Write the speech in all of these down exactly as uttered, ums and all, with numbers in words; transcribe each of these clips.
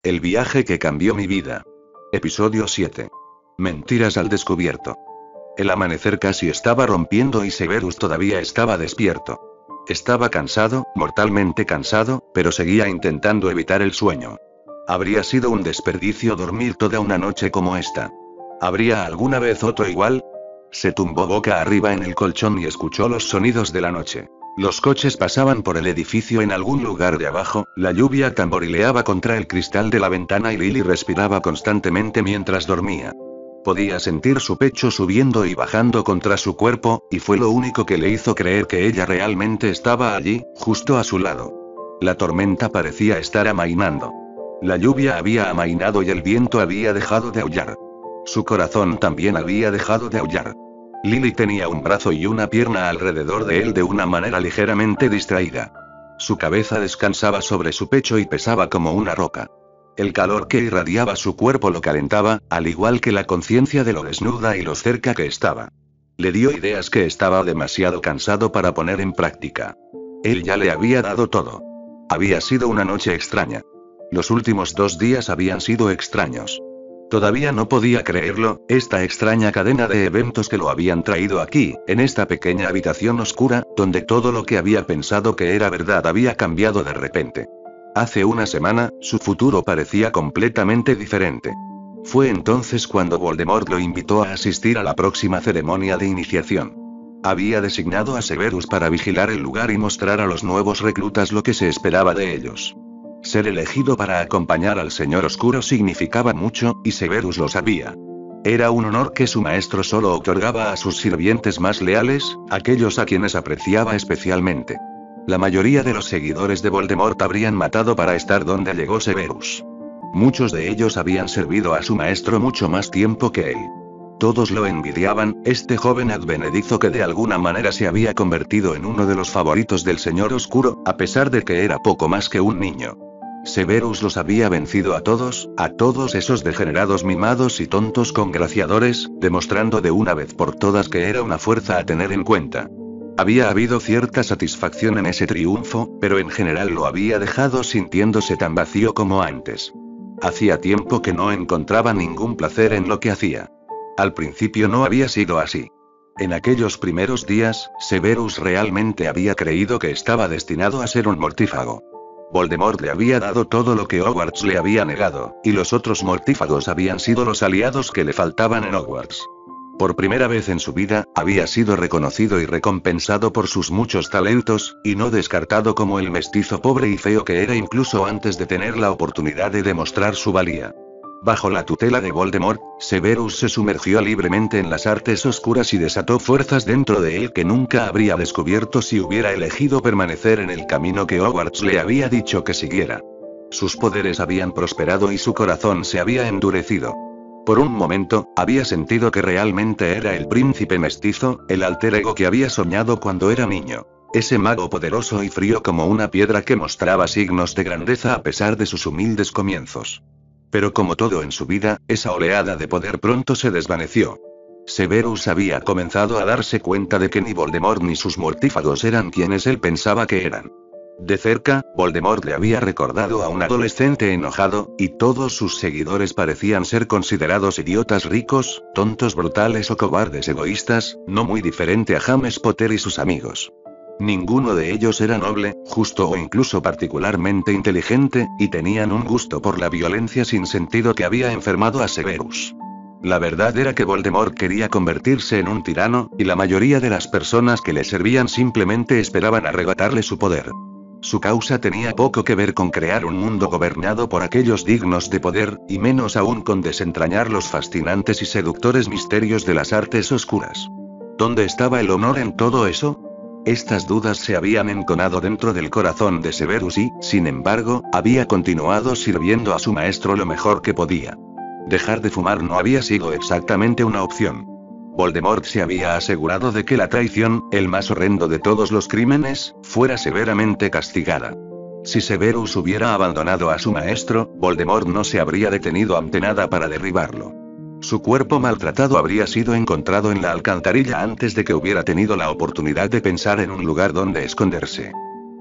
El viaje que cambió mi vida. Episodio siete. Mentiras al descubierto. El amanecer casi estaba rompiendo y Severus todavía estaba despierto. Estaba cansado, mortalmente cansado, pero seguía intentando evitar el sueño. Habría sido un desperdicio dormir toda una noche como esta. ¿Habría alguna vez otro igual? Se tumbó boca arriba en el colchón y escuchó los sonidos de la noche. Los coches pasaban por el edificio en algún lugar de abajo, la lluvia tamborileaba contra el cristal de la ventana y Lily respiraba constantemente mientras dormía. Podía sentir su pecho subiendo y bajando contra su cuerpo, y fue lo único que le hizo creer que ella realmente estaba allí, justo a su lado. La tormenta parecía estar amainando. La lluvia había amainado y el viento había dejado de aullar. Su corazón también había dejado de aullar. Lily tenía un brazo y una pierna alrededor de él de una manera ligeramente distraída. Su cabeza descansaba sobre su pecho y pesaba como una roca. El calor que irradiaba su cuerpo lo calentaba, al igual que la conciencia de lo desnuda y lo cerca que estaba. Le dio ideas que estaba demasiado cansado para poner en práctica. Él ya le había dado todo. Había sido una noche extraña. Los últimos dos días habían sido extraños. Todavía no podía creerlo, esta extraña cadena de eventos que lo habían traído aquí, en esta pequeña habitación oscura, donde todo lo que había pensado que era verdad había cambiado de repente. Hace una semana, su futuro parecía completamente diferente. Fue entonces cuando Voldemort lo invitó a asistir a la próxima ceremonia de iniciación. Había designado a Severus para vigilar el lugar y mostrar a los nuevos reclutas lo que se esperaba de ellos. Ser elegido para acompañar al Señor Oscuro significaba mucho, y Severus lo sabía. Era un honor que su maestro solo otorgaba a sus sirvientes más leales, aquellos a quienes apreciaba especialmente. La mayoría de los seguidores de Voldemort habrían matado para estar donde llegó Severus. Muchos de ellos habían servido a su maestro mucho más tiempo que él. Todos lo envidiaban, este joven advenedizo que de alguna manera se había convertido en uno de los favoritos del Señor Oscuro, a pesar de que era poco más que un niño. Severus los había vencido a todos, a todos esos degenerados mimados y tontos congraciadores, demostrando de una vez por todas que era una fuerza a tener en cuenta. Había habido cierta satisfacción en ese triunfo, pero en general lo había dejado sintiéndose tan vacío como antes. Hacía tiempo que no encontraba ningún placer en lo que hacía. Al principio no había sido así. En aquellos primeros días, Severus realmente había creído que estaba destinado a ser un mortífago. Voldemort le había dado todo lo que Hogwarts le había negado, y los otros mortífagos habían sido los aliados que le faltaban en Hogwarts. Por primera vez en su vida, había sido reconocido y recompensado por sus muchos talentos, y no descartado como el mestizo pobre y feo que era incluso antes de tener la oportunidad de demostrar su valía. Bajo la tutela de Voldemort, Severus se sumergió libremente en las artes oscuras y desató fuerzas dentro de él que nunca habría descubierto si hubiera elegido permanecer en el camino que Hogwarts le había dicho que siguiera. Sus poderes habían prosperado y su corazón se había endurecido. Por un momento, había sentido que realmente era el príncipe mestizo, el alter ego que había soñado cuando era niño. Ese mago poderoso y frío como una piedra que mostraba signos de grandeza a pesar de sus humildes comienzos. Pero como todo en su vida, esa oleada de poder pronto se desvaneció. Severus había comenzado a darse cuenta de que ni Voldemort ni sus mortífagos eran quienes él pensaba que eran. De cerca, Voldemort le había recordado a un adolescente enojado, y todos sus seguidores parecían ser considerados idiotas ricos, tontos brutales o cobardes egoístas, no muy diferente a James Potter y sus amigos. Ninguno de ellos era noble, justo o incluso particularmente inteligente, y tenían un gusto por la violencia sin sentido que había enfermado a Severus. La verdad era que Voldemort quería convertirse en un tirano, y la mayoría de las personas que le servían simplemente esperaban arrebatarle su poder. Su causa tenía poco que ver con crear un mundo gobernado por aquellos dignos de poder, y menos aún con desentrañar los fascinantes y seductores misterios de las artes oscuras. ¿Dónde estaba el honor en todo eso? Estas dudas se habían enconado dentro del corazón de Severus y, sin embargo, había continuado sirviendo a su maestro lo mejor que podía. Dejar de fumar no había sido exactamente una opción. Voldemort se había asegurado de que la traición, el más horrendo de todos los crímenes, fuera severamente castigada. Si Severus hubiera abandonado a su maestro, Voldemort no se habría detenido ante nada para derribarlo. Su cuerpo maltratado habría sido encontrado en la alcantarilla antes de que hubiera tenido la oportunidad de pensar en un lugar donde esconderse.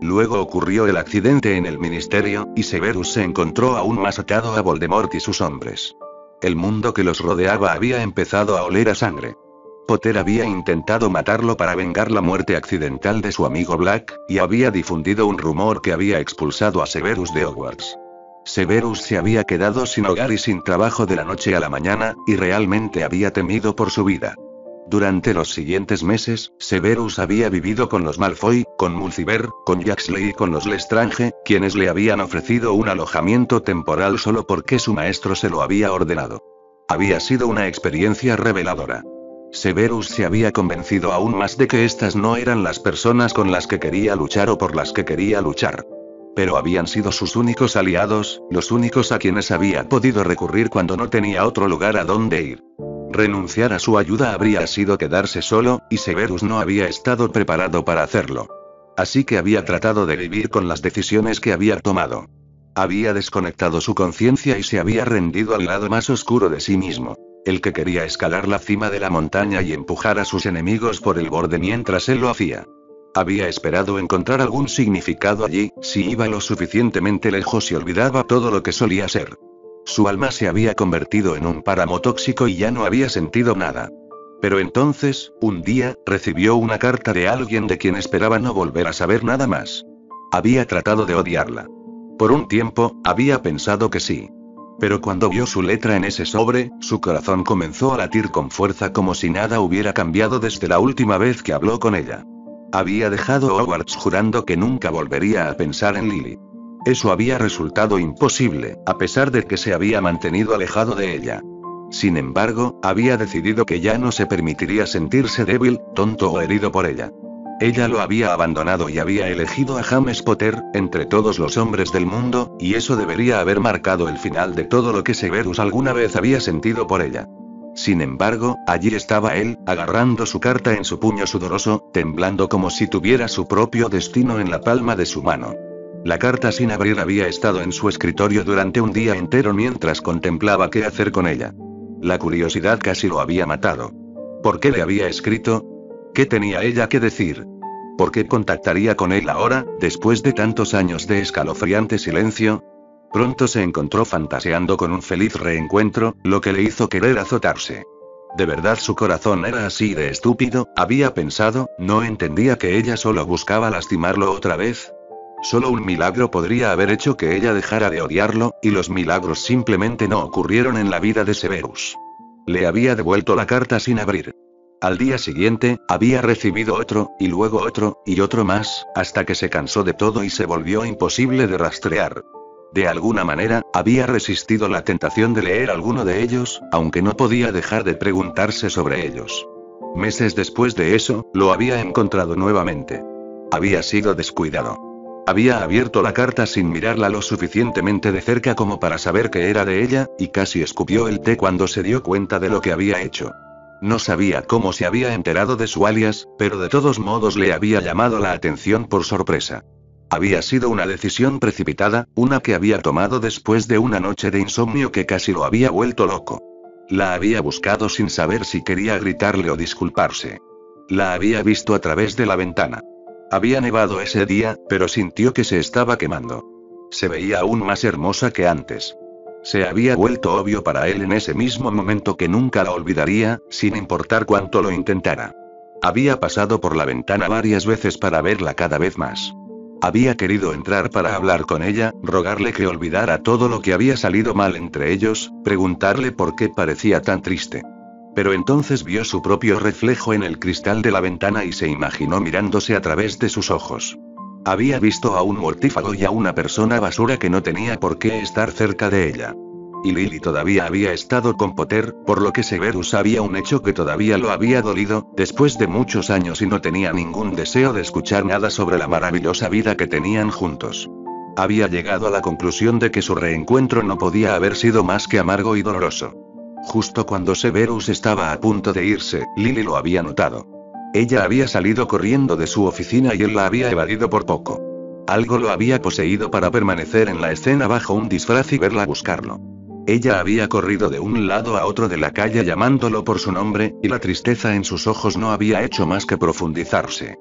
Luego ocurrió el accidente en el ministerio, y Severus se encontró aún más atado a Voldemort y sus hombres. El mundo que los rodeaba había empezado a oler a sangre. Potter había intentado matarlo para vengar la muerte accidental de su amigo Black, y había difundido un rumor que había expulsado a Severus de Hogwarts. Severus se había quedado sin hogar y sin trabajo de la noche a la mañana, y realmente había temido por su vida. Durante los siguientes meses, Severus había vivido con los Malfoy, con Mulciber, con Jaxley y con los Lestrange, quienes le habían ofrecido un alojamiento temporal solo porque su maestro se lo había ordenado. Había sido una experiencia reveladora. Severus se había convencido aún más de que estas no eran las personas con las que quería luchar o por las que quería luchar. Pero habían sido sus únicos aliados, los únicos a quienes había podido recurrir cuando no tenía otro lugar a donde ir. Renunciar a su ayuda habría sido quedarse solo, y Severus no había estado preparado para hacerlo. Así que había tratado de vivir con las decisiones que había tomado. Había desconectado su conciencia y se había rendido al lado más oscuro de sí mismo. El que quería escalar la cima de la montaña y empujar a sus enemigos por el borde mientras él lo hacía. Había esperado encontrar algún significado allí, si iba lo suficientemente lejos y olvidaba todo lo que solía ser. Su alma se había convertido en un páramo tóxico y ya no había sentido nada. Pero entonces, un día, recibió una carta de alguien de quien esperaba no volver a saber nada más. Había tratado de odiarla. Por un tiempo, había pensado que sí. Pero cuando vio su letra en ese sobre, su corazón comenzó a latir con fuerza como si nada hubiera cambiado desde la última vez que habló con ella. Había dejado Hogwarts jurando que nunca volvería a pensar en Lily. Eso había resultado imposible, a pesar de que se había mantenido alejado de ella. Sin embargo, había decidido que ya no se permitiría sentirse débil, tonto o herido por ella. Ella lo había abandonado y había elegido a James Potter, entre todos los hombres del mundo, y eso debería haber marcado el final de todo lo que Severus alguna vez había sentido por ella. Sin embargo, allí estaba él, agarrando su carta en su puño sudoroso, temblando como si tuviera su propio destino en la palma de su mano. La carta sin abrir había estado en su escritorio durante un día entero mientras contemplaba qué hacer con ella. La curiosidad casi lo había matado. ¿Por qué le había escrito? ¿Qué tenía ella que decir? ¿Por qué contactaría con él ahora, después de tantos años de escalofriante silencio? Pronto se encontró fantaseando con un feliz reencuentro, lo que le hizo querer azotarse. ¿De verdad su corazón era así de estúpido? Había pensado, no entendía que ella solo buscaba lastimarlo otra vez. Solo un milagro podría haber hecho que ella dejara de odiarlo, y los milagros simplemente no ocurrieron en la vida de Severus. Le había devuelto la carta sin abrir. Al día siguiente, había recibido otro, y luego otro, y otro más, hasta que se cansó de todo y se volvió imposible de rastrear. De alguna manera, había resistido la tentación de leer alguno de ellos, aunque no podía dejar de preguntarse sobre ellos. Meses después de eso, lo había encontrado nuevamente. Había sido descuidado. Había abierto la carta sin mirarla lo suficientemente de cerca como para saber que era de ella, y casi escupió el té cuando se dio cuenta de lo que había hecho. No sabía cómo se había enterado de su alias, pero de todos modos le había llamado la atención por sorpresa. Había sido una decisión precipitada, una que había tomado después de una noche de insomnio que casi lo había vuelto loco. La había buscado sin saber si quería gritarle o disculparse. La había visto a través de la ventana. Había nevado ese día, pero sintió que se estaba quemando. Se veía aún más hermosa que antes. Se había vuelto obvio para él en ese mismo momento que nunca la olvidaría, sin importar cuánto lo intentara. Había pasado por la ventana varias veces para verla cada vez más. Había querido entrar para hablar con ella, rogarle que olvidara todo lo que había salido mal entre ellos, preguntarle por qué parecía tan triste. Pero entonces vio su propio reflejo en el cristal de la ventana y se imaginó mirándose a través de sus ojos. Había visto a un mortífago y a una persona basura que no tenía por qué estar cerca de ella. Y Lily todavía había estado con Potter, por lo que Severus sabía un hecho que todavía lo había dolido, después de muchos años y no tenía ningún deseo de escuchar nada sobre la maravillosa vida que tenían juntos. Había llegado a la conclusión de que su reencuentro no podía haber sido más que amargo y doloroso. Justo cuando Severus estaba a punto de irse, Lily lo había notado. Ella había salido corriendo de su oficina y él la había evadido por poco. Algo lo había poseído para permanecer en la escena bajo un disfraz y verla buscarlo. Ella había corrido de un lado a otro de la calle llamándolo por su nombre, y la tristeza en sus ojos no había hecho más que profundizarse.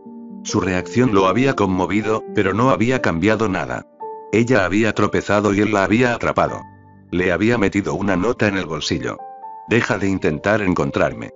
Su reacción lo había conmovido, pero no había cambiado nada. Ella había tropezado y él la había atrapado. Le había metido una nota en el bolsillo. Deja de intentar encontrarme.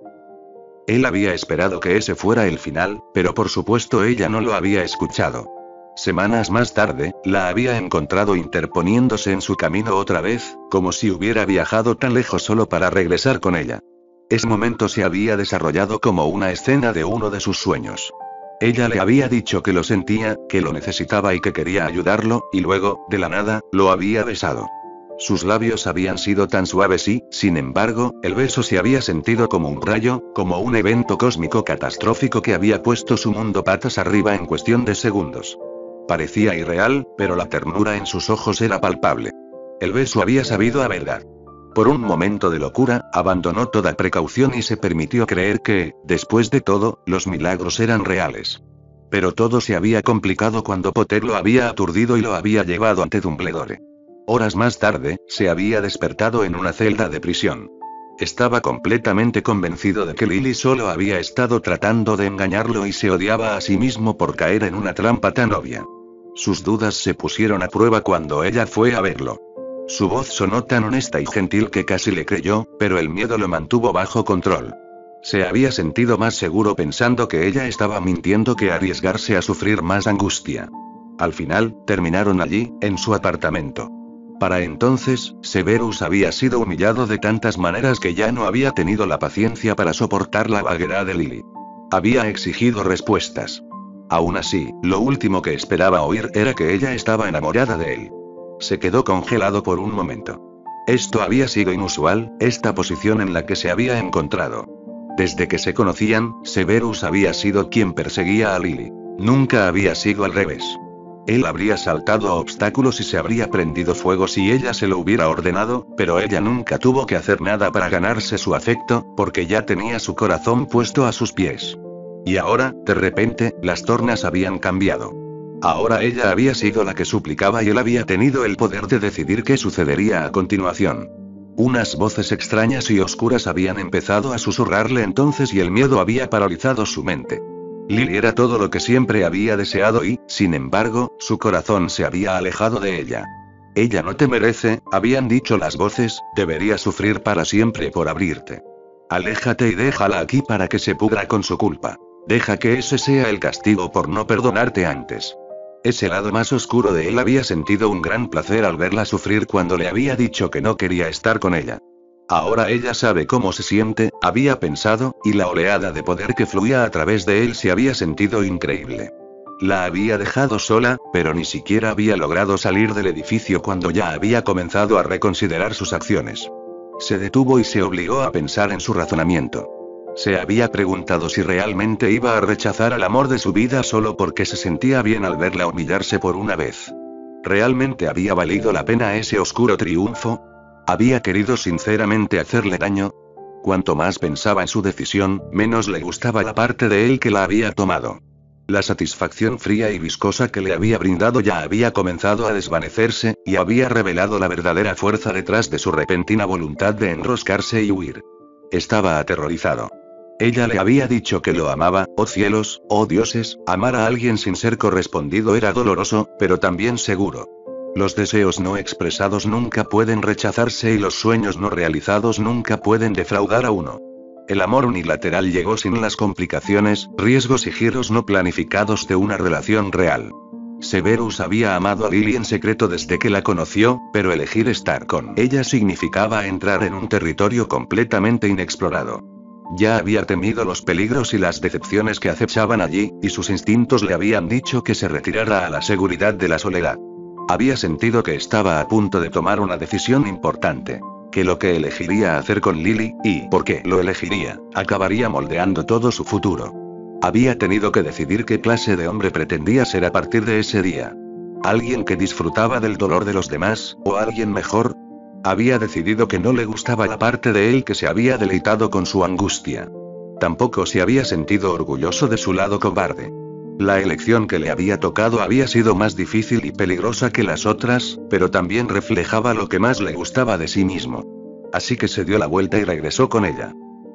Él había esperado que ese fuera el final, pero por supuesto ella no lo había escuchado. Semanas más tarde, la había encontrado interponiéndose en su camino otra vez, como si hubiera viajado tan lejos solo para regresar con ella. Ese momento se había desarrollado como una escena de uno de sus sueños. Ella le había dicho que lo sentía, que lo necesitaba y que quería ayudarlo, y luego, de la nada, lo había besado. Sus labios habían sido tan suaves y, sin embargo, el beso se había sentido como un rayo, como un evento cósmico catastrófico que había puesto su mundo patas arriba en cuestión de segundos. Parecía irreal, pero la ternura en sus ojos era palpable. El beso había sabido a verdad. Por un momento de locura, abandonó toda precaución y se permitió creer que, después de todo, los milagros eran reales. Pero todo se había complicado cuando Potter lo había aturdido y lo había llevado ante Dumbledore. Horas más tarde, se había despertado en una celda de prisión. Estaba completamente convencido de que Lily solo había estado tratando de engañarlo y se odiaba a sí mismo por caer en una trampa tan obvia. Sus dudas se pusieron a prueba cuando ella fue a verlo. Su voz sonó tan honesta y gentil que casi le creyó, pero el miedo lo mantuvo bajo control. Se había sentido más seguro pensando que ella estaba mintiendo que arriesgarse a sufrir más angustia. Al final, terminaron allí, en su apartamento. Para entonces, Severus había sido humillado de tantas maneras que ya no había tenido la paciencia para soportar la vaguedad de Lily. Había exigido respuestas. Aún así, lo último que esperaba oír era que ella estaba enamorada de él. Se quedó congelado por un momento. Esto había sido inusual, esta posición en la que se había encontrado. Desde que se conocían, Severus había sido quien perseguía a Lily. Nunca había sido al revés. Él habría saltado a obstáculos y se habría prendido fuego si ella se lo hubiera ordenado, pero ella nunca tuvo que hacer nada para ganarse su afecto, porque ya tenía su corazón puesto a sus pies. Y ahora, de repente, las tornas habían cambiado. Ahora ella había sido la que suplicaba y él había tenido el poder de decidir qué sucedería a continuación. Unas voces extrañas y oscuras habían empezado a susurrarle entonces y el miedo había paralizado su mente. Lily era todo lo que siempre había deseado y, sin embargo, su corazón se había alejado de ella. Ella no te merece, habían dicho las voces, deberías sufrir para siempre por abrirte. Aléjate y déjala aquí para que se pudra con su culpa. Deja que ese sea el castigo por no perdonarte antes. Ese lado más oscuro de él había sentido un gran placer al verla sufrir cuando le había dicho que no quería estar con ella. Ahora ella sabe cómo se siente, había pensado, y la oleada de poder que fluía a través de él se había sentido increíble. La había dejado sola, pero ni siquiera había logrado salir del edificio cuando ya había comenzado a reconsiderar sus acciones. Se detuvo y se obligó a pensar en su razonamiento. Se había preguntado si realmente iba a rechazar al amor de su vida solo porque se sentía bien al verla humillarse por una vez. ¿Realmente había valido la pena ese oscuro triunfo? ¿Había querido sinceramente hacerle daño? Cuanto más pensaba en su decisión, menos le gustaba la parte de él que la había tomado. La satisfacción fría y viscosa que le había brindado ya había comenzado a desvanecerse, y había revelado la verdadera fuerza detrás de su repentina voluntad de enroscarse y huir. Estaba aterrorizado. Ella le había dicho que lo amaba, oh cielos, oh dioses, amar a alguien sin ser correspondido era doloroso, pero también seguro. Los deseos no expresados nunca pueden rechazarse y los sueños no realizados nunca pueden defraudar a uno. El amor unilateral llegó sin las complicaciones, riesgos y giros no planificados de una relación real. Severus había amado a Lily en secreto desde que la conoció, pero elegir estar con ella significaba entrar en un territorio completamente inexplorado. Ya había temido los peligros y las decepciones que acechaban allí, y sus instintos le habían dicho que se retirara a la seguridad de la soledad. Había sentido que estaba a punto de tomar una decisión importante. Que lo que elegiría hacer con Lily, y por qué lo elegiría, acabaría moldeando todo su futuro. Había tenido que decidir qué clase de hombre pretendía ser a partir de ese día. ¿Alguien que disfrutaba del dolor de los demás, o alguien mejor? Había decidido que no le gustaba la parte de él que se había deleitado con su angustia. Tampoco se había sentido orgulloso de su lado cobarde. La elección que le había tocado había sido más difícil y peligrosa que las otras, pero también reflejaba lo que más le gustaba de sí mismo. Así que se dio la vuelta y regresó con ella.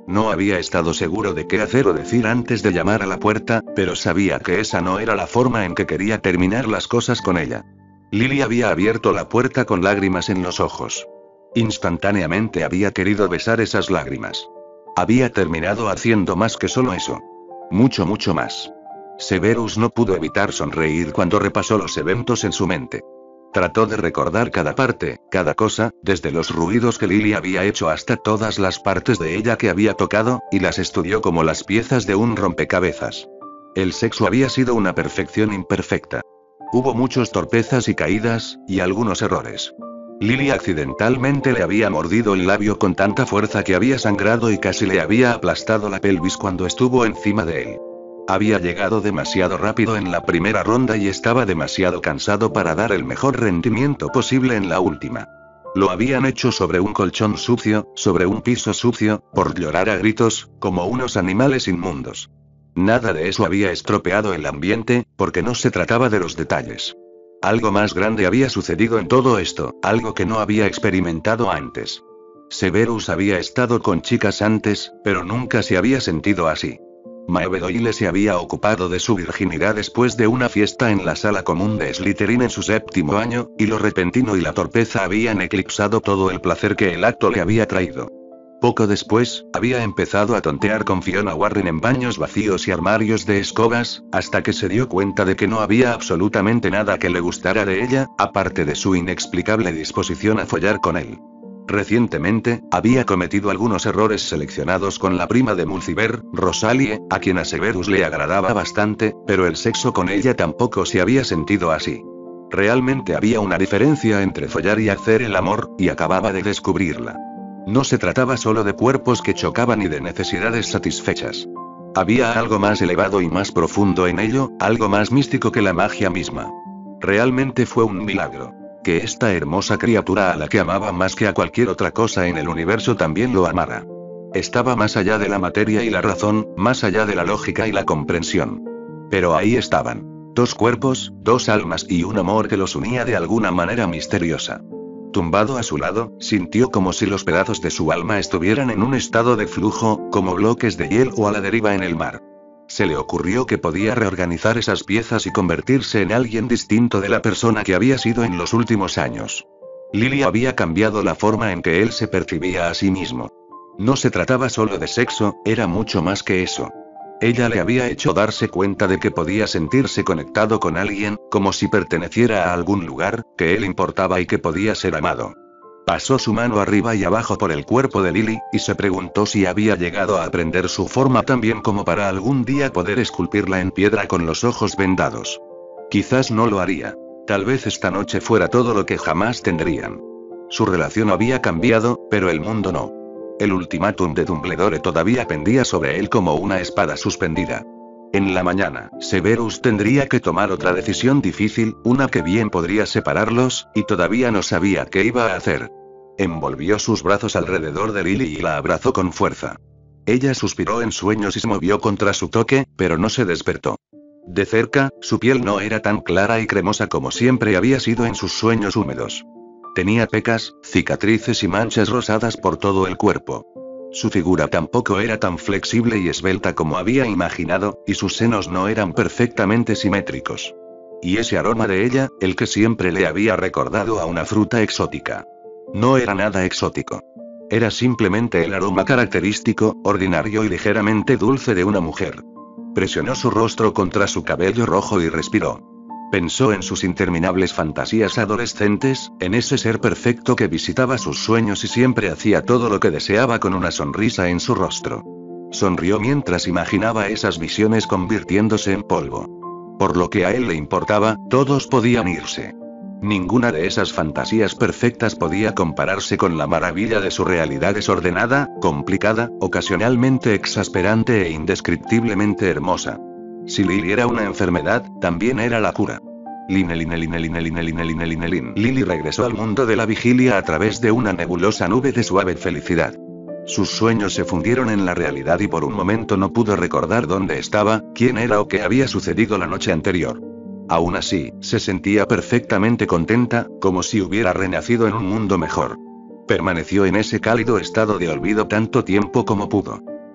No había estado seguro de qué hacer o decir antes de llamar a la puerta, pero sabía que esa no era la forma en que quería terminar las cosas con ella. Lily había abierto la puerta con lágrimas en los ojos. Instantáneamente había querido besar esas lágrimas. Había terminado haciendo más que solo eso. Mucho, mucho más. Severus no pudo evitar sonreír cuando repasó los eventos en su mente. Trató de recordar cada parte, cada cosa, desde los ruidos que Lily había hecho hasta todas las partes de ella que había tocado, y las estudió como las piezas de un rompecabezas. El sexo había sido una perfección imperfecta. Hubo muchos torpezas y caídas, y algunos errores. Lily accidentalmente le había mordido el labio con tanta fuerza que había sangrado y casi le había aplastado la pelvis cuando estuvo encima de él. Había llegado demasiado rápido en la primera ronda y estaba demasiado cansado para dar el mejor rendimiento posible en la última. Lo habían hecho sobre un colchón sucio, sobre un piso sucio, por llorar a gritos, como unos animales inmundos. Nada de eso había estropeado el ambiente, porque no se trataba de los detalles. Algo más grande había sucedido en todo esto, algo que no había experimentado antes. Severus había estado con chicas antes, pero nunca se había sentido así. Maeve Doyle se había ocupado de su virginidad después de una fiesta en la sala común de Slytherin en su séptimo año, y lo repentino y la torpeza habían eclipsado todo el placer que el acto le había traído. Poco después, había empezado a tontear con Fiona Warren en baños vacíos y armarios de escobas, hasta que se dio cuenta de que no había absolutamente nada que le gustara de ella, aparte de su inexplicable disposición a follar con él. Recientemente, había cometido algunos errores seleccionados con la prima de Mulciber, Rosalie, a quien a Severus le agradaba bastante, pero el sexo con ella tampoco se había sentido así. Realmente había una diferencia entre follar y hacer el amor, y acababa de descubrirla. No se trataba solo de cuerpos que chocaban y de necesidades satisfechas. Había algo más elevado y más profundo en ello, algo más místico que la magia misma. Realmente fue un milagro. Que esta hermosa criatura a la que amaba más que a cualquier otra cosa en el universo también lo amara. Estaba más allá de la materia y la razón, más allá de la lógica y la comprensión. Pero ahí estaban. Dos cuerpos, dos almas y un amor que los unía de alguna manera misteriosa. Tumbado a su lado, sintió como si los pedazos de su alma estuvieran en un estado de flujo, como bloques de hielo a la deriva en el mar. Se le ocurrió que podía reorganizar esas piezas y convertirse en alguien distinto de la persona que había sido en los últimos años. Lily había cambiado la forma en que él se percibía a sí mismo. No se trataba solo de sexo, era mucho más que eso. Ella le había hecho darse cuenta de que podía sentirse conectado con alguien, como si perteneciera a algún lugar, que él importaba y que podía ser amado. Pasó su mano arriba y abajo por el cuerpo de Lily, y se preguntó si había llegado a aprender su forma tan bien como para algún día poder esculpirla en piedra con los ojos vendados. Quizás no lo haría. Tal vez esta noche fuera todo lo que jamás tendrían. Su relación había cambiado, pero el mundo no. El ultimátum de Dumbledore todavía pendía sobre él como una espada suspendida. En la mañana, Severus tendría que tomar otra decisión difícil, una que bien podría separarlos, y todavía no sabía qué iba a hacer. Envolvió sus brazos alrededor de Lily y la abrazó con fuerza. Ella suspiró en sueños y se movió contra su toque, pero no se despertó. De cerca, su piel no era tan clara y cremosa como siempre había sido en sus sueños húmedos. Tenía pecas, cicatrices y manchas rosadas por todo el cuerpo. Su figura tampoco era tan flexible y esbelta como había imaginado, y sus senos no eran perfectamente simétricos. Y ese aroma de ella, el que siempre le había recordado a una fruta exótica. No era nada exótico. Era simplemente el aroma característico, ordinario y ligeramente dulce de una mujer. Presionó su rostro contra su cabello rojo y respiró. Pensó en sus interminables fantasías adolescentes, en ese ser perfecto que visitaba sus sueños y siempre hacía todo lo que deseaba con una sonrisa en su rostro. Sonrió mientras imaginaba esas visiones convirtiéndose en polvo. Por lo que a él le importaba, todos podían irse. Ninguna de esas fantasías perfectas podía compararse con la maravilla de su realidad desordenada, complicada, ocasionalmente exasperante e indescriptiblemente hermosa. Si Lily era una enfermedad, también era la cura. Line, line, line, line, line, line, line, line, line. Lily regresó al mundo de la vigilia a través de una nebulosa nube de suave felicidad. Sus sueños se fundieron en la realidad y por un momento no pudo recordar dónde estaba, quién era o qué había sucedido la noche anterior. Aún así, se sentía perfectamente contenta, como si hubiera renacido en un mundo mejor. Permaneció en ese cálido estado de olvido tanto tiempo como pudo.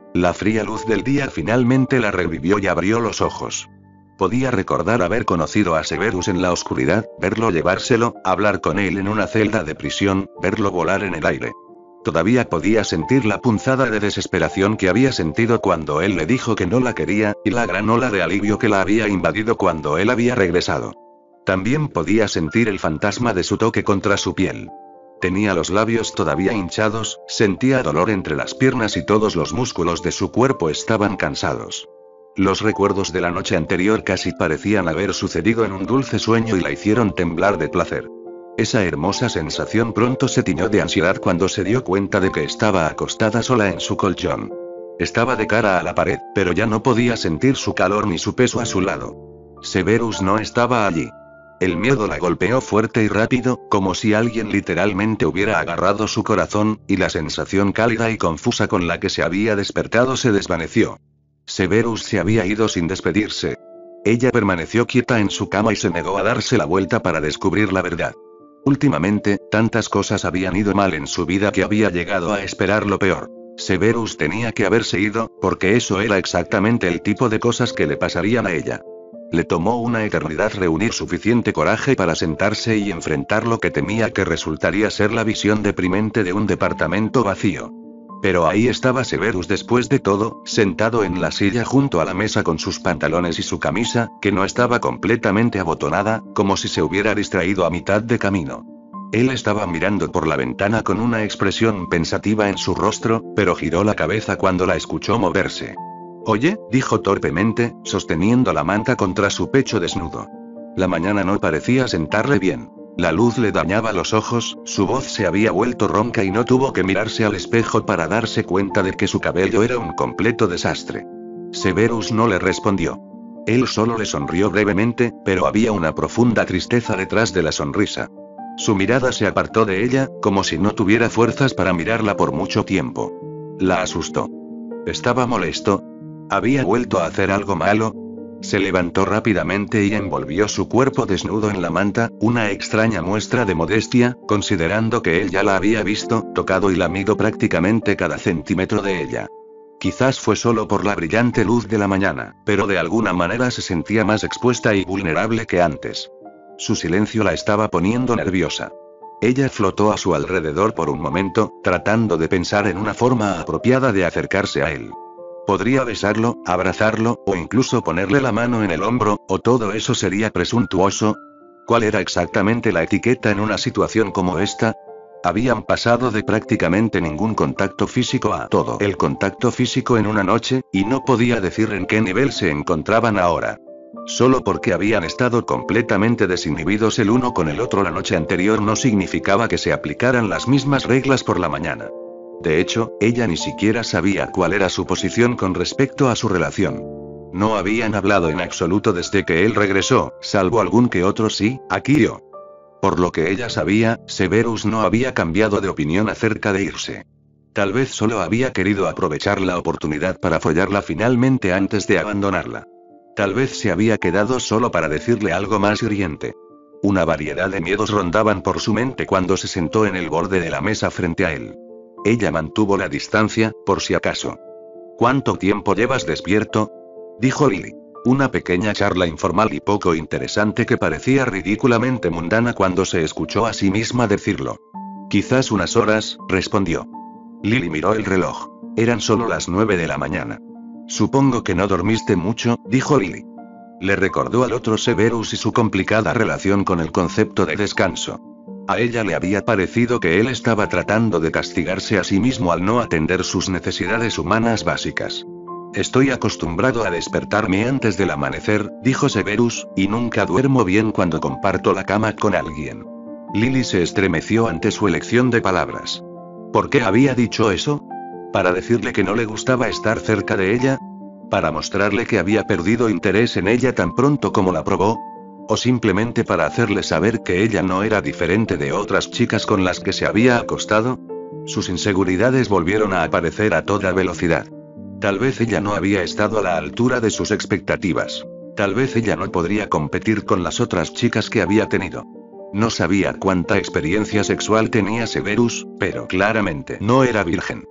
La fría luz del día finalmente la revivió y abrió los ojos. Podía recordar haber conocido a Severus en la oscuridad, verlo llevárselo, hablar con él en una celda de prisión, verlo volar en el aire. Todavía podía sentir la punzada de desesperación que había sentido cuando él le dijo que no la quería, y la gran ola de alivio que la había invadido cuando él había regresado. También podía sentir el fantasma de su toque contra su piel. Tenía los labios todavía hinchados, sentía dolor entre las piernas y todos los músculos de su cuerpo estaban cansados. Los recuerdos de la noche anterior casi parecían haber sucedido en un dulce sueño y la hicieron temblar de placer. Esa hermosa sensación pronto se tiñó de ansiedad cuando se dio cuenta de que estaba acostada sola en su colchón. Estaba de cara a la pared, pero ya no podía sentir su calor ni su peso a su lado. Severus no estaba allí. El miedo la golpeó fuerte y rápido, como si alguien literalmente hubiera agarrado su corazón, y la sensación cálida y confusa con la que se había despertado se desvaneció. Severus se había ido sin despedirse. Ella permaneció quieta en su cama y se negó a darse la vuelta para descubrir la verdad. Últimamente, tantas cosas habían ido mal en su vida que había llegado a esperar lo peor. Severus tenía que haberse ido, porque eso era exactamente el tipo de cosas que le pasarían a ella. Le tomó una eternidad reunir suficiente coraje para sentarse y enfrentar lo que temía que resultaría ser la visión deprimente de un departamento vacío. Pero ahí estaba Severus después de todo, sentado en la silla junto a la mesa con sus pantalones y su camisa, que no estaba completamente abotonada, como si se hubiera distraído a mitad de camino. Él estaba mirando por la ventana con una expresión pensativa en su rostro, pero giró la cabeza cuando la escuchó moverse. «Oye», dijo torpemente, sosteniendo la manta contra su pecho desnudo. La mañana no parecía sentarle bien. La luz le dañaba los ojos, su voz se había vuelto ronca y no tuvo que mirarse al espejo para darse cuenta de que su cabello era un completo desastre. Severus no le respondió. Él solo le sonrió brevemente, pero había una profunda tristeza detrás de la sonrisa. Su mirada se apartó de ella, como si no tuviera fuerzas para mirarla por mucho tiempo. La asustó. Estaba molesto. ¿Había vuelto a hacer algo malo? Se levantó rápidamente y envolvió su cuerpo desnudo en la manta, una extraña muestra de modestia, considerando que él ya la había visto, tocado y lamido prácticamente cada centímetro de ella. Quizás fue solo por la brillante luz de la mañana, pero de alguna manera se sentía más expuesta y vulnerable que antes. Su silencio la estaba poniendo nerviosa. Ella flotó a su alrededor por un momento, tratando de pensar en una forma apropiada de acercarse a él. Podría besarlo, abrazarlo, o incluso ponerle la mano en el hombro, o todo eso sería presuntuoso. ¿Cuál era exactamente la etiqueta en una situación como esta? Habían pasado de prácticamente ningún contacto físico a todo el contacto físico en una noche, y no podía decir en qué nivel se encontraban ahora. Solo porque habían estado completamente desinhibidos el uno con el otro la noche anterior no significaba que se aplicaran las mismas reglas por la mañana. De hecho, ella ni siquiera sabía cuál era su posición con respecto a su relación. No habían hablado en absoluto desde que él regresó, salvo algún que otro sí, aquí o. Por lo que ella sabía, Severus no había cambiado de opinión acerca de irse. Tal vez solo había querido aprovechar la oportunidad para follarla finalmente antes de abandonarla. Tal vez se había quedado solo para decirle algo más hiriente. Una variedad de miedos rondaban por su mente cuando se sentó en el borde de la mesa frente a él. Ella mantuvo la distancia, por si acaso. ¿Cuánto tiempo llevas despierto?, dijo Lily. Una pequeña charla informal y poco interesante que parecía ridículamente mundana cuando se escuchó a sí misma decirlo. Quizás unas horas, respondió. Lily miró el reloj. Eran solo las nueve de la mañana. Supongo que no dormiste mucho, dijo Lily. Le recordó al otro Severus y su complicada relación con el concepto de descanso. A ella le había parecido que él estaba tratando de castigarse a sí mismo al no atender sus necesidades humanas básicas. Estoy acostumbrado a despertarme antes del amanecer, dijo Severus, y nunca duermo bien cuando comparto la cama con alguien. Lily se estremeció ante su elección de palabras. ¿Por qué había dicho eso? ¿Para decirle que no le gustaba estar cerca de ella? ¿Para mostrarle que había perdido interés en ella tan pronto como la probó? ¿O simplemente para hacerle saber que ella no era diferente de otras chicas con las que se había acostado? Sus inseguridades volvieron a aparecer a toda velocidad. Tal vez ella no había estado a la altura de sus expectativas. Tal vez ella no podría competir con las otras chicas que había tenido. No sabía cuánta experiencia sexual tenía Severus, pero claramente no era virgen.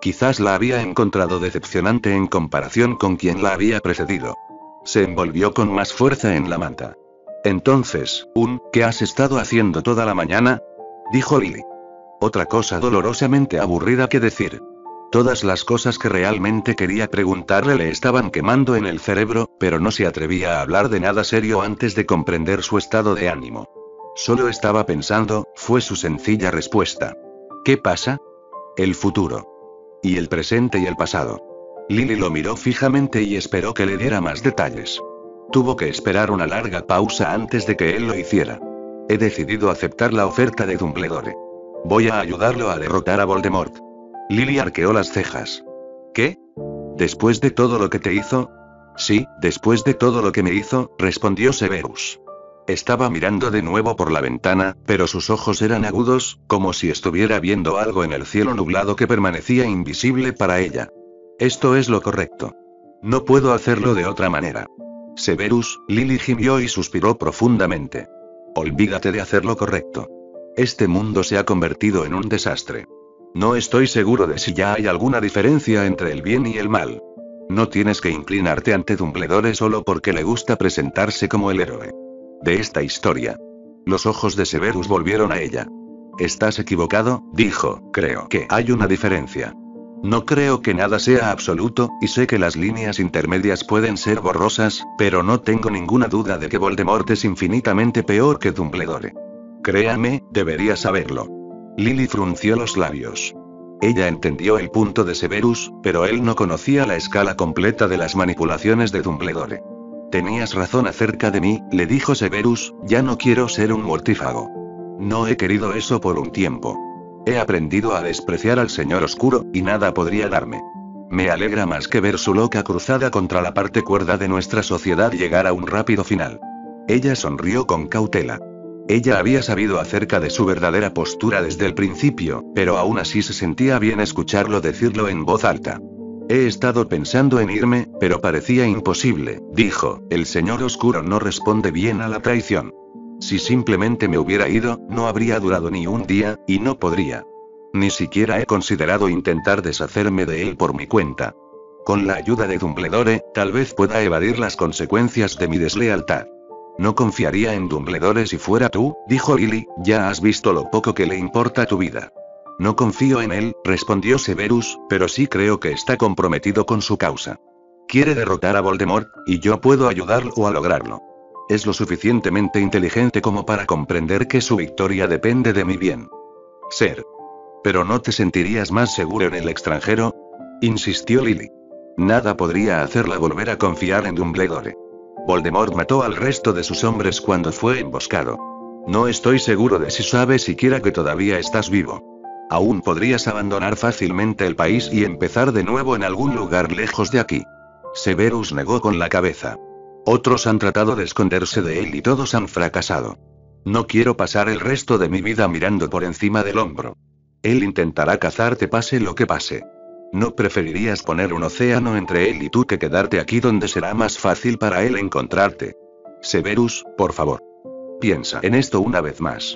Quizás la había encontrado decepcionante en comparación con quien la había precedido. Se envolvió con más fuerza en la manta. Entonces, un, ¿qué has estado haciendo toda la mañana?, dijo Lily. Otra cosa dolorosamente aburrida que decir. Todas las cosas que realmente quería preguntarle le estaban quemando en el cerebro, pero no se atrevía a hablar de nada serio antes de comprender su estado de ánimo. Solo estaba pensando, fue su sencilla respuesta. ¿Qué pasa? El futuro. Y el presente y el pasado. Lily lo miró fijamente y esperó que le diera más detalles. Tuvo que esperar una larga pausa antes de que él lo hiciera. He decidido aceptar la oferta de Dumbledore. Voy a ayudarlo a derrotar a Voldemort. Lily arqueó las cejas. ¿Qué? ¿Después de todo lo que te hizo? Sí, después de todo lo que me hizo, respondió Severus. Estaba mirando de nuevo por la ventana, pero sus ojos eran agudos, como si estuviera viendo algo en el cielo nublado que permanecía invisible para ella. Esto es lo correcto. No puedo hacerlo de otra manera. Severus, Lily gimió y suspiró profundamente. Olvídate de hacer lo correcto. Este mundo se ha convertido en un desastre. No estoy seguro de si ya hay alguna diferencia entre el bien y el mal. No tienes que inclinarte ante Dumbledore solo porque le gusta presentarse como el héroe de esta historia. Los ojos de Severus volvieron a ella. Estás equivocado, dijo, creo que hay una diferencia. No creo que nada sea absoluto, y sé que las líneas intermedias pueden ser borrosas, pero no tengo ninguna duda de que Voldemort es infinitamente peor que Dumbledore. Créame, debería saberlo. Lily frunció los labios. Ella entendió el punto de Severus, pero él no conocía la escala completa de las manipulaciones de Dumbledore. Tenías razón acerca de mí, le dijo Severus, ya no quiero ser un mortífago. No he querido eso por un tiempo. He aprendido a despreciar al Señor Oscuro, y nada podría darme. Me alegra más que ver su loca cruzada contra la parte cuerda de nuestra sociedad llegar a un rápido final. Ella sonrió con cautela. Ella había sabido acerca de su verdadera postura desde el principio, pero aún así se sentía bien escucharlo decirlo en voz alta. He estado pensando en irme, pero parecía imposible, dijo, el Señor Oscuro no responde bien a la traición. Si simplemente me hubiera ido, no habría durado ni un día, y no podría. Ni siquiera he considerado intentar deshacerme de él por mi cuenta. Con la ayuda de Dumbledore, tal vez pueda evadir las consecuencias de mi deslealtad. No confiaría en Dumbledore si fuera tú, dijo Lily, ya has visto lo poco que le importa tu vida. No confío en él, respondió Severus, pero sí creo que está comprometido con su causa. Quiere derrotar a Voldemort, y yo puedo ayudarlo a lograrlo. Es lo suficientemente inteligente como para comprender que su victoria depende de mi bien. Ser. ¿Pero no te sentirías más seguro en el extranjero?, insistió Lily. Nada podría hacerla volver a confiar en Dumbledore. Voldemort mató al resto de sus hombres cuando fue emboscado. No estoy seguro de si sabe siquiera que todavía estás vivo. Aún podrías abandonar fácilmente el país y empezar de nuevo en algún lugar lejos de aquí. Severus negó con la cabeza. Otros han tratado de esconderse de él y todos han fracasado. No quiero pasar el resto de mi vida mirando por encima del hombro. Él intentará cazarte pase lo que pase. ¿No preferirías poner un océano entre él y tú que quedarte aquí donde será más fácil para él encontrarte? Severus, por favor. Piensa en esto una vez más.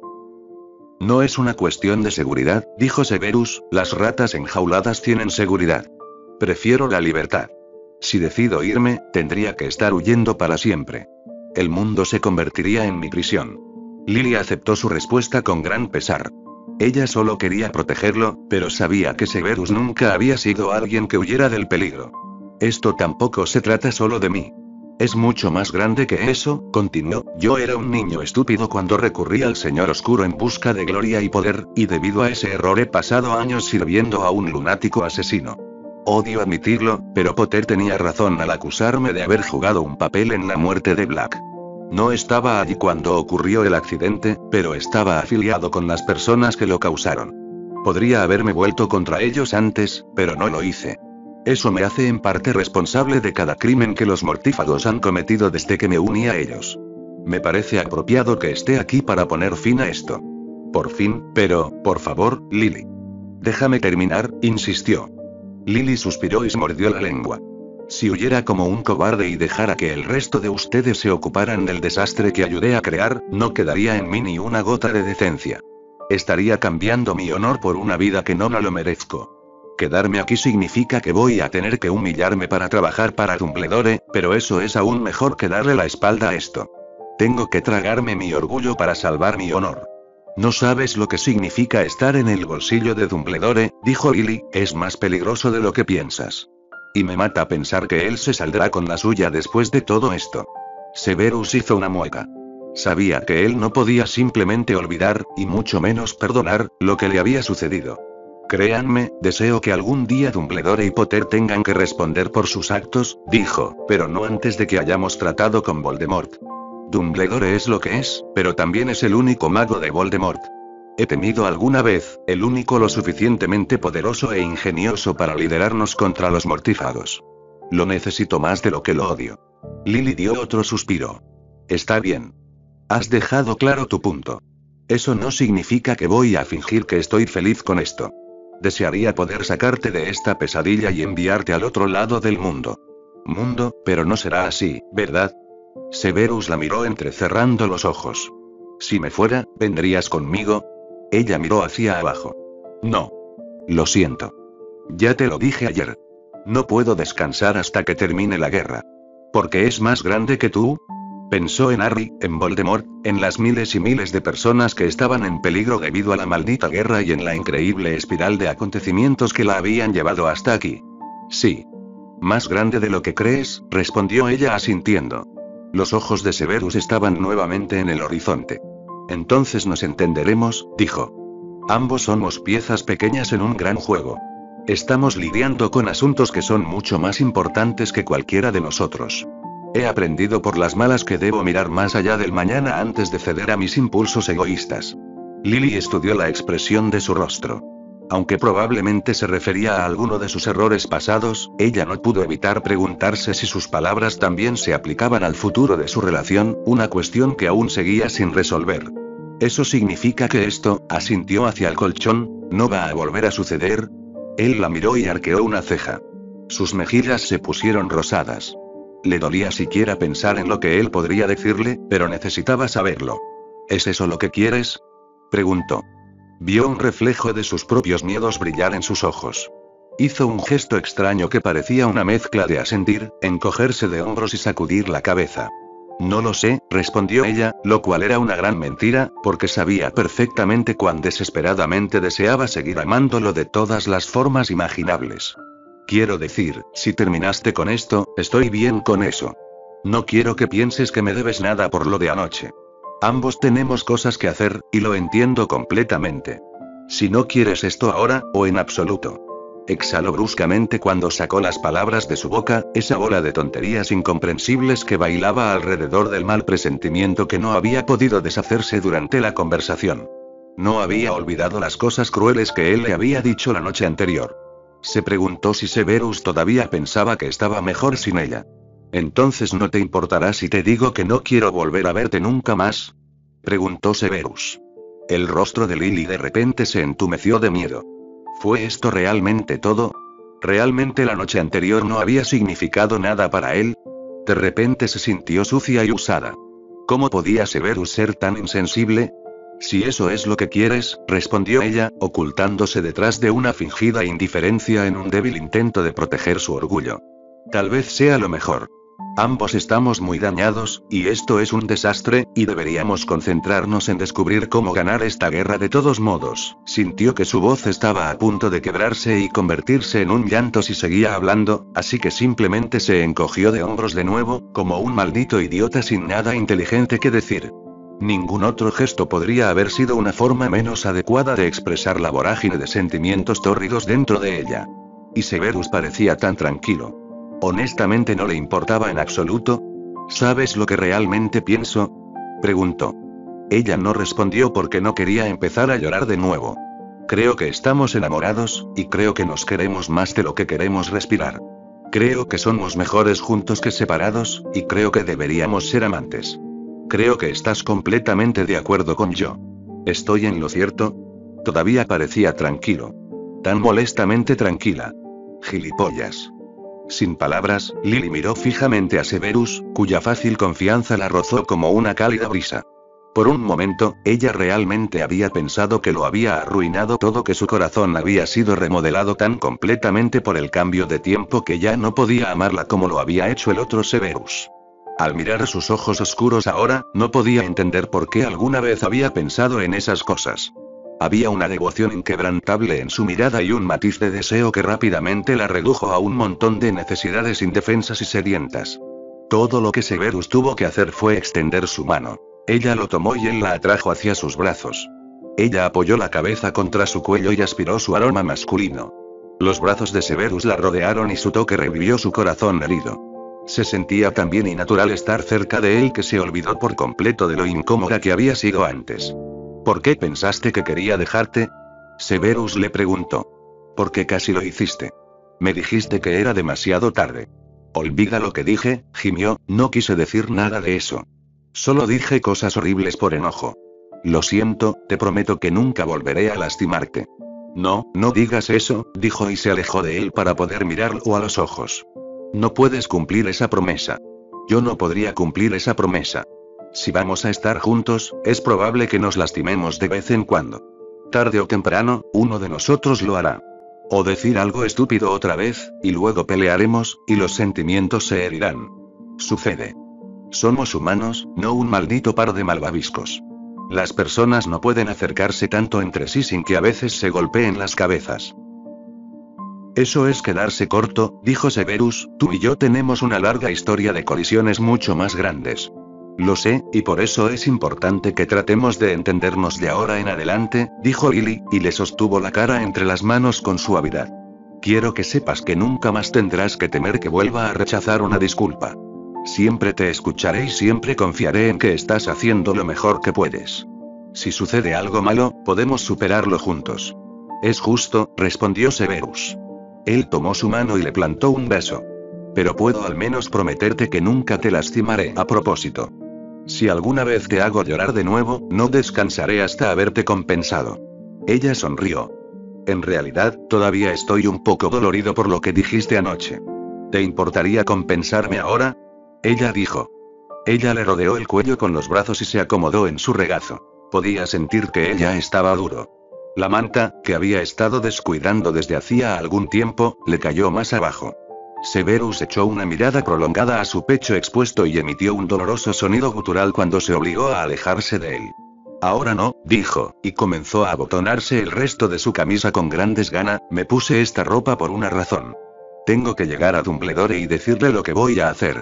No es una cuestión de seguridad, dijo Severus, las ratas enjauladas tienen seguridad. Prefiero la libertad. Si decido irme, tendría que estar huyendo para siempre. El mundo se convertiría en mi prisión. Lily aceptó su respuesta con gran pesar. Ella solo quería protegerlo, pero sabía que Severus nunca había sido alguien que huyera del peligro. Esto tampoco se trata solo de mí. Es mucho más grande que eso, continuó, yo era un niño estúpido cuando recurrí al Señor Oscuro en busca de gloria y poder, y debido a ese error he pasado años sirviendo a un lunático asesino. Odio admitirlo, pero Potter tenía razón al acusarme de haber jugado un papel en la muerte de Black. No estaba allí cuando ocurrió el accidente, pero estaba afiliado con las personas que lo causaron. Podría haberme vuelto contra ellos antes, pero no lo hice. Eso me hace en parte responsable de cada crimen que los mortífagos han cometido desde que me uní a ellos. Me parece apropiado que esté aquí para poner fin a esto. Por fin, pero, por favor, Lily. Déjame terminar, insistió. Lily suspiró y se mordió la lengua. Si huyera como un cobarde y dejara que el resto de ustedes se ocuparan del desastre que ayudé a crear, no quedaría en mí ni una gota de decencia. Estaría cambiando mi honor por una vida que no me lo merezco. Quedarme aquí significa que voy a tener que humillarme para trabajar para Dumbledore, pero eso es aún mejor que darle la espalda a esto. Tengo que tragarme mi orgullo para salvar mi honor. No sabes lo que significa estar en el bolsillo de Dumbledore, dijo Lily, es más peligroso de lo que piensas. Y me mata pensar que él se saldrá con la suya después de todo esto. Severus hizo una mueca. Sabía que él no podía simplemente olvidar, y mucho menos perdonar, lo que le había sucedido. Créanme, deseo que algún día Dumbledore y Potter tengan que responder por sus actos, dijo, pero no antes de que hayamos tratado con Voldemort. Dumbledore es lo que es, pero también es el único mago de Voldemort. He temido alguna vez, el único lo suficientemente poderoso e ingenioso para liderarnos contra los mortífagos. Lo necesito más de lo que lo odio. Lily dio otro suspiro. Está bien. Has dejado claro tu punto. Eso no significa que voy a fingir que estoy feliz con esto. Desearía poder sacarte de esta pesadilla y enviarte al otro lado del mundo. Mundo, pero no será así, ¿verdad? Severus la miró entrecerrando los ojos. Si me fuera, ¿vendrías conmigo? Ella miró hacia abajo. No. Lo siento. Ya te lo dije ayer. No puedo descansar hasta que termine la guerra. ¿Porque es más grande que tú? Pensó en Harry, en Voldemort, en las miles y miles de personas que estaban en peligro debido a la maldita guerra y en la increíble espiral de acontecimientos que la habían llevado hasta aquí. Sí. Más grande de lo que crees, respondió ella asintiendo. Los ojos de Severus estaban nuevamente en el horizonte. Entonces nos entenderemos, dijo. Ambos somos piezas pequeñas en un gran juego. Estamos lidiando con asuntos que son mucho más importantes que cualquiera de nosotros. He aprendido por las malas que debo mirar más allá del mañana antes de ceder a mis impulsos egoístas. Lily estudió la expresión de su rostro. Aunque probablemente se refería a alguno de sus errores pasados, ella no pudo evitar preguntarse si sus palabras también se aplicaban al futuro de su relación, una cuestión que aún seguía sin resolver. ¿Eso significa que esto, asintió hacia el colchón, no va a volver a suceder? Él la miró y arqueó una ceja. Sus mejillas se pusieron rosadas. Le dolía siquiera pensar en lo que él podría decirle, pero necesitaba saberlo. ¿Es eso lo que quieres? Preguntó. Vio un reflejo de sus propios miedos brillar en sus ojos. Hizo un gesto extraño que parecía una mezcla de asentir, encogerse de hombros y sacudir la cabeza. No lo sé, respondió ella, lo cual era una gran mentira, porque sabía perfectamente cuán desesperadamente deseaba seguir amándolo de todas las formas imaginables. Quiero decir, si terminaste con esto, estoy bien con eso. No quiero que pienses que me debes nada por lo de anoche. Ambos tenemos cosas que hacer, y lo entiendo completamente. Si no quieres esto ahora, o en absoluto. Exhaló bruscamente cuando sacó las palabras de su boca, esa bola de tonterías incomprensibles que bailaba alrededor del mal presentimiento que no había podido deshacerse durante la conversación. No había olvidado las cosas crueles que él le había dicho la noche anterior. Se preguntó si Severus todavía pensaba que estaba mejor sin ella. ¿Entonces no te importará si te digo que no quiero volver a verte nunca más? Preguntó Severus. El rostro de Lily de repente se entumeció de miedo. ¿Fue esto realmente todo? ¿Realmente la noche anterior no había significado nada para él? De repente se sintió sucia y usada. ¿Cómo podía Severus ser tan insensible? Si eso es lo que quieres, respondió ella, ocultándose detrás de una fingida indiferencia en un débil intento de proteger su orgullo. Tal vez sea lo mejor. Ambos estamos muy dañados, y esto es un desastre, y deberíamos concentrarnos en descubrir cómo ganar esta guerra de todos modos. Sintió que su voz estaba a punto de quebrarse y convertirse en un llanto si seguía hablando, así que simplemente se encogió de hombros de nuevo, como un maldito idiota sin nada inteligente que decir. Ningún otro gesto podría haber sido una forma menos adecuada de expresar la vorágine de sentimientos tórridos dentro de ella. Y Severus parecía tan tranquilo. Honestamente no le importaba en absoluto. ¿Sabes lo que realmente pienso? Preguntó. Ella no respondió porque no quería empezar a llorar de nuevo. Creo que estamos enamorados, y creo que nos queremos más de lo que queremos respirar. Creo que somos mejores juntos que separados, y creo que deberíamos ser amantes. Creo que estás completamente de acuerdo con yo. ¿Estoy en lo cierto? Todavía parecía tranquilo. Tan molestamente tranquila. Gilipollas. Sin palabras, Lily miró fijamente a Severus, cuya fácil confianza la rozó como una cálida brisa. Por un momento, ella realmente había pensado que lo había arruinado todo, que su corazón había sido remodelado tan completamente por el cambio de tiempo que ya no podía amarla como lo había hecho el otro Severus. Al mirar sus ojos oscuros ahora, no podía entender por qué alguna vez había pensado en esas cosas. Había una devoción inquebrantable en su mirada y un matiz de deseo que rápidamente la redujo a un montón de necesidades indefensas y sedientas. Todo lo que Severus tuvo que hacer fue extender su mano. Ella lo tomó y él la atrajo hacia sus brazos. Ella apoyó la cabeza contra su cuello y aspiró su aroma masculino. Los brazos de Severus la rodearon y su toque revivió su corazón herido. Se sentía tan bien y natural estar cerca de él que se olvidó por completo de lo incómoda que había sido antes. ¿Por qué pensaste que quería dejarte? Severus le preguntó. Porque casi lo hiciste. Me dijiste que era demasiado tarde. Olvida lo que dije, gimió, no quise decir nada de eso. Solo dije cosas horribles por enojo. Lo siento, te prometo que nunca volveré a lastimarte. No, no digas eso, dijo y se alejó de él para poder mirarlo a los ojos. No puedes cumplir esa promesa. Yo no podría cumplir esa promesa. Si vamos a estar juntos, es probable que nos lastimemos de vez en cuando. Tarde o temprano, uno de nosotros lo hará. O decir algo estúpido otra vez, y luego pelearemos, y los sentimientos se herirán. Sucede. Somos humanos, no un maldito par de malvaviscos. Las personas no pueden acercarse tanto entre sí sin que a veces se golpeen las cabezas. Eso es quedarse corto, dijo Severus, tú y yo tenemos una larga historia de colisiones mucho más grandes. Lo sé, y por eso es importante que tratemos de entendernos de ahora en adelante, dijo Lily, y le sostuvo la cara entre las manos con suavidad. Quiero que sepas que nunca más tendrás que temer que vuelva a rechazar una disculpa. Siempre te escucharé y siempre confiaré en que estás haciendo lo mejor que puedes. Si sucede algo malo, podemos superarlo juntos. Es justo, respondió Severus. Él tomó su mano y le plantó un beso. Pero puedo al menos prometerte que nunca te lastimaré a propósito. Si alguna vez te hago llorar de nuevo, no descansaré hasta haberte compensado. Ella sonrió. En realidad, todavía estoy un poco dolorido por lo que dijiste anoche. ¿Te importaría compensarme ahora? Ella dijo. Ella le rodeó el cuello con los brazos y se acomodó en su regazo. Podía sentir que ella estaba duro. La manta, que había estado descuidando desde hacía algún tiempo, le cayó más abajo. Severus echó una mirada prolongada a su pecho expuesto y emitió un doloroso sonido gutural cuando se obligó a alejarse de él. Ahora no, dijo, y comenzó a abotonarse el resto de su camisa con gran desgana. Me puse esta ropa por una razón. Tengo que llegar a Dumbledore y decirle lo que voy a hacer.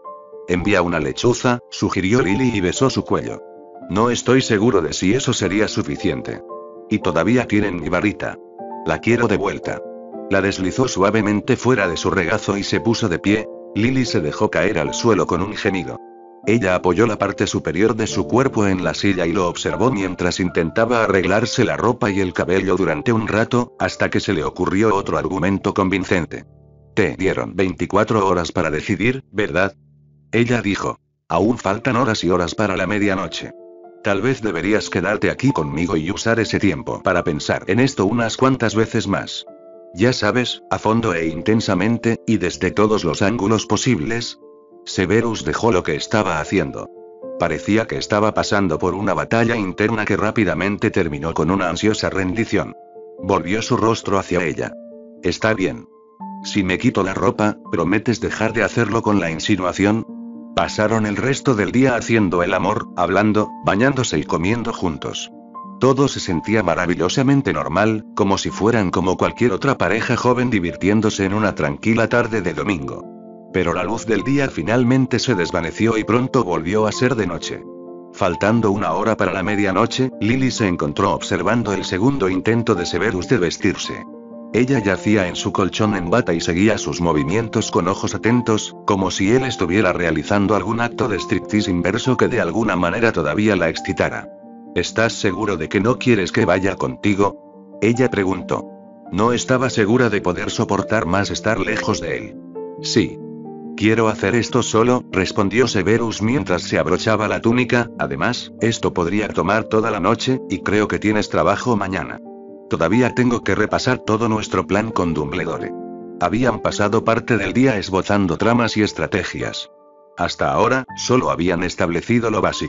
Envía una lechuza, sugirió Lily y besó su cuello. No estoy seguro de si eso sería suficiente. Y todavía tienen mi varita. La quiero de vuelta. La deslizó suavemente fuera de su regazo y se puso de pie. Lily se dejó caer al suelo con un gemido. Ella apoyó la parte superior de su cuerpo en la silla y lo observó mientras intentaba arreglarse la ropa y el cabello durante un rato, hasta que se le ocurrió otro argumento convincente. Te dieron veinticuatro horas para decidir, ¿verdad? Ella dijo. Aún faltan horas y horas para la medianoche. Tal vez deberías quedarte aquí conmigo y usar ese tiempo para pensar en esto unas cuantas veces más. Ya sabes, a fondo e intensamente, y desde todos los ángulos posibles. Severus dejó lo que estaba haciendo. Parecía que estaba pasando por una batalla interna que rápidamente terminó con una ansiosa rendición. Volvió su rostro hacia ella. Está bien. Si me quito la ropa, ¿prometes dejar de hacerlo con la insinuación? Pasaron el resto del día haciendo el amor, hablando, bañándose y comiendo juntos. Todo se sentía maravillosamente normal, como si fueran como cualquier otra pareja joven divirtiéndose en una tranquila tarde de domingo. Pero la luz del día finalmente se desvaneció y pronto volvió a ser de noche. Faltando una hora para la medianoche, Lily se encontró observando el segundo intento de Severus de vestirse. Ella yacía en su colchón en bata y seguía sus movimientos con ojos atentos, como si él estuviera realizando algún acto de striptease inverso que de alguna manera todavía la excitara. ¿Estás seguro de que no quieres que vaya contigo? Ella preguntó. No estaba segura de poder soportar más estar lejos de él. Sí. Quiero hacer esto solo, respondió Severus mientras se abrochaba la túnica. Además, esto podría tomar toda la noche, y creo que tienes trabajo mañana. Todavía tengo que repasar todo nuestro plan con Dumbledore. Habían pasado parte del día esbozando tramas y estrategias. Hasta ahora, solo habían establecido lo básico.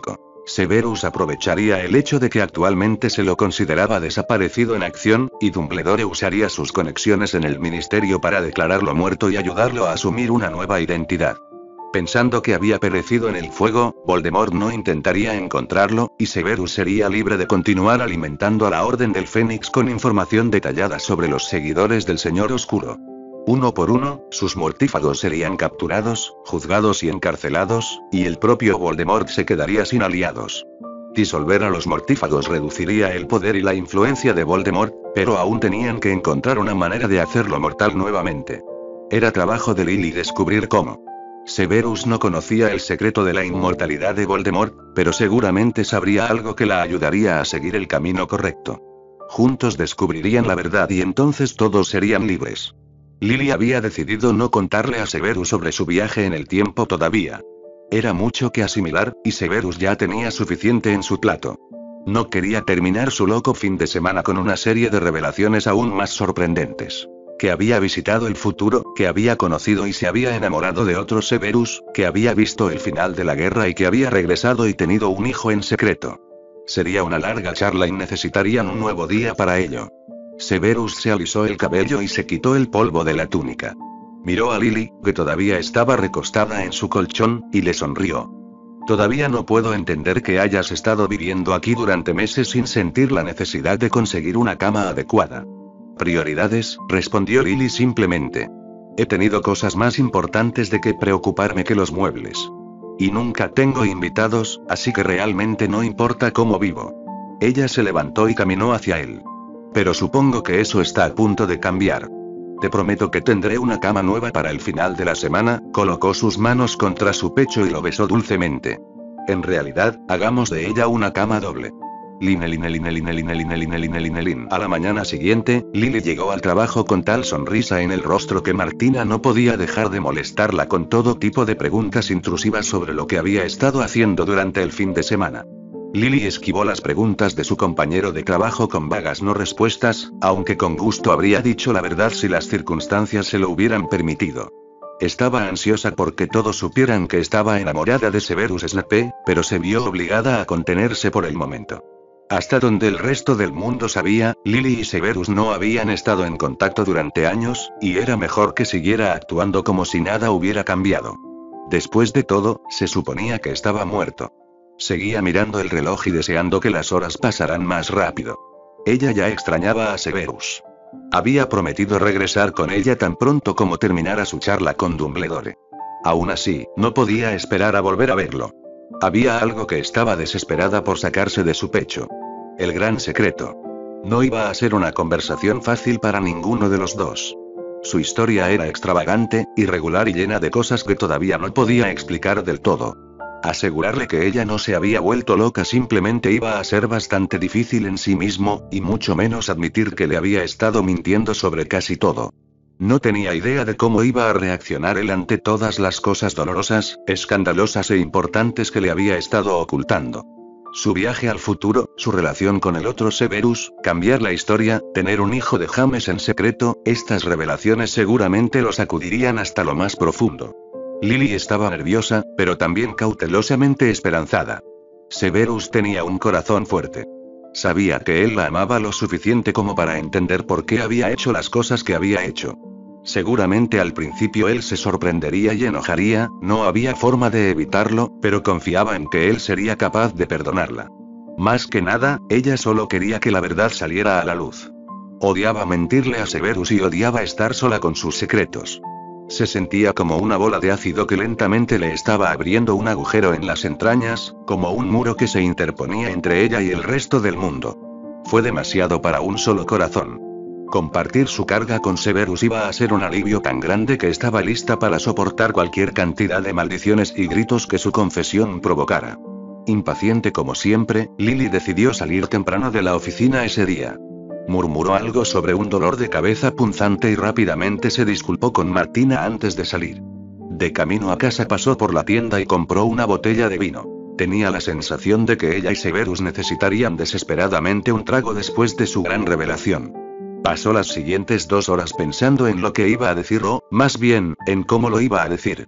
Severus aprovecharía el hecho de que actualmente se lo consideraba desaparecido en acción, y Dumbledore usaría sus conexiones en el ministerio para declararlo muerto y ayudarlo a asumir una nueva identidad. Pensando que había perecido en el fuego, Voldemort no intentaría encontrarlo, y Severus sería libre de continuar alimentando a la Orden del Fénix con información detallada sobre los seguidores del Señor Oscuro. Uno por uno, sus mortífagos serían capturados, juzgados y encarcelados, y el propio Voldemort se quedaría sin aliados. Disolver a los mortífagos reduciría el poder y la influencia de Voldemort, pero aún tenían que encontrar una manera de hacerlo mortal nuevamente. Era trabajo de Lily descubrir cómo. Severus no conocía el secreto de la inmortalidad de Voldemort, pero seguramente sabría algo que la ayudaría a seguir el camino correcto. Juntos descubrirían la verdad y entonces todos serían libres. Lily había decidido no contarle a Severus sobre su viaje en el tiempo todavía. Era mucho que asimilar, y Severus ya tenía suficiente en su plato. No quería terminar su loco fin de semana con una serie de revelaciones aún más sorprendentes. Que había visitado el futuro, que había conocido y se había enamorado de otro Severus, que había visto el final de la guerra y que había regresado y tenido un hijo en secreto. Sería una larga charla y necesitarían un nuevo día para ello. Severus se alisó el cabello y se quitó el polvo de la túnica. Miró a Lily, que todavía estaba recostada en su colchón, y le sonrió. Todavía no puedo entender que hayas estado viviendo aquí durante meses sin sentir la necesidad de conseguir una cama adecuada. Prioridades, respondió Lily simplemente. He tenido cosas más importantes de que preocuparme que los muebles. Y nunca tengo invitados, así que realmente no importa cómo vivo. Ella se levantó y caminó hacia él. Pero supongo que eso está a punto de cambiar. Te prometo que tendré una cama nueva para el final de la semana. Colocó sus manos contra su pecho y lo besó dulcemente. En realidad, hagamos de ella una cama doble. Line line line line line line line line line line. A la mañana siguiente, Lily llegó al trabajo con tal sonrisa en el rostro que Martina no podía dejar de molestarla con todo tipo de preguntas intrusivas sobre lo que había estado haciendo durante el fin de semana. Lily esquivó las preguntas de su compañero de trabajo con vagas no respuestas, aunque con gusto habría dicho la verdad si las circunstancias se lo hubieran permitido. Estaba ansiosa porque todos supieran que estaba enamorada de Severus Snape, pero se vio obligada a contenerse por el momento. Hasta donde el resto del mundo sabía, Lily y Severus no habían estado en contacto durante años, y era mejor que siguiera actuando como si nada hubiera cambiado. Después de todo, se suponía que estaba muerto. Seguía mirando el reloj y deseando que las horas pasaran más rápido. Ella ya extrañaba a Severus. Había prometido regresar con ella tan pronto como terminara su charla con Dumbledore. Aún así, no podía esperar a volver a verlo. Había algo que estaba desesperada por sacarse de su pecho. El gran secreto. No iba a ser una conversación fácil para ninguno de los dos. Su historia era extravagante, irregular y llena de cosas que todavía no podía explicar del todo. Asegurarle que ella no se había vuelto loca simplemente iba a ser bastante difícil en sí mismo, y mucho menos admitir que le había estado mintiendo sobre casi todo. No tenía idea de cómo iba a reaccionar él ante todas las cosas dolorosas, escandalosas e importantes que le había estado ocultando. Su viaje al futuro, su relación con el otro Severus, cambiar la historia, tener un hijo de James en secreto, estas revelaciones seguramente lo sacudirían hasta lo más profundo. Lily estaba nerviosa, pero también cautelosamente esperanzada. Severus tenía un corazón fuerte. Sabía que él la amaba lo suficiente como para entender por qué había hecho las cosas que había hecho. Seguramente al principio él se sorprendería y enojaría, no había forma de evitarlo, pero confiaba en que él sería capaz de perdonarla. Más que nada, ella solo quería que la verdad saliera a la luz. Odiaba mentirle a Severus y odiaba estar sola con sus secretos. Se sentía como una bola de ácido que lentamente le estaba abriendo un agujero en las entrañas, como un muro que se interponía entre ella y el resto del mundo. Fue demasiado para un solo corazón. Compartir su carga con Severus iba a ser un alivio tan grande que estaba lista para soportar cualquier cantidad de maldiciones y gritos que su confesión provocara. Impaciente como siempre, Lily decidió salir temprano de la oficina ese día. Murmuró algo sobre un dolor de cabeza punzante y rápidamente se disculpó con Martina antes de salir. De camino a casa pasó por la tienda y compró una botella de vino. Tenía la sensación de que ella y Severus necesitarían desesperadamente un trago después de su gran revelación. Pasó las siguientes dos horas pensando en lo que iba a decir o, más bien, en cómo lo iba a decir.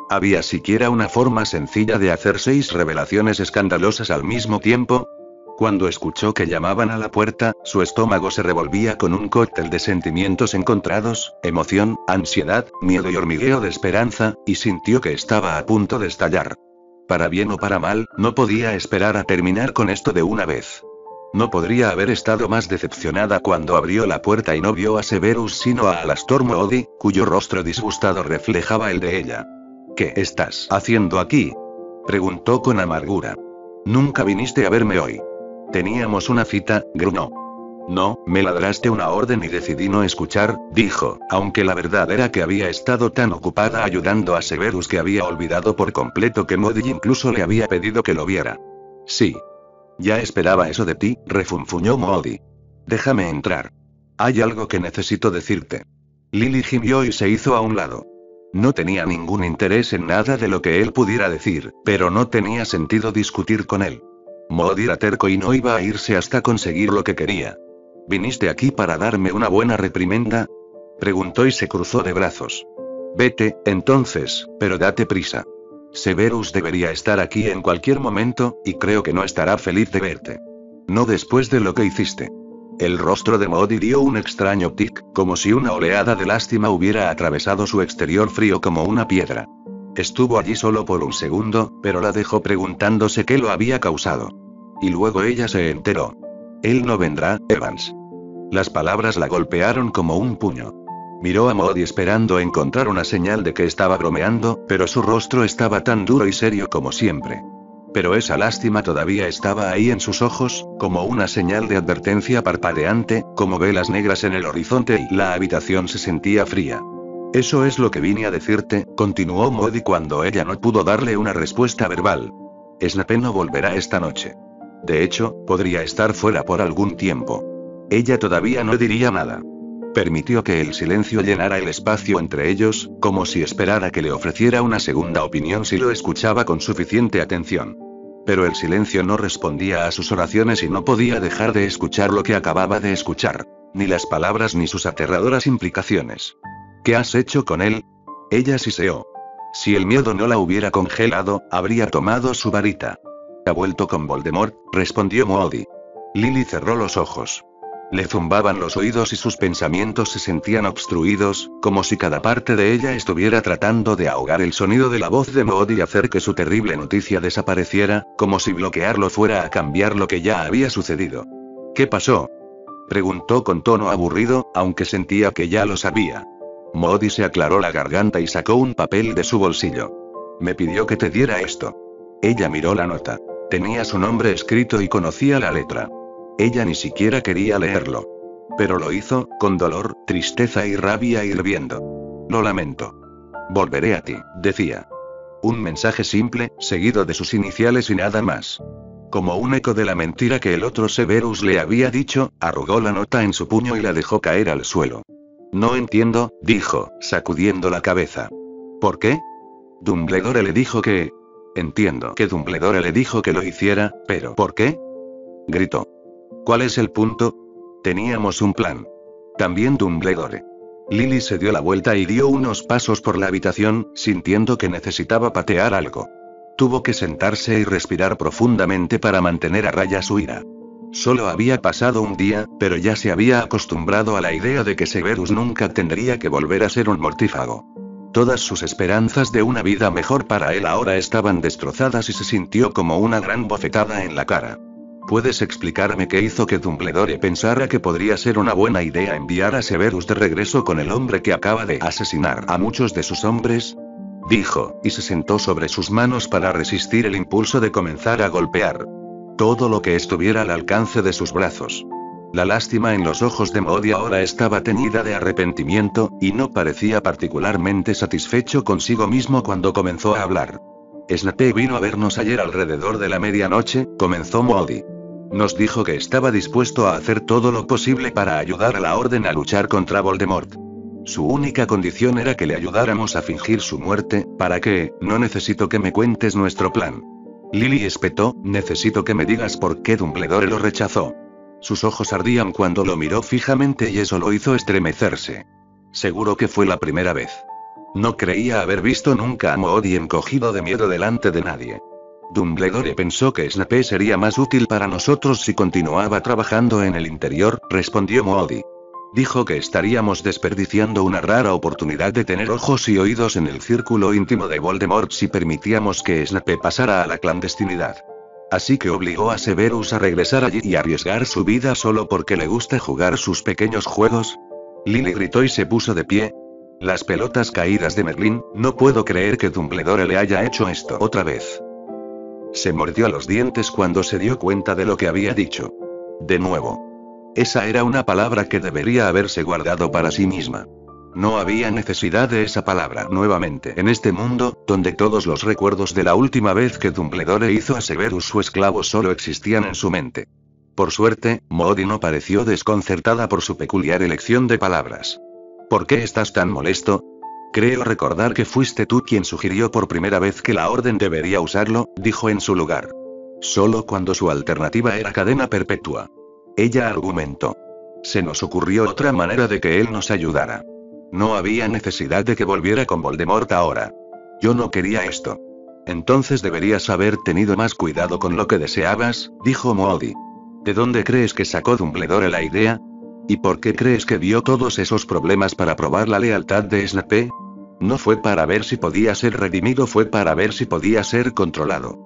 ¿Había siquiera una forma sencilla de hacer seis revelaciones escandalosas al mismo tiempo? Cuando escuchó que llamaban a la puerta, su estómago se revolvía con un cóctel de sentimientos encontrados, emoción, ansiedad, miedo y hormigueo de esperanza, y sintió que estaba a punto de estallar. Para bien o para mal, no podía esperar a terminar con esto de una vez. No podría haber estado más decepcionada cuando abrió la puerta y no vio a Severus sino a Alastor Moody, cuyo rostro disgustado reflejaba el de ella. ¿Qué estás haciendo aquí?, preguntó con amargura. Nunca viniste a verme hoy. Teníamos una cita, gruñó. No, me ladraste una orden y decidí no escuchar, dijo, aunque la verdad era que había estado tan ocupada ayudando a Severus que había olvidado por completo que Moody incluso le había pedido que lo viera. Sí. Ya esperaba eso de ti, refunfuñó Moody. Déjame entrar. Hay algo que necesito decirte. Lily gimió y se hizo a un lado. No tenía ningún interés en nada de lo que él pudiera decir, pero no tenía sentido discutir con él. Moody era terco y no iba a irse hasta conseguir lo que quería. ¿Viniste aquí para darme una buena reprimenda?, preguntó y se cruzó de brazos. Vete, entonces, pero date prisa. Severus debería estar aquí en cualquier momento, y creo que no estará feliz de verte. No después de lo que hiciste. El rostro de Moody dio un extraño tic, como si una oleada de lástima hubiera atravesado su exterior frío como una piedra. Estuvo allí solo por un segundo, pero la dejó preguntándose qué lo había causado. Y luego ella se enteró. Él no vendrá, Evans. Las palabras la golpearon como un puño. Miró a Moody esperando encontrar una señal de que estaba bromeando, pero su rostro estaba tan duro y serio como siempre. Pero esa lástima todavía estaba ahí en sus ojos, como una señal de advertencia parpadeante, como velas negras en el horizonte, y la habitación se sentía fría. Eso es lo que vine a decirte, continuó Moody cuando ella no pudo darle una respuesta verbal. Snape no volverá esta noche. De hecho, podría estar fuera por algún tiempo. Ella todavía no diría nada. Permitió que el silencio llenara el espacio entre ellos, como si esperara que le ofreciera una segunda opinión si lo escuchaba con suficiente atención. Pero el silencio no respondía a sus oraciones y no podía dejar de escuchar lo que acababa de escuchar. Ni las palabras ni sus aterradoras implicaciones. ¿Qué has hecho con él? Ella siseó. Si el miedo no la hubiera congelado, habría tomado su varita. Ha vuelto con Voldemort, respondió Moody. Lily cerró los ojos. Le zumbaban los oídos y sus pensamientos se sentían obstruidos, como si cada parte de ella estuviera tratando de ahogar el sonido de la voz de Moody y hacer que su terrible noticia desapareciera, como si bloquearlo fuera a cambiar lo que ya había sucedido. ¿Qué pasó?, preguntó con tono aburrido, aunque sentía que ya lo sabía. Moody se aclaró la garganta y sacó un papel de su bolsillo. Me pidió que te diera esto. Ella miró la nota. Tenía su nombre escrito y conocía la letra. Ella ni siquiera quería leerlo. Pero lo hizo, con dolor, tristeza y rabia hirviendo. Lo lamento. Volveré a ti, decía. Un mensaje simple, seguido de sus iniciales y nada más. Como un eco de la mentira que el otro Severus le había dicho, arrugó la nota en su puño y la dejó caer al suelo. No entiendo, dijo, sacudiendo la cabeza. ¿Por qué? Dumbledore le dijo que... Entiendo que Dumbledore le dijo que lo hiciera, pero ¿por qué?, gritó. ¿Cuál es el punto? Teníamos un plan. También Dumbledore. Lily se dio la vuelta y dio unos pasos por la habitación, sintiendo que necesitaba patear algo. Tuvo que sentarse y respirar profundamente para mantener a raya su ira. Solo había pasado un día, pero ya se había acostumbrado a la idea de que Severus nunca tendría que volver a ser un mortífago. Todas sus esperanzas de una vida mejor para él ahora estaban destrozadas y se sintió como una gran bofetada en la cara. ¿Puedes explicarme qué hizo que Dumbledore pensara que podría ser una buena idea enviar a Severus de regreso con el hombre que acaba de asesinar a muchos de sus hombres?, dijo, y se sentó sobre sus manos para resistir el impulso de comenzar a golpear todo lo que estuviera al alcance de sus brazos. La lástima en los ojos de Moody ahora estaba teñida de arrepentimiento, y no parecía particularmente satisfecho consigo mismo cuando comenzó a hablar. Snape vino a vernos ayer alrededor de la medianoche, comenzó Moody. Nos dijo que estaba dispuesto a hacer todo lo posible para ayudar a la Orden a luchar contra Voldemort. Su única condición era que le ayudáramos a fingir su muerte. ¿Para qué? No necesito que me cuentes nuestro plan. Lily espetó, necesito que me digas por qué Dumbledore lo rechazó. Sus ojos ardían cuando lo miró fijamente y eso lo hizo estremecerse. Seguro que fue la primera vez. No creía haber visto nunca a Moody encogido de miedo delante de nadie. Dumbledore pensó que Snape sería más útil para nosotros si continuaba trabajando en el interior, respondió Moody. Dijo que estaríamos desperdiciando una rara oportunidad de tener ojos y oídos en el círculo íntimo de Voldemort si permitíamos que Snape pasara a la clandestinidad. Así que obligó a Severus a regresar allí y arriesgar su vida solo porque le gusta jugar sus pequeños juegos. Lily gritó y se puso de pie. Las pelotas caídas de Merlín, no puedo creer que Dumbledore le haya hecho esto otra vez. Se mordió los dientes cuando se dio cuenta de lo que había dicho. De nuevo. Esa era una palabra que debería haberse guardado para sí misma. No había necesidad de esa palabra nuevamente en este mundo, donde todos los recuerdos de la última vez que Dumbledore hizo a Severus su esclavo solo existían en su mente. Por suerte, Moody no pareció desconcertada por su peculiar elección de palabras. ¿Por qué estás tan molesto? Creo recordar que fuiste tú quien sugirió por primera vez que la orden debería usarlo, dijo en su lugar. Solo cuando su alternativa era cadena perpetua. Ella argumentó. Se nos ocurrió otra manera de que él nos ayudara. No había necesidad de que volviera con Voldemort ahora. Yo no quería esto. Entonces deberías haber tenido más cuidado con lo que deseabas, dijo Moody. ¿De dónde crees que sacó Dumbledore la idea? ¿Y por qué crees que vio todos esos problemas para probar la lealtad de Snape? No fue para ver si podía ser redimido, fue para ver si podía ser controlado.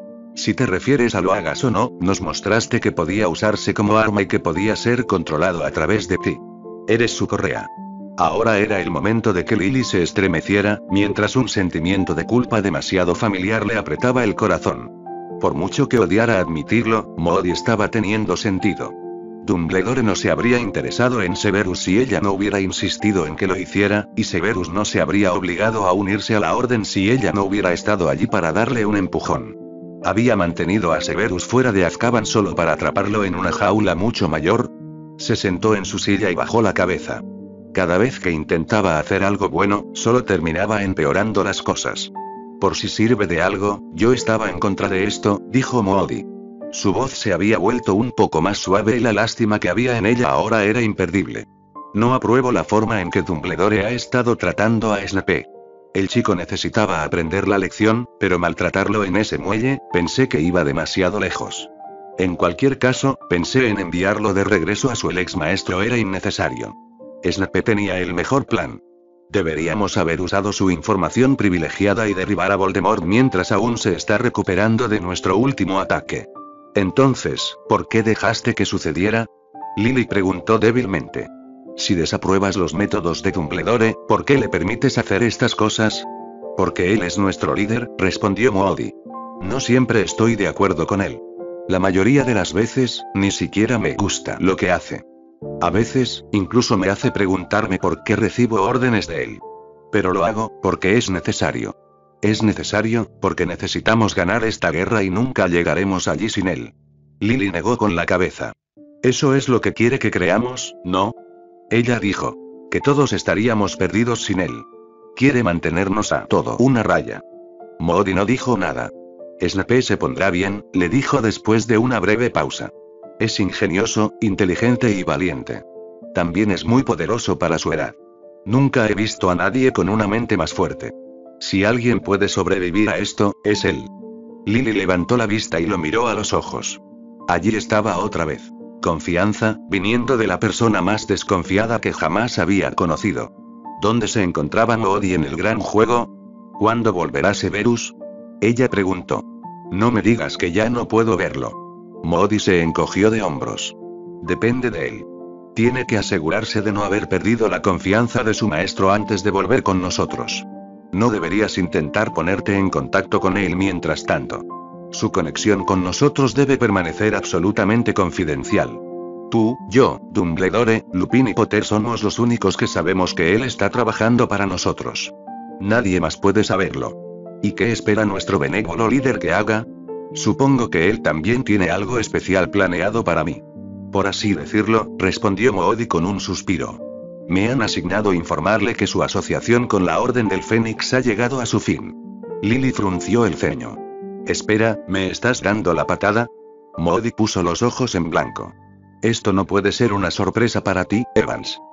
Si te refieres a lo hagas o no, nos mostraste que podía usarse como arma y que podía ser controlado a través de ti. Eres su correa. Ahora era el momento de que Lily se estremeciera, mientras un sentimiento de culpa demasiado familiar le apretaba el corazón. Por mucho que odiara admitirlo, Moody estaba teniendo sentido. Dumbledore no se habría interesado en Severus si ella no hubiera insistido en que lo hiciera, y Severus no se habría obligado a unirse a la orden si ella no hubiera estado allí para darle un empujón. Había mantenido a Severus fuera de Azkaban solo para atraparlo en una jaula mucho mayor. Se sentó en su silla y bajó la cabeza. Cada vez que intentaba hacer algo bueno, solo terminaba empeorando las cosas. Por si sirve de algo, yo estaba en contra de esto, dijo Moody. Su voz se había vuelto un poco más suave y la lástima que había en ella ahora era imperdible. No apruebo la forma en que Dumbledore ha estado tratando a Snape. El chico necesitaba aprender la lección, pero maltratarlo en ese muelle, pensé que iba demasiado lejos. En cualquier caso, pensé en enviarlo de regreso a su ex maestro era innecesario. Snape tenía el mejor plan. Deberíamos haber usado su información privilegiada y derribar a Voldemort mientras aún se está recuperando de nuestro último ataque. Entonces, ¿por qué dejaste que sucediera? Lily preguntó débilmente. Si desapruebas los métodos de Dumbledore, ¿por qué le permites hacer estas cosas? Porque él es nuestro líder, respondió Moody. No siempre estoy de acuerdo con él. La mayoría de las veces, ni siquiera me gusta lo que hace. A veces, incluso me hace preguntarme por qué recibo órdenes de él. Pero lo hago, porque es necesario. Es necesario, porque necesitamos ganar esta guerra y nunca llegaremos allí sin él. Lily negó con la cabeza. Eso es lo que quiere que creamos, ¿no? Ella dijo. Que todos estaríamos perdidos sin él. Quiere mantenernos a todo una raya. Moody no dijo nada. Snape se pondrá bien, le dijo después de una breve pausa. Es ingenioso, inteligente y valiente. También es muy poderoso para su edad. Nunca he visto a nadie con una mente más fuerte. Si alguien puede sobrevivir a esto, es él. Lily levantó la vista y lo miró a los ojos. Allí estaba otra vez. Confianza, viniendo de la persona más desconfiada que jamás había conocido. ¿Dónde se encontraba Moody en el gran juego? ¿Cuándo volverá Severus? Ella preguntó. No me digas que ya no puedo verlo. Moody se encogió de hombros. Depende de él. Tiene que asegurarse de no haber perdido la confianza de su maestro antes de volver con nosotros. No deberías intentar ponerte en contacto con él mientras tanto. Su conexión con nosotros debe permanecer absolutamente confidencial. Tú, yo, Dumbledore, Lupin y Potter somos los únicos que sabemos que él está trabajando para nosotros. Nadie más puede saberlo. ¿Y qué espera nuestro benévolo líder que haga? Supongo que él también tiene algo especial planeado para mí. Por así decirlo, respondió Moody con un suspiro. Me han asignado informarle que su asociación con la Orden del Fénix ha llegado a su fin. Lily frunció el ceño. Espera, ¿me estás dando la patada? Moody puso los ojos en blanco. Esto no puede ser una sorpresa para ti, Evans.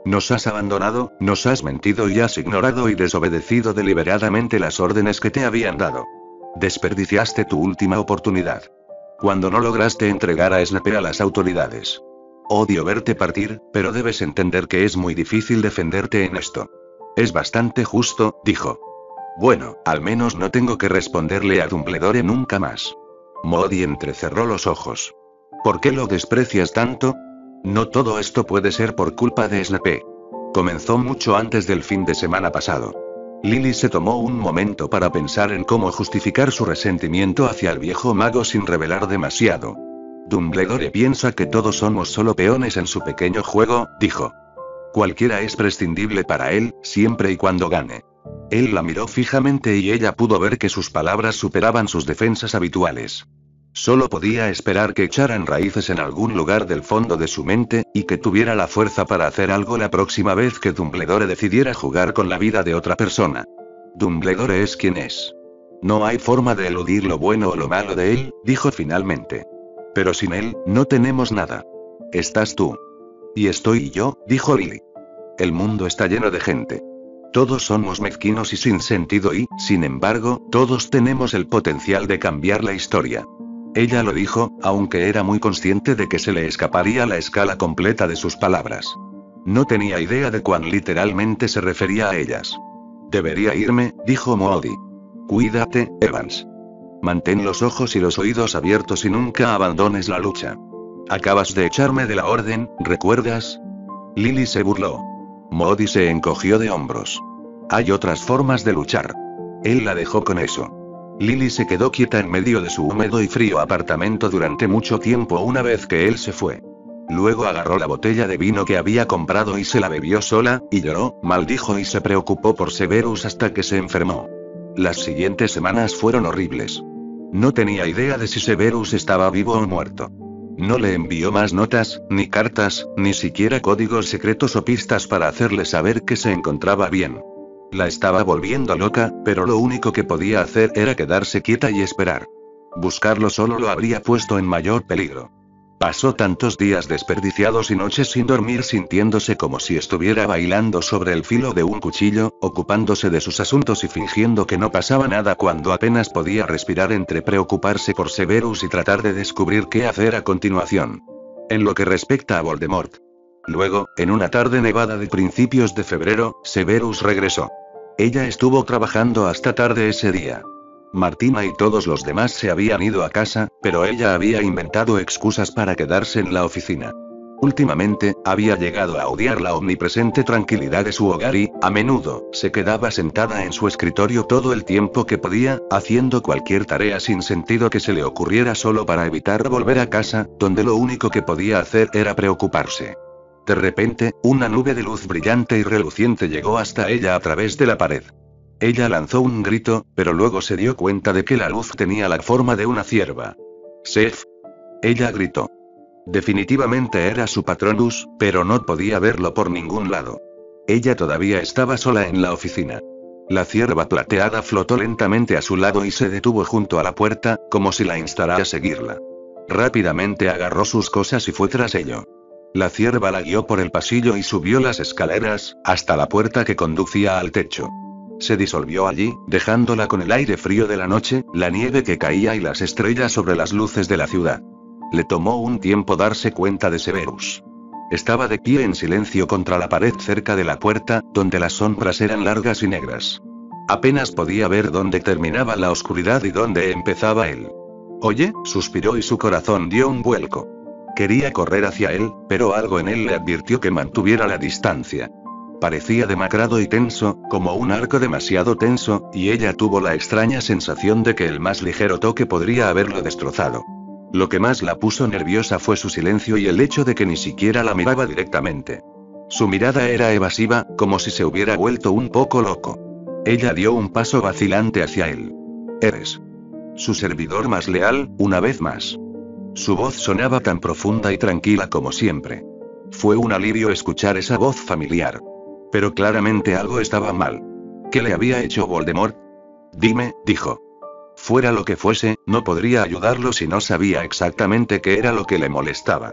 Nos has abandonado, nos has mentido y has ignorado y desobedecido deliberadamente las órdenes que te habían dado. Desperdiciaste tu última oportunidad. Cuando no lograste entregar a Snape a las autoridades. Odio verte partir, pero debes entender que es muy difícil defenderte en esto. Es bastante justo, dijo. Bueno, al menos no tengo que responderle a Dumbledore nunca más. Moody entrecerró los ojos. ¿Por qué lo desprecias tanto? No todo esto puede ser por culpa de Snape. Comenzó mucho antes del fin de semana pasado. Lily se tomó un momento para pensar en cómo justificar su resentimiento hacia el viejo mago sin revelar demasiado. Dumbledore piensa que todos somos solo peones en su pequeño juego, dijo. Cualquiera es prescindible para él, siempre y cuando gane. Él la miró fijamente y ella pudo ver que sus palabras superaban sus defensas habituales. Solo podía esperar que echaran raíces en algún lugar del fondo de su mente, y que tuviera la fuerza para hacer algo la próxima vez que Dumbledore decidiera jugar con la vida de otra persona. Dumbledore es quien es. No hay forma de eludir lo bueno o lo malo de él, dijo finalmente. Pero sin él, no tenemos nada. Estás tú. Y estoy yo, dijo Lily. El mundo está lleno de gente. Todos somos mezquinos y sin sentido y, sin embargo, todos tenemos el potencial de cambiar la historia. Ella lo dijo, aunque era muy consciente de que se le escaparía la escala completa de sus palabras. No tenía idea de cuán literalmente se refería a ellas. Debería irme, dijo Moody. Cuídate, Evans. Mantén los ojos y los oídos abiertos y nunca abandones la lucha. Acabas de echarme de la orden, ¿recuerdas? Lily se burló. Moody se encogió de hombros. Hay otras formas de luchar. Él la dejó con eso. Lily se quedó quieta en medio de su húmedo y frío apartamento durante mucho tiempo una vez que él se fue. Luego agarró la botella de vino que había comprado y se la bebió sola, y lloró, maldijo y se preocupó por Severus hasta que se enfermó. Las siguientes semanas fueron horribles. No tenía idea de si Severus estaba vivo o muerto. No le envió más notas, ni cartas, ni siquiera códigos secretos o pistas para hacerle saber que se encontraba bien. La estaba volviendo loca, pero lo único que podía hacer era quedarse quieta y esperar. Buscarlo solo lo habría puesto en mayor peligro. Pasó tantos días desperdiciados y noches sin dormir sintiéndose como si estuviera bailando sobre el filo de un cuchillo, ocupándose de sus asuntos y fingiendo que no pasaba nada cuando apenas podía respirar entre preocuparse por Severus y tratar de descubrir qué hacer a continuación. En lo que respecta a Voldemort. Luego, en una tarde nevada de principios de febrero, Severus regresó. Ella estuvo trabajando hasta tarde ese día. Martina y todos los demás se habían ido a casa, pero ella había inventado excusas para quedarse en la oficina. Últimamente, había llegado a odiar la omnipresente tranquilidad de su hogar y, a menudo, se quedaba sentada en su escritorio todo el tiempo que podía, haciendo cualquier tarea sin sentido que se le ocurriera solo para evitar volver a casa, donde lo único que podía hacer era preocuparse. De repente, una nube de luz brillante y reluciente llegó hasta ella a través de la pared. Ella lanzó un grito, pero luego se dio cuenta de que la luz tenía la forma de una cierva. «Sef». Ella gritó. Definitivamente era su Patronus, pero no podía verlo por ningún lado. Ella todavía estaba sola en la oficina. La cierva plateada flotó lentamente a su lado y se detuvo junto a la puerta, como si la instara a seguirla. Rápidamente agarró sus cosas y fue tras ello. La cierva la guió por el pasillo y subió las escaleras, hasta la puerta que conducía al techo. Se disolvió allí, dejándola con el aire frío de la noche, la nieve que caía y las estrellas sobre las luces de la ciudad. Le tomó un tiempo darse cuenta de Severus. Estaba de pie en silencio contra la pared cerca de la puerta, donde las sombras eran largas y negras. Apenas podía ver dónde terminaba la oscuridad y dónde empezaba él. «Oye», suspiró y su corazón dio un vuelco. Quería correr hacia él, pero algo en él le advirtió que mantuviera la distancia. Parecía demacrado y tenso, como un arco demasiado tenso, y ella tuvo la extraña sensación de que el más ligero toque podría haberlo destrozado. Lo que más la puso nerviosa fue su silencio y el hecho de que ni siquiera la miraba directamente. Su mirada era evasiva, como si se hubiera vuelto un poco loco. Ella dio un paso vacilante hacia él. «Eres su servidor más leal, una vez más». Su voz sonaba tan profunda y tranquila como siempre. Fue un alivio escuchar esa voz familiar. Pero claramente algo estaba mal. ¿Qué le había hecho Voldemort? «Dime», dijo. Fuera lo que fuese, no podría ayudarlo si no sabía exactamente qué era lo que le molestaba.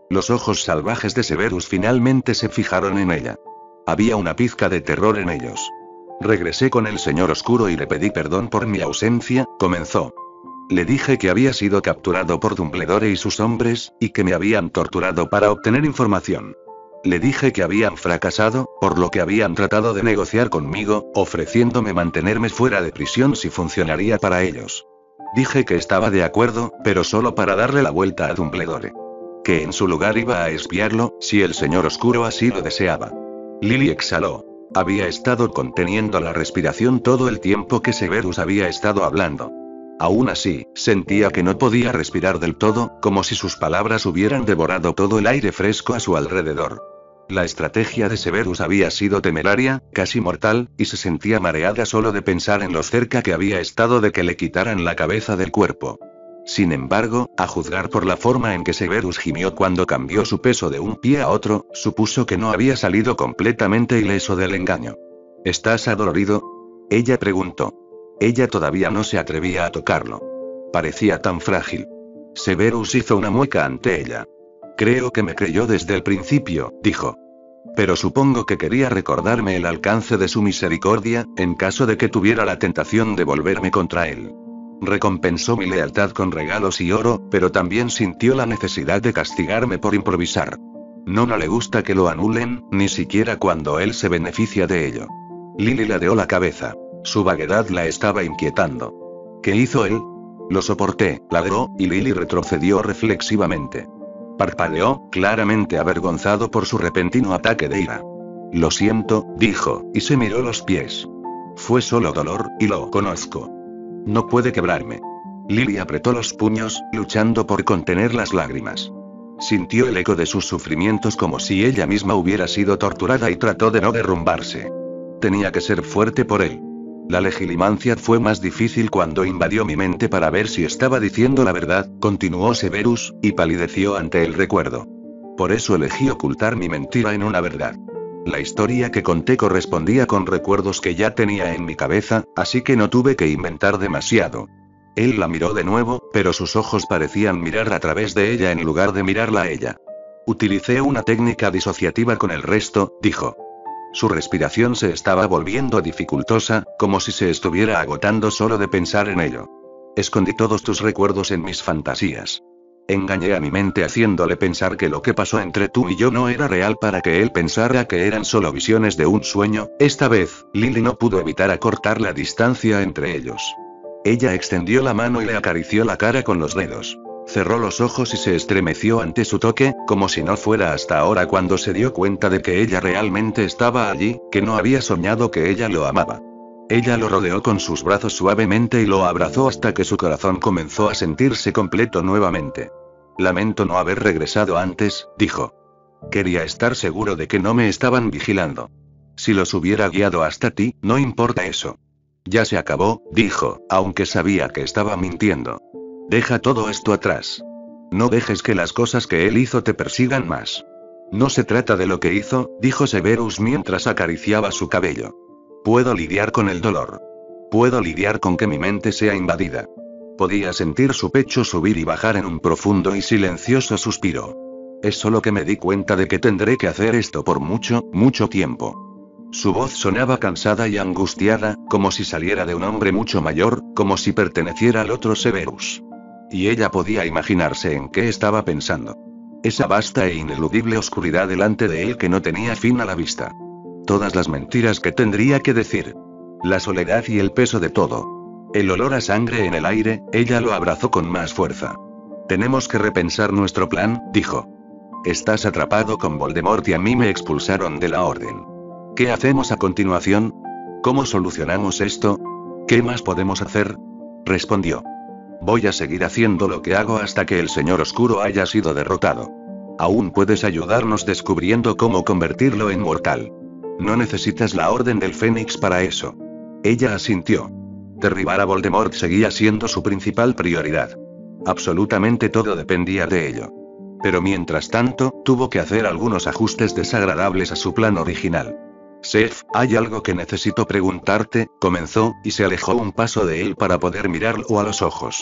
Los ojos salvajes de Severus finalmente se fijaron en ella. Había una pizca de terror en ellos. Regresé con el señor oscuro y le pedí perdón por mi ausencia, comenzó. Le dije que había sido capturado por Dumbledore y sus hombres, y que me habían torturado para obtener información. Le dije que habían fracasado, por lo que habían tratado de negociar conmigo, ofreciéndome mantenerme fuera de prisión si funcionaría para ellos. Dije que estaba de acuerdo, pero solo para darle la vuelta a Dumbledore. Que en su lugar iba a espiarlo, si el señor oscuro así lo deseaba. Lily exhaló. Había estado conteniendo la respiración todo el tiempo que Severus había estado hablando. Aún así, sentía que no podía respirar del todo, como si sus palabras hubieran devorado todo el aire fresco a su alrededor. La estrategia de Severus había sido temeraria, casi mortal, y se sentía mareada solo de pensar en lo cerca que había estado de que le quitaran la cabeza del cuerpo. Sin embargo, a juzgar por la forma en que Severus gimió cuando cambió su peso de un pie a otro, supuso que no había salido completamente ileso del engaño. ¿Estás adolorido? Ella preguntó. Ella todavía no se atrevía a tocarlo. Parecía tan frágil. Severus hizo una mueca ante ella. Creo que me creyó desde el principio, dijo. Pero supongo que quería recordarme el alcance de su misericordia, en caso de que tuviera la tentación de volverme contra él. Recompensó mi lealtad con regalos y oro, pero también sintió la necesidad de castigarme por improvisar. No no le gusta que lo anulen, ni siquiera cuando él se beneficia de ello. Lily ladeó la cabeza. Su vaguedad la estaba inquietando. ¿Qué hizo él? Lo soporté, ladró, y Lily retrocedió reflexivamente. Parpadeó, claramente avergonzado por su repentino ataque de ira. Lo siento, dijo, y se miró los pies. Fue solo dolor, y lo conozco. No puede quebrarme. Lily apretó los puños, luchando por contener las lágrimas. Sintió el eco de sus sufrimientos como si ella misma hubiera sido torturada y trató de no derrumbarse. Tenía que ser fuerte por él. La legilimancia fue más difícil cuando invadió mi mente para ver si estaba diciendo la verdad, continuó Severus, y palideció ante el recuerdo. Por eso elegí ocultar mi mentira en una verdad. La historia que conté correspondía con recuerdos que ya tenía en mi cabeza, así que no tuve que inventar demasiado. Él la miró de nuevo, pero sus ojos parecían mirar a través de ella en lugar de mirarla a ella. Utilicé una técnica disociativa con el resto, dijo. Su respiración se estaba volviendo dificultosa, como si se estuviera agotando solo de pensar en ello. Escondí todos tus recuerdos en mis fantasías. Engañé a mi mente haciéndole pensar que lo que pasó entre tú y yo no era real para que él pensara que eran solo visiones de un sueño. Esta vez, Lily no pudo evitar acortar la distancia entre ellos. Ella extendió la mano y le acarició la cara con los dedos. Cerró los ojos y se estremeció ante su toque, como si no fuera hasta ahora cuando se dio cuenta de que ella realmente estaba allí, que no había soñado que ella lo amaba. Ella lo rodeó con sus brazos suavemente y lo abrazó hasta que su corazón comenzó a sentirse completo nuevamente. Lamento no haber regresado antes, dijo. Quería estar seguro de que no me estaban vigilando. Si los hubiera guiado hasta ti, no importa eso. Ya se acabó, dijo, aunque sabía que estaba mintiendo. Deja todo esto atrás. No dejes que las cosas que él hizo te persigan más. No se trata de lo que hizo, dijo Severus mientras acariciaba su cabello. Puedo lidiar con el dolor. Puedo lidiar con que mi mente sea invadida. Podía sentir su pecho subir y bajar en un profundo y silencioso suspiro. Es solo que me di cuenta de que tendré que hacer esto por mucho, mucho tiempo. Su voz sonaba cansada y angustiada, como si saliera de un hombre mucho mayor, como si perteneciera al otro Severus. Y ella podía imaginarse en qué estaba pensando. Esa vasta e ineludible oscuridad delante de él que no tenía fin a la vista. Todas las mentiras que tendría que decir. La soledad y el peso de todo. El olor a sangre en el aire, ella lo abrazó con más fuerza. Tenemos que repensar nuestro plan, dijo. Estás atrapado con Voldemort y a mí me expulsaron de la orden. ¿Qué hacemos a continuación? ¿Cómo solucionamos esto? ¿Qué más podemos hacer? Respondió. Voy a seguir haciendo lo que hago hasta que el Señor Oscuro haya sido derrotado. Aún puedes ayudarnos descubriendo cómo convertirlo en mortal. No necesitas la Orden del Fénix para eso. Ella asintió. Derribar a Voldemort seguía siendo su principal prioridad. Absolutamente todo dependía de ello. Pero mientras tanto, tuvo que hacer algunos ajustes desagradables a su plan original. Seth, hay algo que necesito preguntarte, comenzó, y se alejó un paso de él para poder mirarlo a los ojos.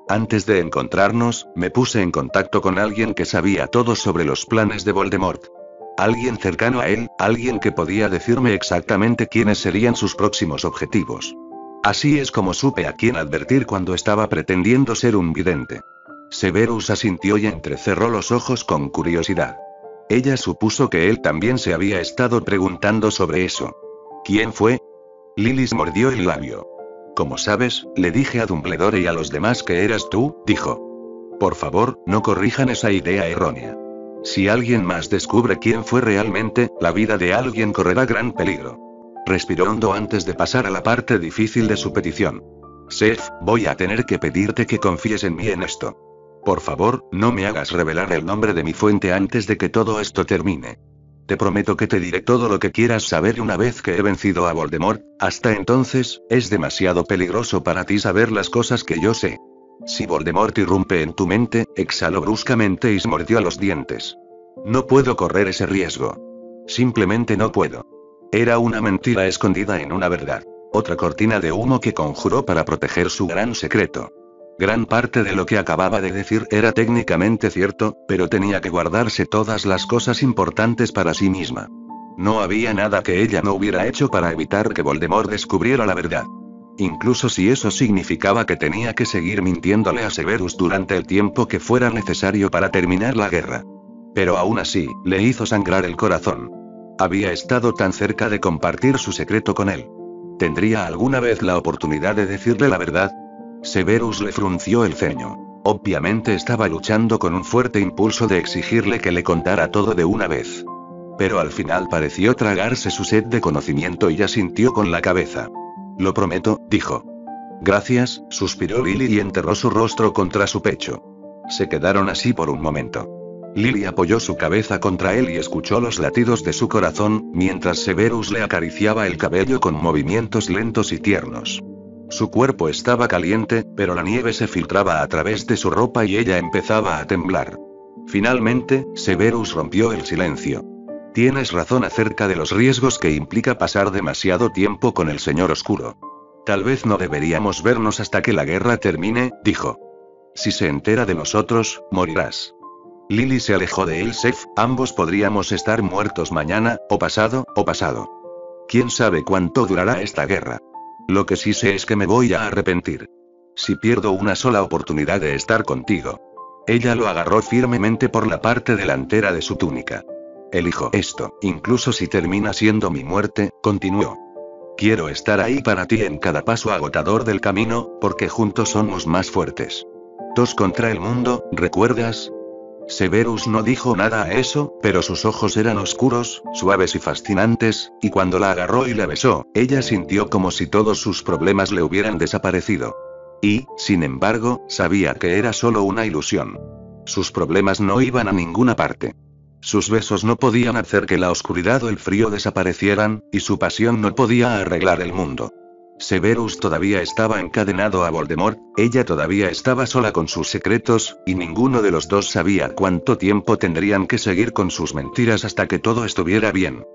Antes de encontrarnos, me puse en contacto con alguien que sabía todo sobre los planes de Voldemort. Alguien cercano a él, alguien que podía decirme exactamente quiénes serían sus próximos objetivos. Así es como supe a quién advertir cuando estaba pretendiendo ser un vidente. Severus asintió y entrecerró los ojos con curiosidad. Ella supuso que él también se había estado preguntando sobre eso. ¿Quién fue? Lily mordió el labio. Como sabes, le dije a Dumbledore y a los demás que eras tú, dijo. Por favor, no corrijan esa idea errónea. Si alguien más descubre quién fue realmente, la vida de alguien correrá gran peligro. Respiró hondo antes de pasar a la parte difícil de su petición. Seth, voy a tener que pedirte que confíes en mí en esto. Por favor, no me hagas revelar el nombre de mi fuente antes de que todo esto termine. Te prometo que te diré todo lo que quieras saber una vez que he vencido a Voldemort. Hasta entonces, es demasiado peligroso para ti saber las cosas que yo sé. Si Voldemort irrumpe en tu mente, exhaló bruscamente y se mordió los dientes. No puedo correr ese riesgo. Simplemente no puedo. Era una mentira escondida en una verdad. Otra cortina de humo que conjuró para proteger su gran secreto. Gran parte de lo que acababa de decir era técnicamente cierto, pero tenía que guardarse todas las cosas importantes para sí misma. No había nada que ella no hubiera hecho para evitar que Voldemort descubriera la verdad. Incluso si eso significaba que tenía que seguir mintiéndole a Severus durante el tiempo que fuera necesario para terminar la guerra. Pero aún así, le hizo sangrar el corazón. Había estado tan cerca de compartir su secreto con él. ¿Tendría alguna vez la oportunidad de decirle la verdad? Severus le frunció el ceño. Obviamente estaba luchando con un fuerte impulso de exigirle que le contara todo de una vez. Pero al final pareció tragarse su sed de conocimiento y asintió con la cabeza. Lo prometo, dijo. Gracias, suspiró Lily y enterró su rostro contra su pecho. Se quedaron así por un momento. Lily apoyó su cabeza contra él y escuchó los latidos de su corazón, mientras Severus le acariciaba el cabello con movimientos lentos y tiernos. Su cuerpo estaba caliente, pero la nieve se filtraba a través de su ropa y ella empezaba a temblar. Finalmente, Severus rompió el silencio. Tienes razón acerca de los riesgos que implica pasar demasiado tiempo con el Señor Oscuro. Tal vez no deberíamos vernos hasta que la guerra termine, dijo. Si se entera de nosotros, morirás. Lily se alejó de él. Seth, ambos podríamos estar muertos mañana, o pasado, o pasado. ¿Quién sabe cuánto durará esta guerra? Lo que sí sé es que me voy a arrepentir. Si pierdo una sola oportunidad de estar contigo. Ella lo agarró firmemente por la parte delantera de su túnica. Elijo esto, incluso si termina siendo mi muerte, continuó. Quiero estar ahí para ti en cada paso agotador del camino, porque juntos somos más fuertes. Dos contra el mundo, ¿recuerdas? Severus no dijo nada a eso, pero sus ojos eran oscuros, suaves y fascinantes, y cuando la agarró y la besó, ella sintió como si todos sus problemas le hubieran desaparecido. Y, sin embargo, sabía que era solo una ilusión. Sus problemas no iban a ninguna parte. Sus besos no podían hacer que la oscuridad o el frío desaparecieran, y su pasión no podía arreglar el mundo. Severus todavía estaba encadenado a Voldemort, ella todavía estaba sola con sus secretos, y ninguno de los dos sabía cuánto tiempo tendrían que seguir con sus mentiras hasta que todo estuviera bien.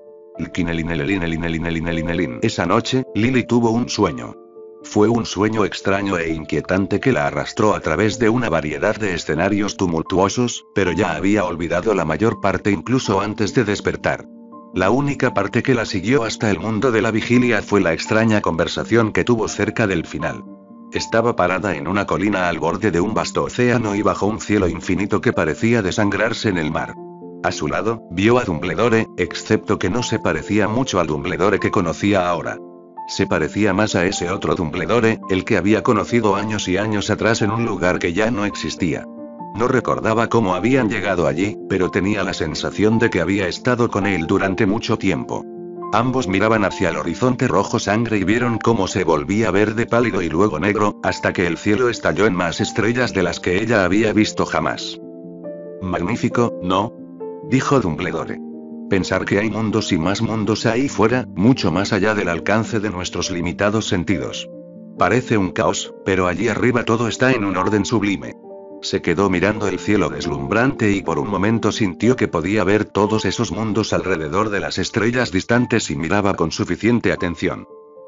Esa noche, Lily tuvo un sueño. Fue un sueño extraño e inquietante que la arrastró a través de una variedad de escenarios tumultuosos, pero ya había olvidado la mayor parte incluso antes de despertar. La única parte que la siguió hasta el mundo de la vigilia fue la extraña conversación que tuvo cerca del final. Estaba parada en una colina al borde de un vasto océano y bajo un cielo infinito que parecía desangrarse en el mar. A su lado, vio a Dumbledore, excepto que no se parecía mucho al Dumbledore que conocía ahora. Se parecía más a ese otro Dumbledore, el que había conocido años y años atrás en un lugar que ya no existía. No recordaba cómo habían llegado allí, pero tenía la sensación de que había estado con él durante mucho tiempo. Ambos miraban hacia el horizonte rojo sangre y vieron cómo se volvía verde pálido y luego negro, hasta que el cielo estalló en más estrellas de las que ella había visto jamás. Magnífico, ¿no? Dijo Dumbledore. Pensar que hay mundos y más mundos ahí fuera, mucho más allá del alcance de nuestros limitados sentidos. Parece un caos, pero allí arriba todo está en un orden sublime. Se quedó mirando el cielo deslumbrante y por un momento sintió que podía ver todos esos mundos alrededor de las estrellas distantes y miraba con suficiente atención.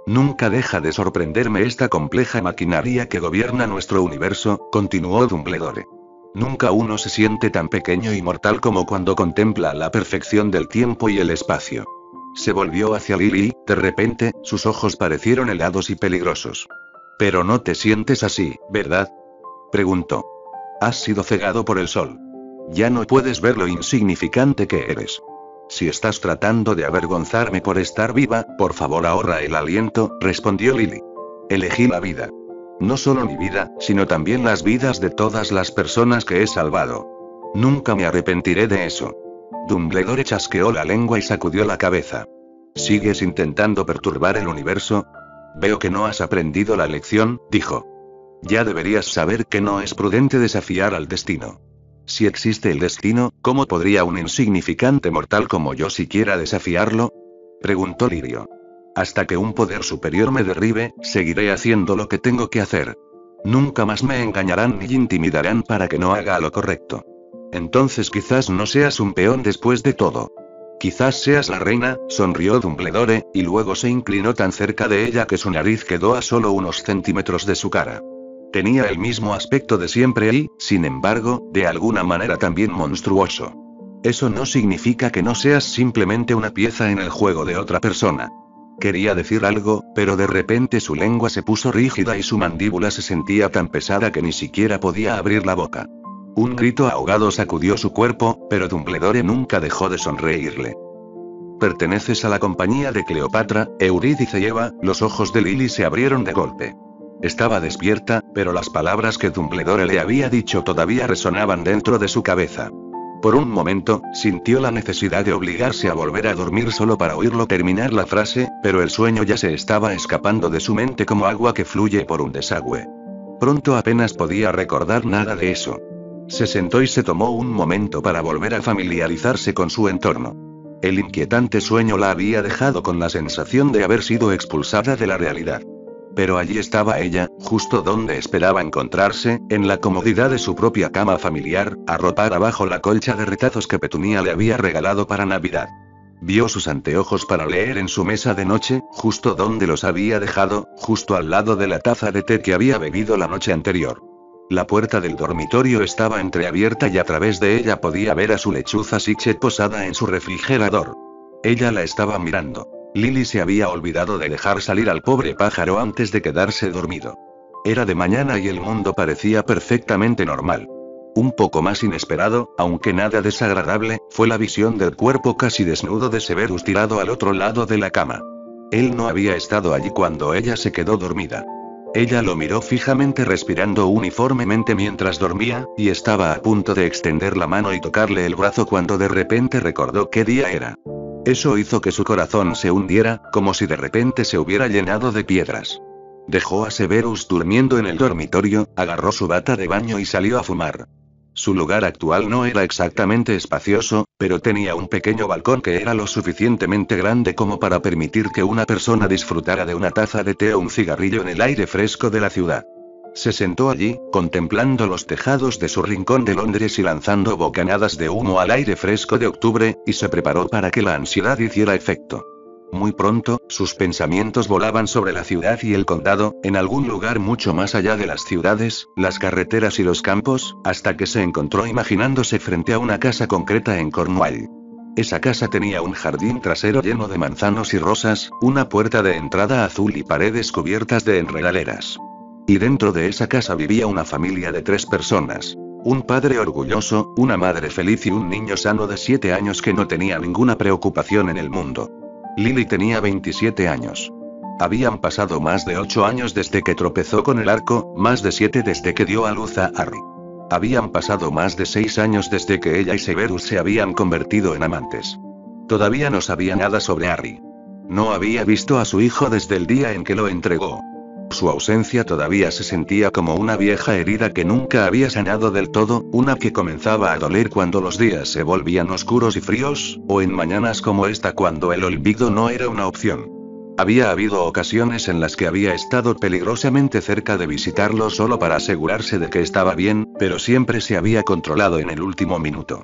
Nunca deja de sorprenderme esta compleja maquinaria que gobierna nuestro universo, continuó Dumbledore. Nunca uno se siente tan pequeño y mortal como cuando contempla la perfección del tiempo y el espacio. Se volvió hacia Lily y, de repente, sus ojos parecieron helados y peligrosos. Pero no te sientes así, ¿verdad? Preguntó. Has sido cegado por el sol. Ya no puedes ver lo insignificante que eres. Si estás tratando de avergonzarme por estar viva, por favor ahorra el aliento, respondió Lily. Elegí la vida. No solo mi vida, sino también las vidas de todas las personas que he salvado. Nunca me arrepentiré de eso. Dumbledore chasqueó la lengua y sacudió la cabeza. ¿Sigues intentando perturbar el universo? Veo que no has aprendido la lección, dijo. Ya deberías saber que no es prudente desafiar al destino. Si existe el destino, ¿cómo podría un insignificante mortal como yo siquiera desafiarlo? Preguntó Lirio. Hasta que un poder superior me derribe, seguiré haciendo lo que tengo que hacer. Nunca más me engañarán ni intimidarán para que no haga lo correcto. Entonces quizás no seas un peón después de todo. Quizás seas la reina, sonrió Dumbledore, y luego se inclinó tan cerca de ella que su nariz quedó a solo unos centímetros de su cara. Tenía el mismo aspecto de siempre y, sin embargo, de alguna manera también monstruoso. Eso no significa que no seas simplemente una pieza en el juego de otra persona. Quería decir algo, pero de repente su lengua se puso rígida y su mandíbula se sentía tan pesada que ni siquiera podía abrir la boca. Un grito ahogado sacudió su cuerpo, pero Dumbledore nunca dejó de sonreírle. Perteneces a la compañía de Cleopatra, Eurídice y Eva. Los ojos de Lily se abrieron de golpe. Estaba despierta, pero las palabras que Dumbledore le había dicho todavía resonaban dentro de su cabeza. Por un momento, sintió la necesidad de obligarse a volver a dormir solo para oírlo terminar la frase, pero el sueño ya se estaba escapando de su mente como agua que fluye por un desagüe. Pronto apenas podía recordar nada de eso. Se sentó y se tomó un momento para volver a familiarizarse con su entorno. El inquietante sueño la había dejado con la sensación de haber sido expulsada de la realidad. Pero allí estaba ella, justo donde esperaba encontrarse, en la comodidad de su propia cama familiar, arropada bajo la colcha de retazos que Petunia le había regalado para Navidad. Vio sus anteojos para leer en su mesa de noche, justo donde los había dejado, justo al lado de la taza de té que había bebido la noche anterior. La puerta del dormitorio estaba entreabierta y a través de ella podía ver a su lechuza Sichet posada en su refrigerador. Ella la estaba mirando. Lily se había olvidado de dejar salir al pobre pájaro antes de quedarse dormido. Era de mañana y el mundo parecía perfectamente normal. Un poco más inesperado, aunque nada desagradable, fue la visión del cuerpo casi desnudo de Severus tirado al otro lado de la cama. Él no había estado allí cuando ella se quedó dormida. Ella lo miró fijamente respirando uniformemente mientras dormía, y estaba a punto de extender la mano y tocarle el brazo cuando de repente recordó qué día era. Eso hizo que su corazón se hundiera, como si de repente se hubiera llenado de piedras. Dejó a Severus durmiendo en el dormitorio, agarró su bata de baño y salió a fumar. Su lugar actual no era exactamente espacioso, pero tenía un pequeño balcón que era lo suficientemente grande como para permitir que una persona disfrutara de una taza de té o un cigarrillo en el aire fresco de la ciudad. Se sentó allí, contemplando los tejados de su rincón de Londres y lanzando bocanadas de humo al aire fresco de octubre, y se preparó para que la ansiedad hiciera efecto. Muy pronto, sus pensamientos volaban sobre la ciudad y el condado, en algún lugar mucho más allá de las ciudades, las carreteras y los campos, hasta que se encontró imaginándose frente a una casa concreta en Cornwall. Esa casa tenía un jardín trasero lleno de manzanos y rosas, una puerta de entrada azul y paredes cubiertas de enredaderas. Y dentro de esa casa vivía una familia de tres personas. Un padre orgulloso, una madre feliz y un niño sano de siete años que no tenía ninguna preocupación en el mundo. Lily tenía veintisiete años. Habían pasado más de ocho años desde que tropezó con el arco, más de siete desde que dio a luz a Harry. Habían pasado más de seis años desde que ella y Severus se habían convertido en amantes. Todavía no sabía nada sobre Harry. No había visto a su hijo desde el día en que lo entregó. Su ausencia todavía se sentía como una vieja herida que nunca había sanado del todo, una que comenzaba a doler cuando los días se volvían oscuros y fríos, o en mañanas como esta cuando el olvido no era una opción. Había habido ocasiones en las que había estado peligrosamente cerca de visitarlo solo para asegurarse de que estaba bien, pero siempre se había controlado en el último minuto.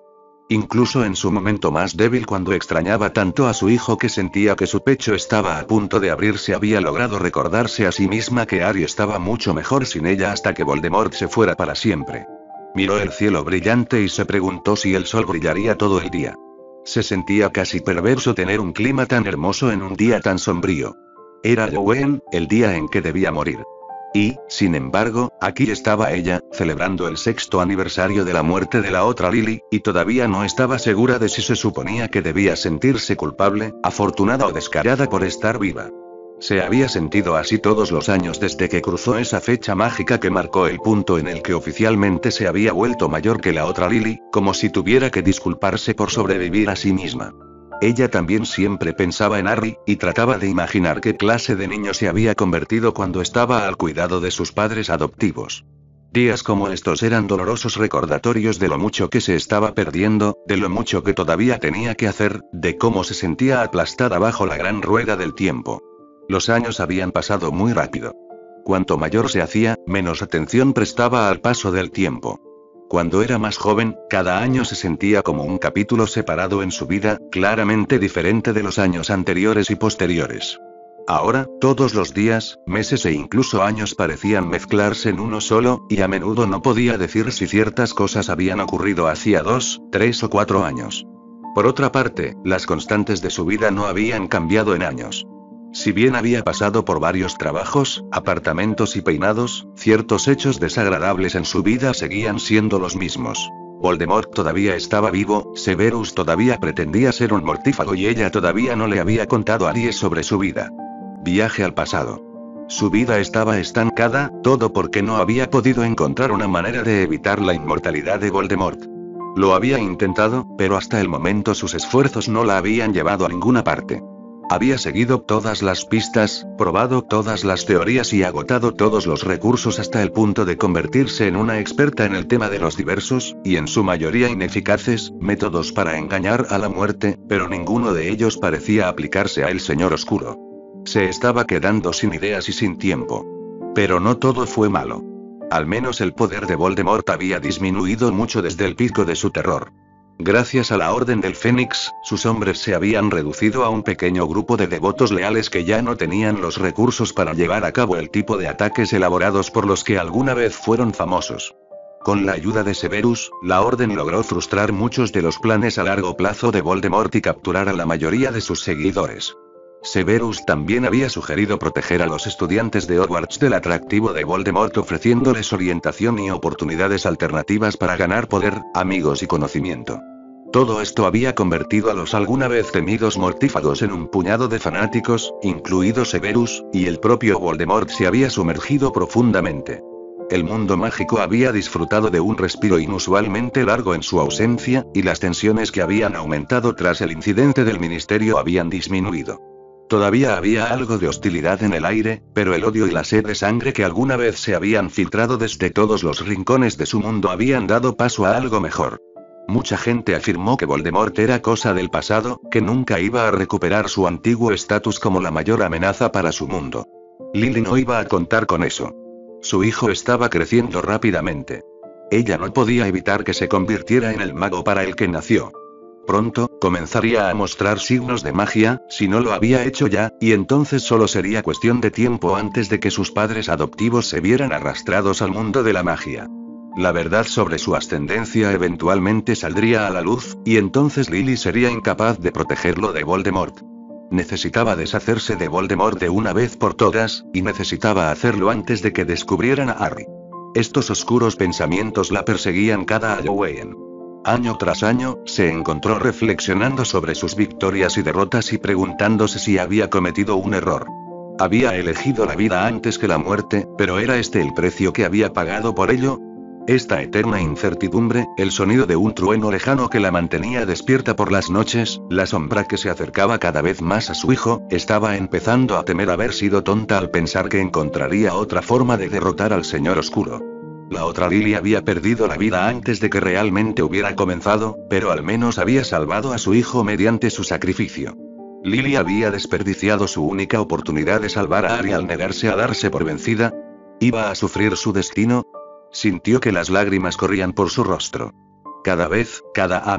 Incluso en su momento más débil, cuando extrañaba tanto a su hijo que sentía que su pecho estaba a punto de abrirse, había logrado recordarse a sí misma que Ari estaba mucho mejor sin ella hasta que Voldemort se fuera para siempre. Miró el cielo brillante y se preguntó si el sol brillaría todo el día. Se sentía casi perverso tener un clima tan hermoso en un día tan sombrío. Era Halloween, el día en que debía morir. Y, sin embargo, aquí estaba ella, celebrando el sexto aniversario de la muerte de la otra Lily, y todavía no estaba segura de si se suponía que debía sentirse culpable, afortunada o descarada por estar viva. Se había sentido así todos los años desde que cruzó esa fecha mágica que marcó el punto en el que oficialmente se había vuelto mayor que la otra Lily, como si tuviera que disculparse por sobrevivir a sí misma. Ella también siempre pensaba en Harry, y trataba de imaginar qué clase de niño se había convertido cuando estaba al cuidado de sus padres adoptivos. Días como estos eran dolorosos recordatorios de lo mucho que se estaba perdiendo, de lo mucho que todavía tenía que hacer, de cómo se sentía aplastada bajo la gran rueda del tiempo. Los años habían pasado muy rápido. Cuanto mayor se hacía, menos atención prestaba al paso del tiempo. Cuando era más joven, cada año se sentía como un capítulo separado en su vida, claramente diferente de los años anteriores y posteriores. Ahora, todos los días, meses e incluso años parecían mezclarse en uno solo, y a menudo no podía decir si ciertas cosas habían ocurrido hacía dos, tres o cuatro años. Por otra parte, las constantes de su vida no habían cambiado en años. Si bien había pasado por varios trabajos, apartamentos y peinados, ciertos hechos desagradables en su vida seguían siendo los mismos. Voldemort todavía estaba vivo, Severus todavía pretendía ser un mortífago y ella todavía no le había contado a Aries sobre su vida. Viaje al pasado. Su vida estaba estancada, todo porque no había podido encontrar una manera de evitar la inmortalidad de Voldemort. Lo había intentado, pero hasta el momento sus esfuerzos no la habían llevado a ninguna parte. Había seguido todas las pistas, probado todas las teorías y agotado todos los recursos hasta el punto de convertirse en una experta en el tema de los diversos, y en su mayoría ineficaces, métodos para engañar a la muerte, pero ninguno de ellos parecía aplicarse a el Señor Oscuro. Se estaba quedando sin ideas y sin tiempo. Pero no todo fue malo. Al menos el poder de Voldemort había disminuido mucho desde el pico de su terror. Gracias a la Orden del Fénix, sus hombres se habían reducido a un pequeño grupo de devotos leales que ya no tenían los recursos para llevar a cabo el tipo de ataques elaborados por los que alguna vez fueron famosos. Con la ayuda de Severus, la Orden logró frustrar muchos de los planes a largo plazo de Voldemort y capturar a la mayoría de sus seguidores. Severus también había sugerido proteger a los estudiantes de Hogwarts del atractivo de Voldemort, ofreciéndoles orientación y oportunidades alternativas para ganar poder, amigos y conocimiento. Todo esto había convertido a los alguna vez temidos mortífagos en un puñado de fanáticos, incluido Severus, y el propio Voldemort se había sumergido profundamente. El mundo mágico había disfrutado de un respiro inusualmente largo en su ausencia, y las tensiones que habían aumentado tras el incidente del ministerio habían disminuido. Todavía había algo de hostilidad en el aire, pero el odio y la sed de sangre que alguna vez se habían filtrado desde todos los rincones de su mundo habían dado paso a algo mejor. Mucha gente afirmó que Voldemort era cosa del pasado, que nunca iba a recuperar su antiguo estatus como la mayor amenaza para su mundo. Lily no iba a contar con eso. Su hijo estaba creciendo rápidamente. Ella no podía evitar que se convirtiera en el mago para el que nació. Pronto, comenzaría a mostrar signos de magia, si no lo había hecho ya, y entonces solo sería cuestión de tiempo antes de que sus padres adoptivos se vieran arrastrados al mundo de la magia. La verdad sobre su ascendencia eventualmente saldría a la luz, y entonces Lily sería incapaz de protegerlo de Voldemort. Necesitaba deshacerse de Voldemort de una vez por todas, y necesitaba hacerlo antes de que descubrieran a Harry. Estos oscuros pensamientos la perseguían cada Halloween. Año tras año, se encontró reflexionando sobre sus victorias y derrotas y preguntándose si había cometido un error. Había elegido la vida antes que la muerte, pero ¿era este el precio que había pagado por ello? Esta eterna incertidumbre, el sonido de un trueno lejano que la mantenía despierta por las noches, la sombra que se acercaba cada vez más a su hijo, estaba empezando a temer haber sido tonta al pensar que encontraría otra forma de derrotar al Señor Oscuro. La otra Lily había perdido la vida antes de que realmente hubiera comenzado, pero al menos había salvado a su hijo mediante su sacrificio. Lily había desperdiciado su única oportunidad de salvar a Harry al negarse a darse por vencida. ¿Iba a sufrir su destino? Sintió que las lágrimas corrían por su rostro. Cada vez, cada año.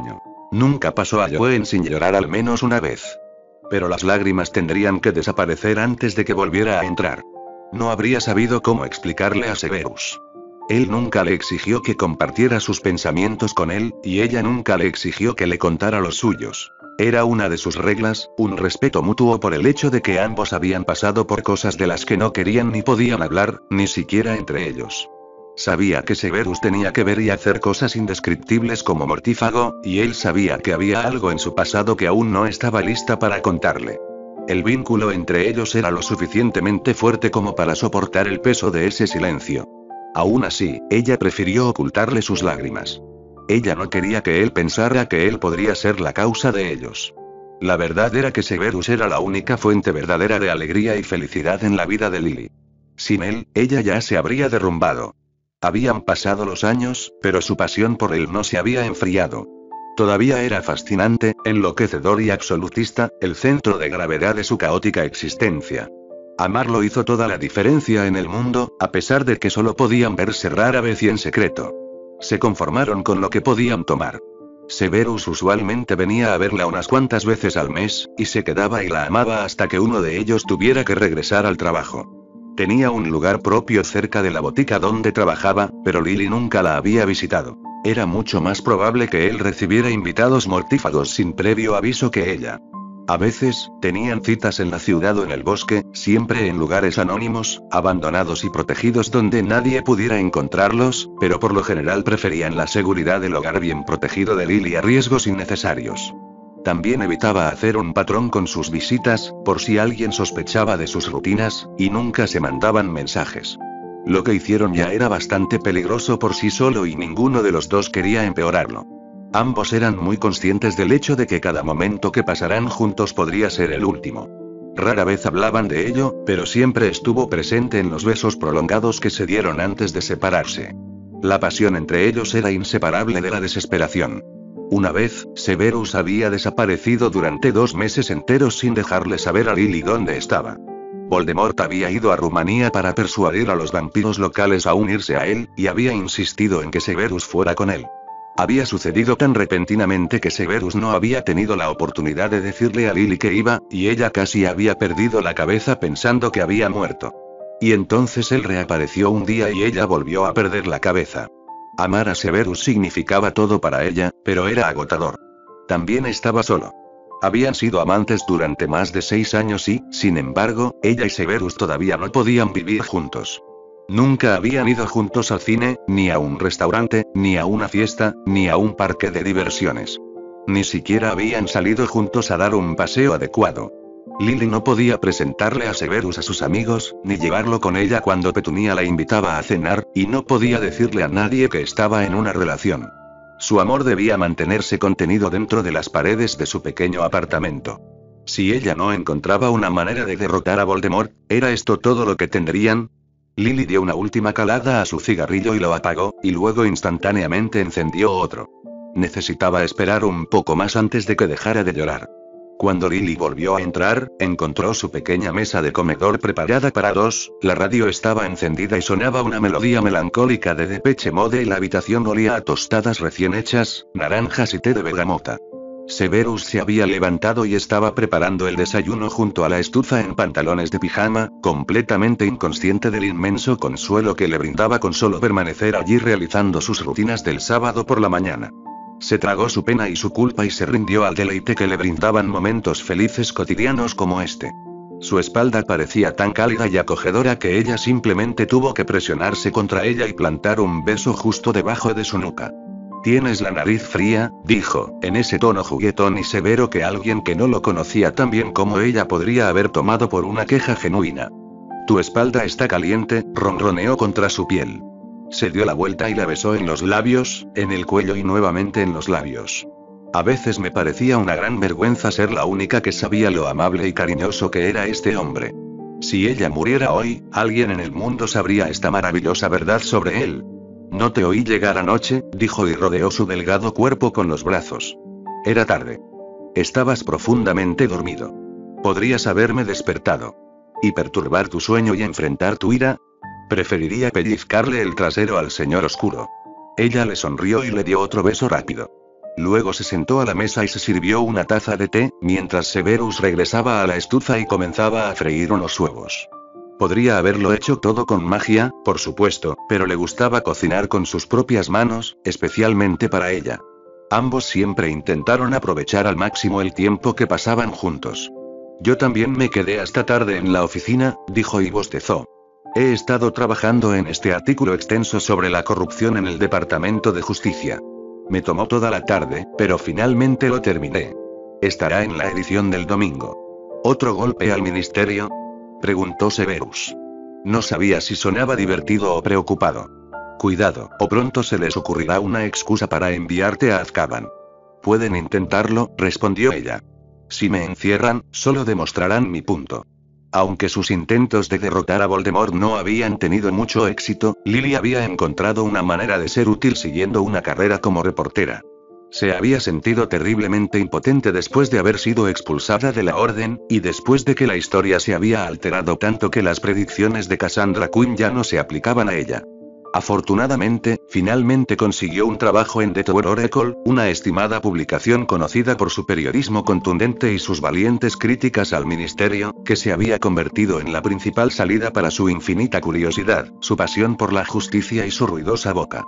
Nunca pasó a Joen sin llorar al menos una vez. Pero las lágrimas tendrían que desaparecer antes de que volviera a entrar. No habría sabido cómo explicarle a Severus. Él nunca le exigió que compartiera sus pensamientos con él, y ella nunca le exigió que le contara los suyos. Era una de sus reglas, un respeto mutuo por el hecho de que ambos habían pasado por cosas de las que no querían ni podían hablar, ni siquiera entre ellos. Sabía que Severus tenía que ver y hacer cosas indescriptibles como mortífago, y él sabía que había algo en su pasado que aún no estaba lista para contarle. El vínculo entre ellos era lo suficientemente fuerte como para soportar el peso de ese silencio. Aún así, ella prefirió ocultarle sus lágrimas. Ella no quería que él pensara que él podría ser la causa de ellos. La verdad era que Severus era la única fuente verdadera de alegría y felicidad en la vida de Lily. Sin él, ella ya se habría derrumbado. Habían pasado los años, pero su pasión por él no se había enfriado. Todavía era fascinante, enloquecedor y absolutista, el centro de gravedad de su caótica existencia. Amarlo hizo toda la diferencia en el mundo, a pesar de que solo podían verse rara vez y en secreto. Se conformaron con lo que podían tomar. Severus usualmente venía a verla unas cuantas veces al mes, y se quedaba y la amaba hasta que uno de ellos tuviera que regresar al trabajo. Tenía un lugar propio cerca de la botica donde trabajaba, pero Lily nunca la había visitado. Era mucho más probable que él recibiera invitados mortífagos sin previo aviso que ella. A veces, tenían citas en la ciudad o en el bosque, siempre en lugares anónimos, abandonados y protegidos donde nadie pudiera encontrarlos, pero por lo general preferían la seguridad del hogar bien protegido de Lily a riesgos innecesarios. También evitaba hacer un patrón con sus visitas, por si alguien sospechaba de sus rutinas, y nunca se mandaban mensajes. Lo que hicieron ya era bastante peligroso por sí solo y ninguno de los dos quería empeorarlo. Ambos eran muy conscientes del hecho de que cada momento que pasarán juntos podría ser el último. Rara vez hablaban de ello, pero siempre estuvo presente en los besos prolongados que se dieron antes de separarse. La pasión entre ellos era inseparable de la desesperación. Una vez, Severus había desaparecido durante dos meses enteros sin dejarle saber a Lily dónde estaba. Voldemort había ido a Rumanía para persuadir a los vampiros locales a unirse a él, y había insistido en que Severus fuera con él. Había sucedido tan repentinamente que Severus no había tenido la oportunidad de decirle a Lily que iba, y ella casi había perdido la cabeza pensando que había muerto. Y entonces él reapareció un día y ella volvió a perder la cabeza. Amar a Severus significaba todo para ella, pero era agotador. También estaba solo. Habían sido amantes durante más de seis años y, sin embargo, ella y Severus todavía no podían vivir juntos. Nunca habían ido juntos al cine, ni a un restaurante, ni a una fiesta, ni a un parque de diversiones. Ni siquiera habían salido juntos a dar un paseo adecuado. Lily no podía presentarle a Severus a sus amigos, ni llevarlo con ella cuando Petunia la invitaba a cenar, y no podía decirle a nadie que estaba en una relación. Su amor debía mantenerse contenido dentro de las paredes de su pequeño apartamento. Si ella no encontraba una manera de derrotar a Voldemort, ¿era esto todo lo que tendrían? Lily dio una última calada a su cigarrillo y lo apagó, y luego instantáneamente encendió otro. Necesitaba esperar un poco más antes de que dejara de llorar. Cuando Lily volvió a entrar, encontró su pequeña mesa de comedor preparada para dos, la radio estaba encendida y sonaba una melodía melancólica de Depeche Mode y la habitación olía a tostadas recién hechas, naranjas y té de bergamota. Severus se había levantado y estaba preparando el desayuno junto a la estufa en pantalones de pijama, completamente inconsciente del inmenso consuelo que le brindaba con solo permanecer allí realizando sus rutinas del sábado por la mañana. Se tragó su pena y su culpa y se rindió al deleite que le brindaban momentos felices cotidianos como este. Su espalda parecía tan cálida y acogedora que ella simplemente tuvo que presionarse contra ella y plantar un beso justo debajo de su nuca. «Tienes la nariz fría», dijo, en ese tono juguetón y severo que alguien que no lo conocía tan bien como ella podría haber tomado por una queja genuina. «Tu espalda está caliente», ronroneó contra su piel. Se dio la vuelta y la besó en los labios, en el cuello y nuevamente en los labios. A veces me parecía una gran vergüenza ser la única que sabía lo amable y cariñoso que era este hombre. Si ella muriera hoy, alguien en el mundo sabría esta maravillosa verdad sobre él. «No te oí llegar anoche», dijo y rodeó su delgado cuerpo con los brazos. Era tarde. Estabas profundamente dormido. Podrías haberme despertado. ¿Y perturbar tu sueño y enfrentar tu ira? Preferiría pellizcarle el trasero al señor oscuro. Ella le sonrió y le dio otro beso rápido. Luego se sentó a la mesa y se sirvió una taza de té, mientras Severus regresaba a la estufa y comenzaba a freír unos huevos. Podría haberlo hecho todo con magia, por supuesto, pero le gustaba cocinar con sus propias manos, especialmente para ella. Ambos siempre intentaron aprovechar al máximo el tiempo que pasaban juntos. Yo también me quedé hasta tarde en la oficina, dijo y bostezó. He estado trabajando en este artículo extenso sobre la corrupción en el Departamento de Justicia. Me tomó toda la tarde, pero finalmente lo terminé. Estará en la edición del domingo. ¿Otro golpe al ministerio?, preguntó Severus. No sabía si sonaba divertido o preocupado. Cuidado, o pronto se les ocurrirá una excusa para enviarte a Azkaban. Pueden intentarlo, respondió ella. Si me encierran, solo demostrarán mi punto. Aunque sus intentos de derrotar a Voldemort no habían tenido mucho éxito, Lily había encontrado una manera de ser útil siguiendo una carrera como reportera. Se había sentido terriblemente impotente después de haber sido expulsada de la Orden, y después de que la historia se había alterado tanto que las predicciones de Cassandra Quinn ya no se aplicaban a ella. Afortunadamente, finalmente consiguió un trabajo en The Tower Oracle, una estimada publicación conocida por su periodismo contundente y sus valientes críticas al ministerio, que se había convertido en la principal salida para su infinita curiosidad, su pasión por la justicia y su ruidosa boca.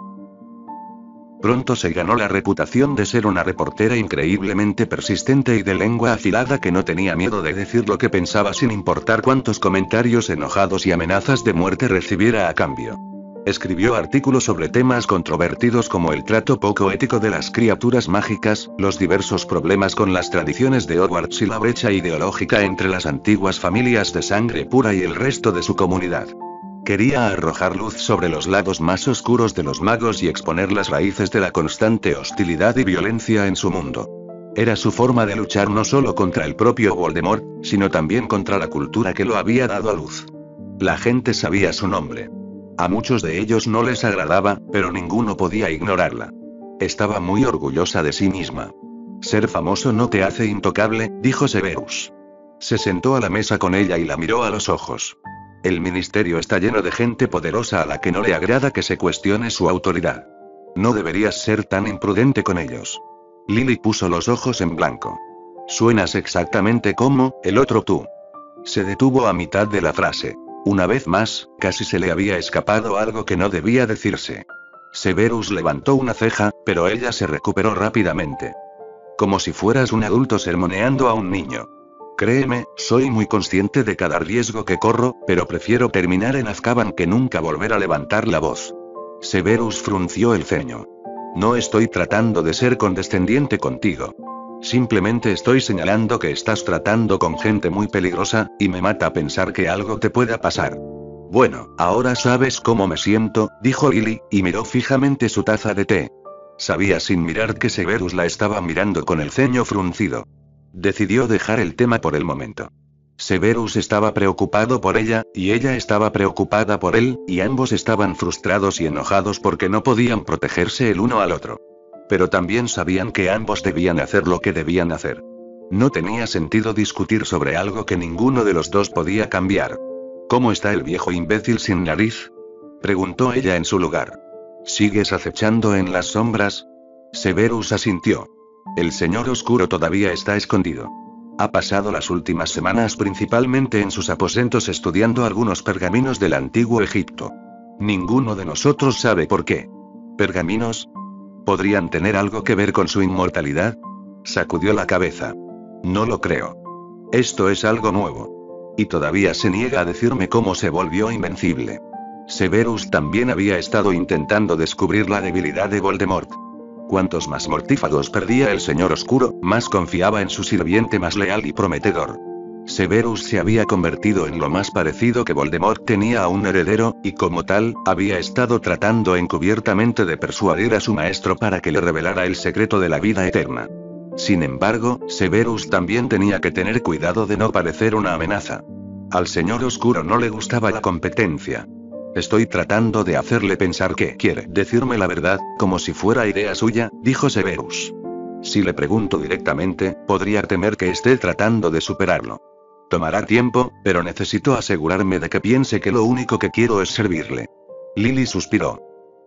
Pronto se ganó la reputación de ser una reportera increíblemente persistente y de lengua afilada que no tenía miedo de decir lo que pensaba sin importar cuántos comentarios enojados y amenazas de muerte recibiera a cambio. Escribió artículos sobre temas controvertidos como el trato poco ético de las criaturas mágicas, los diversos problemas con las tradiciones de Hogwarts y la brecha ideológica entre las antiguas familias de sangre pura y el resto de su comunidad. Quería arrojar luz sobre los lados más oscuros de los magos y exponer las raíces de la constante hostilidad y violencia en su mundo. Era su forma de luchar no solo contra el propio Voldemort, sino también contra la cultura que lo había dado a luz. La gente sabía su nombre. A muchos de ellos no les agradaba, pero ninguno podía ignorarla. Estaba muy orgullosa de sí misma. Ser famoso no te hace intocable, dijo Severus. Se sentó a la mesa con ella y la miró a los ojos. El ministerio está lleno de gente poderosa a la que no le agrada que se cuestione su autoridad. No deberías ser tan imprudente con ellos. Lily puso los ojos en blanco. Suenas exactamente como el otro tú. Se detuvo a mitad de la frase. Una vez más, casi se le había escapado algo que no debía decirse. Severus levantó una ceja, pero ella se recuperó rápidamente. Como si fueras un adulto sermoneando a un niño. Créeme, soy muy consciente de cada riesgo que corro, pero prefiero terminar en Azkaban que nunca volver a levantar la voz. Severus frunció el ceño. No estoy tratando de ser condescendiente contigo. Simplemente estoy señalando que estás tratando con gente muy peligrosa, y me mata pensar que algo te pueda pasar. Bueno, ahora sabes cómo me siento, dijo Lily, y miró fijamente su taza de té. Sabía sin mirar que Severus la estaba mirando con el ceño fruncido. Decidió dejar el tema por el momento. Severus estaba preocupado por ella, y ella estaba preocupada por él, y ambos estaban frustrados y enojados porque no podían protegerse el uno al otro. Pero también sabían que ambos debían hacer lo que debían hacer. No tenía sentido discutir sobre algo que ninguno de los dos podía cambiar. ¿Cómo está el viejo imbécil sin nariz?, preguntó ella en su lugar. ¿Sigues acechando en las sombras? Severus asintió. El señor oscuro todavía está escondido. Ha pasado las últimas semanas principalmente en sus aposentos estudiando algunos pergaminos del antiguo Egipto. Ninguno de nosotros sabe por qué. ¿Pergaminos? ¿Podrían tener algo que ver con su inmortalidad? Sacudió la cabeza. No lo creo. Esto es algo nuevo. Y todavía se niega a decirme cómo se volvió invencible. Severus también había estado intentando descubrir la debilidad de Voldemort. Cuantos más mortífagos perdía el señor oscuro, más confiaba en su sirviente más leal y prometedor. Severus se había convertido en lo más parecido que Voldemort tenía a un heredero, y como tal, había estado tratando encubiertamente de persuadir a su maestro para que le revelara el secreto de la vida eterna. Sin embargo, Severus también tenía que tener cuidado de no parecer una amenaza. Al señor oscuro no le gustaba la competencia. Estoy tratando de hacerle pensar que quiere decirme la verdad, como si fuera idea suya, dijo Severus. Si le pregunto directamente, podría temer que esté tratando de superarlo. Tomará tiempo, pero necesito asegurarme de que piense que lo único que quiero es servirle. Lily suspiró.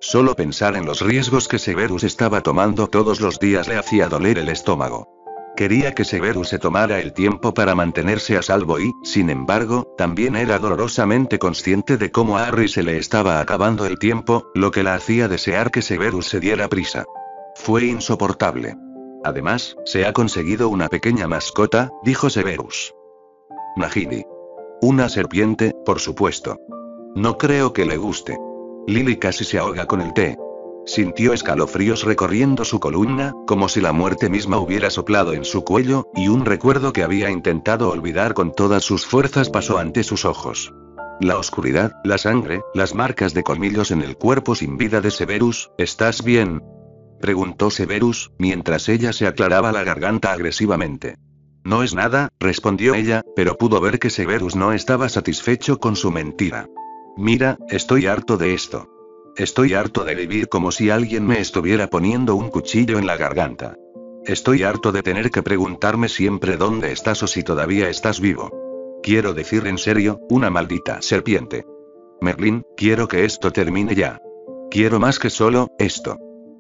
Solo pensar en los riesgos que Severus estaba tomando todos los días le hacía doler el estómago. Quería que Severus se tomara el tiempo para mantenerse a salvo y, sin embargo, también era dolorosamente consciente de cómo a Harry se le estaba acabando el tiempo, lo que la hacía desear que Severus se diera prisa. Fue insoportable. Además, se ha conseguido una pequeña mascota, dijo Severus. Nagini. Una serpiente, por supuesto. No creo que le guste. Lily casi se ahoga con el té. Sintió escalofríos recorriendo su columna, como si la muerte misma hubiera soplado en su cuello, y un recuerdo que había intentado olvidar con todas sus fuerzas pasó ante sus ojos. La oscuridad, la sangre, las marcas de colmillos en el cuerpo sin vida de Severus. ¿Estás bien?, preguntó Severus, mientras ella se aclaraba la garganta agresivamente. No es nada, respondió ella, pero pudo ver que Severus no estaba satisfecho con su mentira. Mira, estoy harto de esto. Estoy harto de vivir como si alguien me estuviera poniendo un cuchillo en la garganta. Estoy harto de tener que preguntarme siempre dónde estás o si todavía estás vivo. Quiero decir en serio, una maldita serpiente. Merlín, quiero que esto termine ya. Quiero más que solo esto.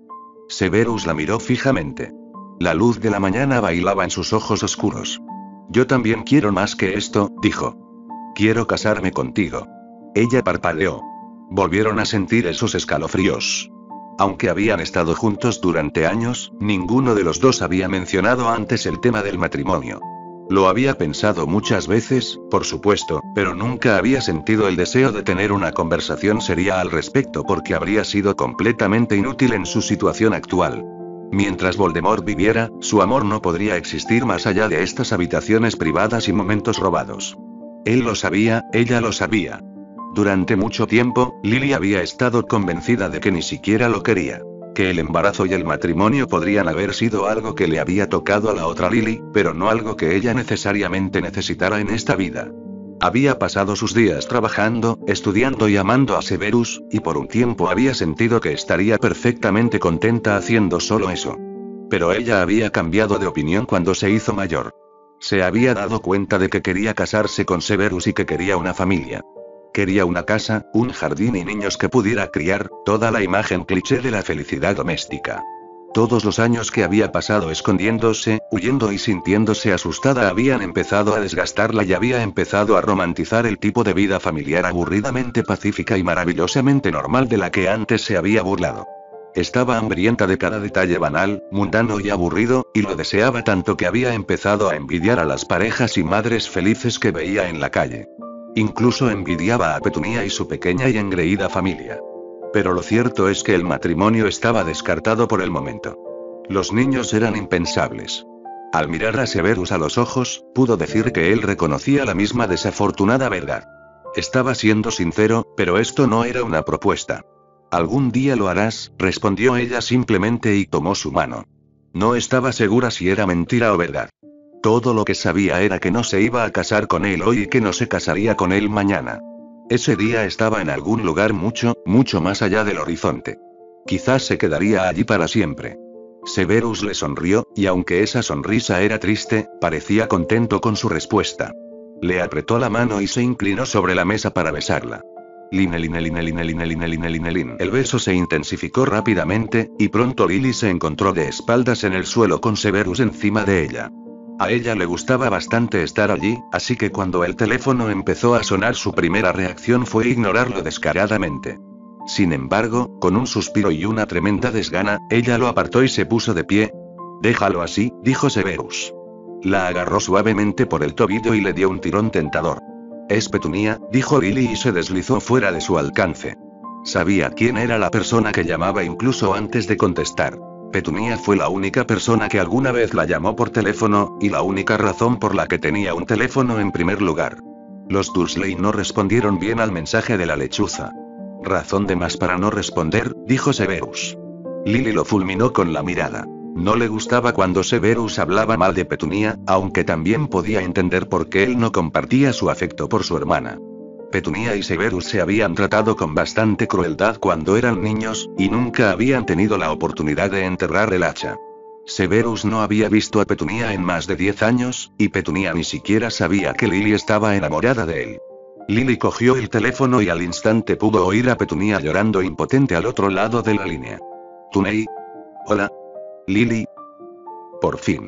Severus la miró fijamente. La luz de la mañana bailaba en sus ojos oscuros. Yo también quiero más que esto, dijo. Quiero casarme contigo. Ella parpadeó. Volvieron a sentir esos escalofríos. Aunque habían estado juntos durante años, ninguno de los dos había mencionado antes el tema del matrimonio. Lo había pensado muchas veces, por supuesto, pero nunca había sentido el deseo de tener una conversación seria al respecto porque habría sido completamente inútil en su situación actual. Mientras Voldemort viviera, su amor no podría existir más allá de estas habitaciones privadas y momentos robados. Él lo sabía, ella lo sabía. Durante mucho tiempo, Lily había estado convencida de que ni siquiera lo quería. Que el embarazo y el matrimonio podrían haber sido algo que le había tocado a la otra Lily, pero no algo que ella necesariamente necesitara en esta vida. Había pasado sus días trabajando, estudiando y amando a Severus, y por un tiempo había sentido que estaría perfectamente contenta haciendo solo eso. Pero ella había cambiado de opinión cuando se hizo mayor. Se había dado cuenta de que quería casarse con Severus y que quería una familia. Quería una casa, un jardín y niños que pudiera criar, toda la imagen cliché de la felicidad doméstica. Todos los años que había pasado escondiéndose, huyendo y sintiéndose asustada habían empezado a desgastarla y había empezado a romantizar el tipo de vida familiar aburridamente pacífica y maravillosamente normal de la que antes se había burlado. Estaba hambrienta de cada detalle banal, mundano y aburrido, y lo deseaba tanto que había empezado a envidiar a las parejas y madres felices que veía en la calle. Incluso envidiaba a Petunia y su pequeña y engreída familia. Pero lo cierto es que el matrimonio estaba descartado por el momento. Los niños eran impensables. Al mirar a Severus a los ojos, pudo decir que él reconocía la misma desafortunada verdad. Estaba siendo sincero, pero esto no era una propuesta. Algún día lo harás, respondió ella simplemente y tomó su mano. No estaba segura si era mentira o verdad. Todo lo que sabía era que no se iba a casar con él hoy y que no se casaría con él mañana. Ese día estaba en algún lugar mucho, mucho más allá del horizonte. Quizás se quedaría allí para siempre. Severus le sonrió, y aunque esa sonrisa era triste, parecía contento con su respuesta. Le apretó la mano y se inclinó sobre la mesa para besarla. Linelinelinelinelinelinelinelinelin. El beso se intensificó rápidamente, y pronto Lily se encontró de espaldas en el suelo con Severus encima de ella. A ella le gustaba bastante estar allí, así que cuando el teléfono empezó a sonar su primera reacción fue ignorarlo descaradamente. Sin embargo, con un suspiro y una tremenda desgana, ella lo apartó y se puso de pie. Déjalo así, dijo Severus. La agarró suavemente por el tobillo y le dio un tirón tentador. Es Petunia, dijo Lily y se deslizó fuera de su alcance. Sabía quién era la persona que llamaba incluso antes de contestar. Petunia fue la única persona que alguna vez la llamó por teléfono, y la única razón por la que tenía un teléfono en primer lugar. Los Dursley no respondieron bien al mensaje de la lechuza. Razón de más para no responder, dijo Severus. Lily lo fulminó con la mirada. No le gustaba cuando Severus hablaba mal de Petunia, aunque también podía entender por qué él no compartía su afecto por su hermana. Petunia y Severus se habían tratado con bastante crueldad cuando eran niños, y nunca habían tenido la oportunidad de enterrar el hacha. Severus no había visto a Petunia en más de diez años, y Petunia ni siquiera sabía que Lily estaba enamorada de él. Lily cogió el teléfono y al instante pudo oír a Petunia llorando impotente al otro lado de la línea. ¿Tunei? Hola. Lily. Por fin.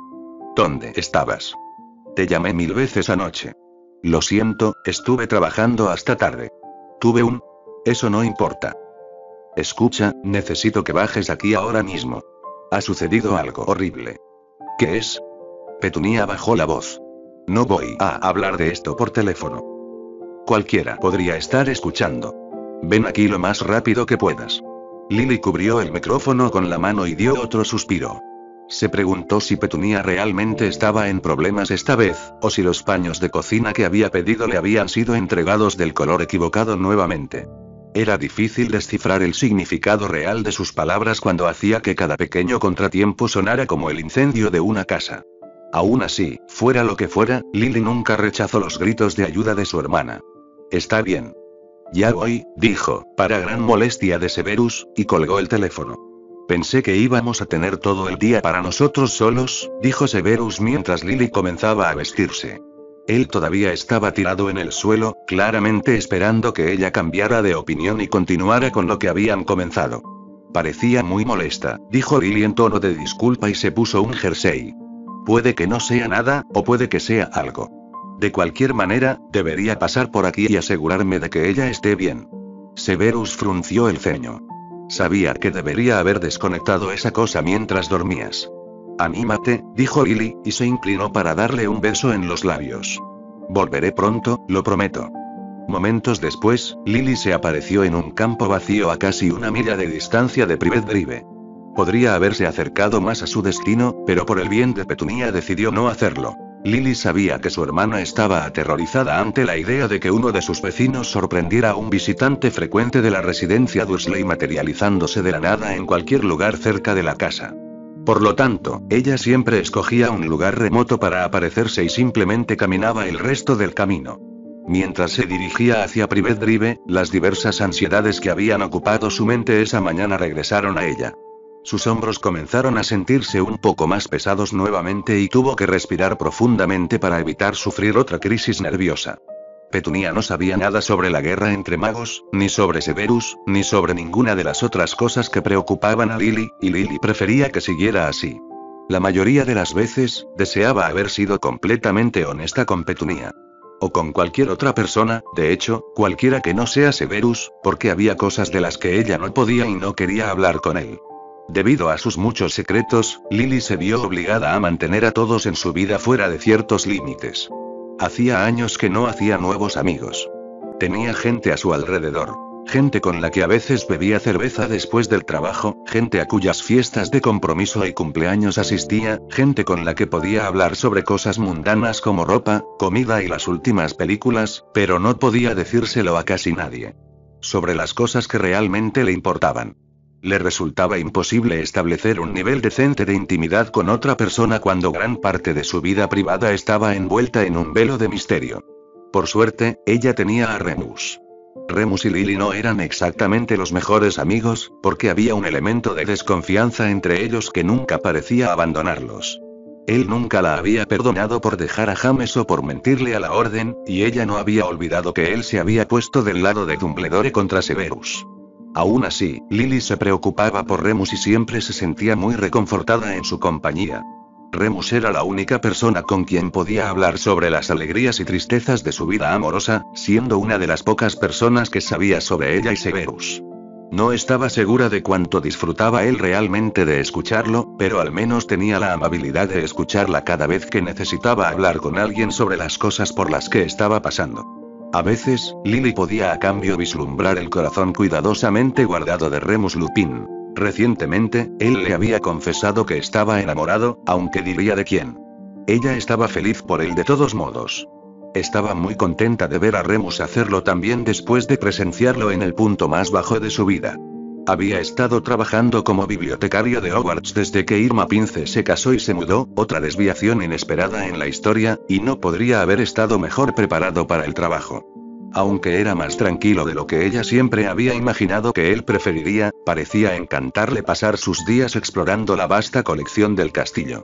¿Dónde estabas? Te llamé mil veces anoche. Lo siento, estuve trabajando hasta tarde. Tuve un... Eso no importa. Escucha, necesito que bajes aquí ahora mismo. Ha sucedido algo horrible. ¿Qué es? Petunia bajó la voz. No voy a hablar de esto por teléfono. Cualquiera podría estar escuchando. Ven aquí lo más rápido que puedas. Lily cubrió el micrófono con la mano y dio otro suspiro. Se preguntó si Petunia realmente estaba en problemas esta vez, o si los paños de cocina que había pedido le habían sido entregados del color equivocado nuevamente. Era difícil descifrar el significado real de sus palabras cuando hacía que cada pequeño contratiempo sonara como el incendio de una casa. Aún así, fuera lo que fuera, Lily nunca rechazó los gritos de ayuda de su hermana. Está bien. Ya voy, dijo, para gran molestia de Severus, y colgó el teléfono. Pensé que íbamos a tener todo el día para nosotros solos, dijo Severus mientras Lily comenzaba a vestirse. Él todavía estaba tirado en el suelo, claramente esperando que ella cambiara de opinión y continuara con lo que habían comenzado. Parecía muy molesta, dijo Lily en tono de disculpa y se puso un jersey. Puede que no sea nada, o puede que sea algo. De cualquier manera, debería pasar por aquí y asegurarme de que ella esté bien. Severus frunció el ceño. Sabía que debería haber desconectado esa cosa mientras dormías. Anímate, dijo Lily, y se inclinó para darle un beso en los labios. Volveré pronto, lo prometo. Momentos después, Lily se apareció en un campo vacío a casi una milla de distancia de Private Drive. Podría haberse acercado más a su destino, pero por el bien de Petunia decidió no hacerlo. Lily sabía que su hermana estaba aterrorizada ante la idea de que uno de sus vecinos sorprendiera a un visitante frecuente de la residencia Dursley materializándose de la nada en cualquier lugar cerca de la casa. Por lo tanto, ella siempre escogía un lugar remoto para aparecerse y simplemente caminaba el resto del camino. Mientras se dirigía hacia Private Drive, las diversas ansiedades que habían ocupado su mente esa mañana regresaron a ella. Sus hombros comenzaron a sentirse un poco más pesados nuevamente y tuvo que respirar profundamente para evitar sufrir otra crisis nerviosa. Petunia no sabía nada sobre la guerra entre magos, ni sobre Severus, ni sobre ninguna de las otras cosas que preocupaban a Lily, y Lily prefería que siguiera así. La mayoría de las veces, deseaba haber sido completamente honesta con Petunia. O con cualquier otra persona, de hecho, cualquiera que no sea Severus, porque había cosas de las que ella no podía y no quería hablar con él. Debido a sus muchos secretos, Lily se vio obligada a mantener a todos en su vida fuera de ciertos límites. Hacía años que no hacía nuevos amigos. Tenía gente a su alrededor. Gente con la que a veces bebía cerveza después del trabajo, gente a cuyas fiestas de compromiso y cumpleaños asistía, gente con la que podía hablar sobre cosas mundanas como ropa, comida y las últimas películas, pero no podía decírselo a casi nadie. Sobre las cosas que realmente le importaban. Le resultaba imposible establecer un nivel decente de intimidad con otra persona cuando gran parte de su vida privada estaba envuelta en un velo de misterio. Por suerte, ella tenía a Remus. Remus y Lily no eran exactamente los mejores amigos, porque había un elemento de desconfianza entre ellos que nunca parecía abandonarlos. Él nunca la había perdonado por dejar a James o por mentirle a la orden, y ella no había olvidado que él se había puesto del lado de Dumbledore contra Severus. Aún así, Lily se preocupaba por Remus y siempre se sentía muy reconfortada en su compañía. Remus era la única persona con quien podía hablar sobre las alegrías y tristezas de su vida amorosa, siendo una de las pocas personas que sabía sobre ella y Severus. No estaba segura de cuánto disfrutaba él realmente de escucharlo, pero al menos tenía la amabilidad de escucharla cada vez que necesitaba hablar con alguien sobre las cosas por las que estaba pasando. A veces, Lily podía a cambio vislumbrar el corazón cuidadosamente guardado de Remus Lupin. Recientemente, él le había confesado que estaba enamorado, aunque diría de quién. Ella estaba feliz por él de todos modos. Estaba muy contenta de ver a Remus hacerlo también después de presenciarlo en el punto más bajo de su vida. Había estado trabajando como bibliotecario de Hogwarts desde que Irma Pince se casó y se mudó, otra desviación inesperada en la historia, y no podría haber estado mejor preparado para el trabajo. Aunque era más tranquilo de lo que ella siempre había imaginado que él preferiría, parecía encantarle pasar sus días explorando la vasta colección del castillo.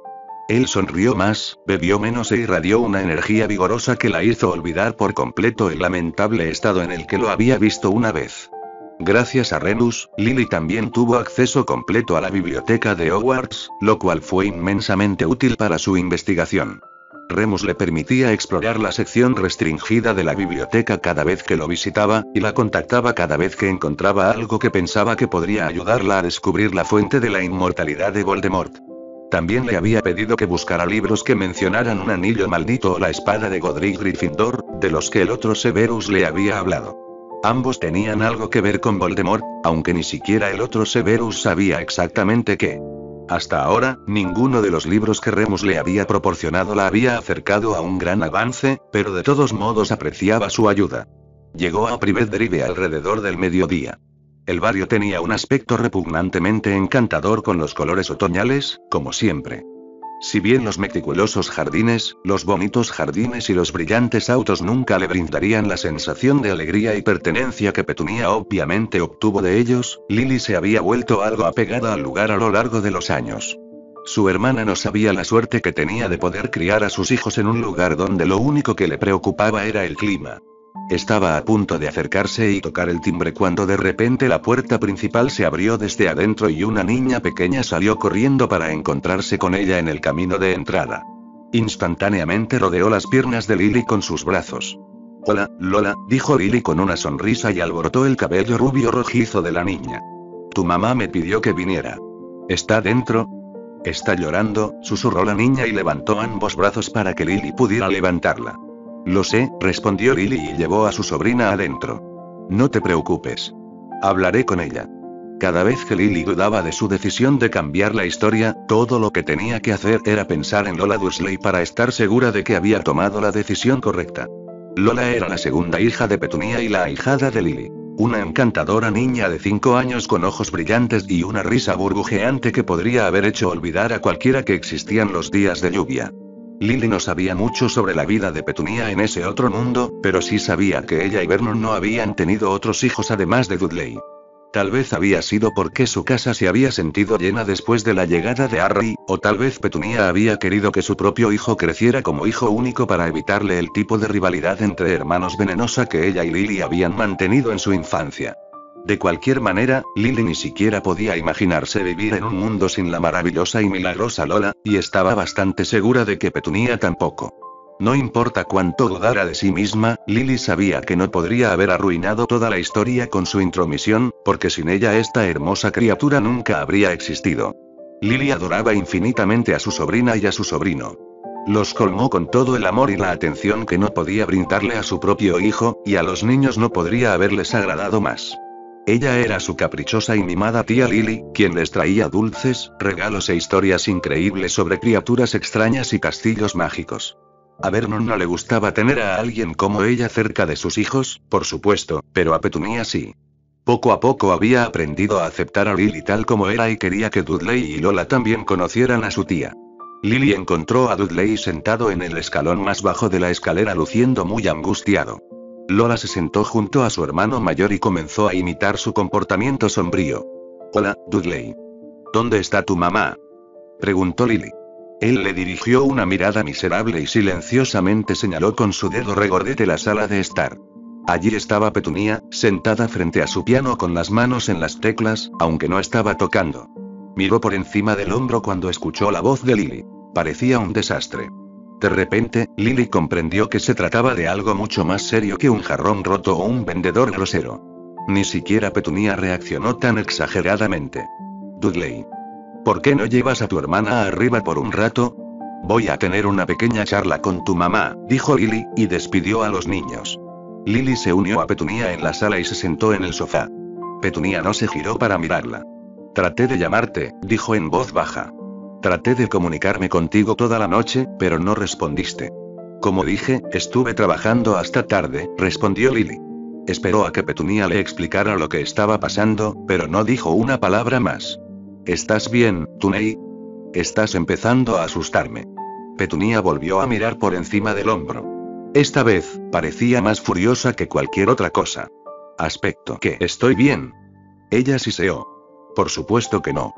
Él sonrió más, bebió menos e irradió una energía vigorosa que la hizo olvidar por completo el lamentable estado en el que lo había visto una vez. Gracias a Remus, Lily también tuvo acceso completo a la biblioteca de Hogwarts, lo cual fue inmensamente útil para su investigación. Remus le permitía explorar la sección restringida de la biblioteca cada vez que lo visitaba, y la contactaba cada vez que encontraba algo que pensaba que podría ayudarla a descubrir la fuente de la inmortalidad de Voldemort. También le había pedido que buscara libros que mencionaran un anillo maldito o la espada de Godric Gryffindor, de los que el otro Severus le había hablado. Ambos tenían algo que ver con Voldemort, aunque ni siquiera el otro Severus sabía exactamente qué. Hasta ahora, ninguno de los libros que Remus le había proporcionado la había acercado a un gran avance, pero de todos modos apreciaba su ayuda. Llegó a Privet Drive alrededor del mediodía. El barrio tenía un aspecto repugnantemente encantador con los colores otoñales, como siempre. Si bien los meticulosos jardines, los bonitos jardines y los brillantes autos nunca le brindarían la sensación de alegría y pertenencia que Petunia obviamente obtuvo de ellos, Lily se había vuelto algo apegada al lugar a lo largo de los años. Su hermana no sabía la suerte que tenía de poder criar a sus hijos en un lugar donde lo único que le preocupaba era el clima. Estaba a punto de acercarse y tocar el timbre cuando de repente la puerta principal se abrió desde adentro y una niña pequeña salió corriendo para encontrarse con ella en el camino de entrada. Instantáneamente rodeó las piernas de Lily con sus brazos. «Hola, Lola», dijo Lily con una sonrisa y alborotó el cabello rubio rojizo de la niña. «Tu mamá me pidió que viniera. ¿Está dentro?» «Está llorando», susurró la niña y levantó ambos brazos para que Lily pudiera levantarla. «Lo sé», respondió Lily y llevó a su sobrina adentro. «No te preocupes. Hablaré con ella». Cada vez que Lily dudaba de su decisión de cambiar la historia, todo lo que tenía que hacer era pensar en Lola Dursley para estar segura de que había tomado la decisión correcta. Lola era la segunda hija de Petunia y la ahijada de Lily. Una encantadora niña de cinco años con ojos brillantes y una risa burbujeante que podría haber hecho olvidar a cualquiera que existían los días de lluvia. Lily no sabía mucho sobre la vida de Petunia en ese otro mundo, pero sí sabía que ella y Vernon no habían tenido otros hijos además de Dudley. Tal vez había sido porque su casa se había sentido llena después de la llegada de Harry, o tal vez Petunia había querido que su propio hijo creciera como hijo único para evitarle el tipo de rivalidad entre hermanos venenosa que ella y Lily habían mantenido en su infancia. De cualquier manera, Lily ni siquiera podía imaginarse vivir en un mundo sin la maravillosa y milagrosa Lola, y estaba bastante segura de que Petunia tampoco. No importa cuánto dudara de sí misma, Lily sabía que no podría haber arruinado toda la historia con su intromisión, porque sin ella esta hermosa criatura nunca habría existido. Lily adoraba infinitamente a su sobrina y a su sobrino. Los colmó con todo el amor y la atención que no podía brindarle a su propio hijo, y a los niños no podría haberles agradado más. Ella era su caprichosa y mimada tía Lily, quien les traía dulces, regalos e historias increíbles sobre criaturas extrañas y castillos mágicos. A Vernon no le gustaba tener a alguien como ella cerca de sus hijos, por supuesto, pero a Petunia sí. Poco a poco había aprendido a aceptar a Lily tal como era y quería que Dudley y Lola también conocieran a su tía. Lily encontró a Dudley sentado en el escalón más bajo de la escalera luciendo muy angustiado. Lola se sentó junto a su hermano mayor y comenzó a imitar su comportamiento sombrío. «Hola, Dudley. ¿Dónde está tu mamá?», preguntó Lily. Él le dirigió una mirada miserable y silenciosamente señaló con su dedo regordete la sala de estar. Allí estaba Petunia, sentada frente a su piano con las manos en las teclas, aunque no estaba tocando. Miró por encima del hombro cuando escuchó la voz de Lily. Parecía un desastre. De repente, Lily comprendió que se trataba de algo mucho más serio que un jarrón roto o un vendedor grosero. Ni siquiera Petunia reaccionó tan exageradamente. «Dudley. ¿Por qué no llevas a tu hermana arriba por un rato? Voy a tener una pequeña charla con tu mamá», dijo Lily, y despidió a los niños. Lily se unió a Petunia en la sala y se sentó en el sofá. Petunia no se giró para mirarla. «Traté de llamarte», dijo en voz baja. «Traté de comunicarme contigo toda la noche, pero no respondiste». «Como dije, estuve trabajando hasta tarde», respondió Lily. Esperó a que Petunia le explicara lo que estaba pasando, pero no dijo una palabra más. «¿Estás bien, Tuney? Estás empezando a asustarme». Petunia volvió a mirar por encima del hombro. Esta vez, parecía más furiosa que cualquier otra cosa. «Aspecto que estoy bien». Ella siseó. «Por supuesto que no».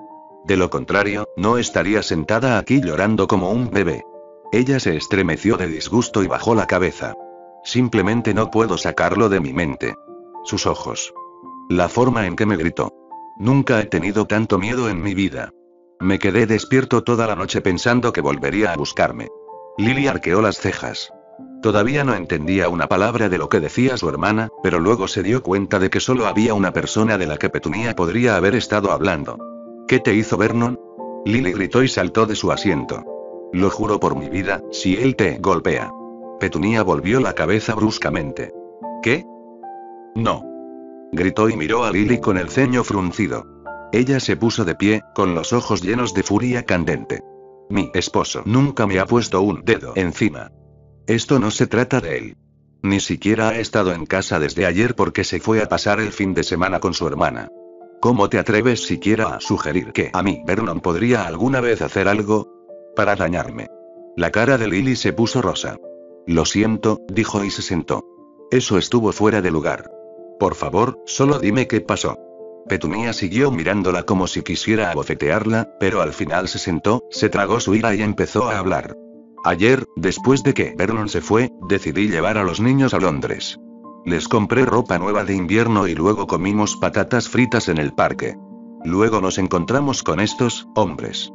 De lo contrario, no estaría sentada aquí llorando como un bebé. Ella se estremeció de disgusto y bajó la cabeza. Simplemente no puedo sacarlo de mi mente. Sus ojos. La forma en que me gritó. Nunca he tenido tanto miedo en mi vida. Me quedé despierto toda la noche pensando que volvería a buscarme. Lily arqueó las cejas. Todavía no entendía una palabra de lo que decía su hermana, pero luego se dio cuenta de que solo había una persona de la que Petunia podría haber estado hablando. ¿Qué te hizo Vernon? Lily gritó y saltó de su asiento. Lo juro por mi vida, si él te golpea. Petunia volvió la cabeza bruscamente. ¿Qué? No. Gritó y miró a Lily con el ceño fruncido. Ella se puso de pie, con los ojos llenos de furia candente. Mi esposo nunca me ha puesto un dedo encima. Esto no se trata de él. Ni siquiera ha estado en casa desde ayer porque se fue a pasar el fin de semana con su hermana. ¿Cómo te atreves siquiera a sugerir que a mí Vernon podría alguna vez hacer algo para dañarme? La cara de Lily se puso rosa. Lo siento, dijo y se sentó. Eso estuvo fuera de lugar. Por favor, solo dime qué pasó. Petunia siguió mirándola como si quisiera abofetearla, pero al final se sentó, se tragó su ira y empezó a hablar. Ayer, después de que Vernon se fue, decidí llevar a los niños a Londres. Les compré ropa nueva de invierno y luego comimos patatas fritas en el parque. Luego nos encontramos con estos hombres.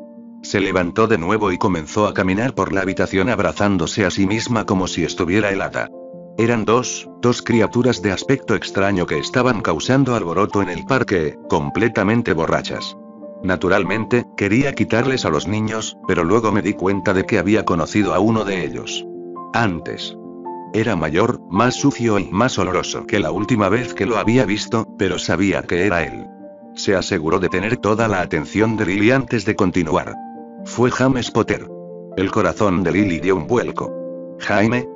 Se levantó de nuevo y comenzó a caminar por la habitación abrazándose a sí misma como si estuviera helada. Eran dos, dos criaturas de aspecto extraño que estaban causando alboroto en el parque, completamente borrachas. Naturalmente, quería quitarles a los niños, pero luego me di cuenta de que había conocido a uno de ellos. Antes. Era mayor, más sucio y más oloroso que la última vez que lo había visto, pero sabía que era él. Se aseguró de tener toda la atención de Lily antes de continuar. Fue James Potter. El corazón de Lily dio un vuelco. ¿Jaime?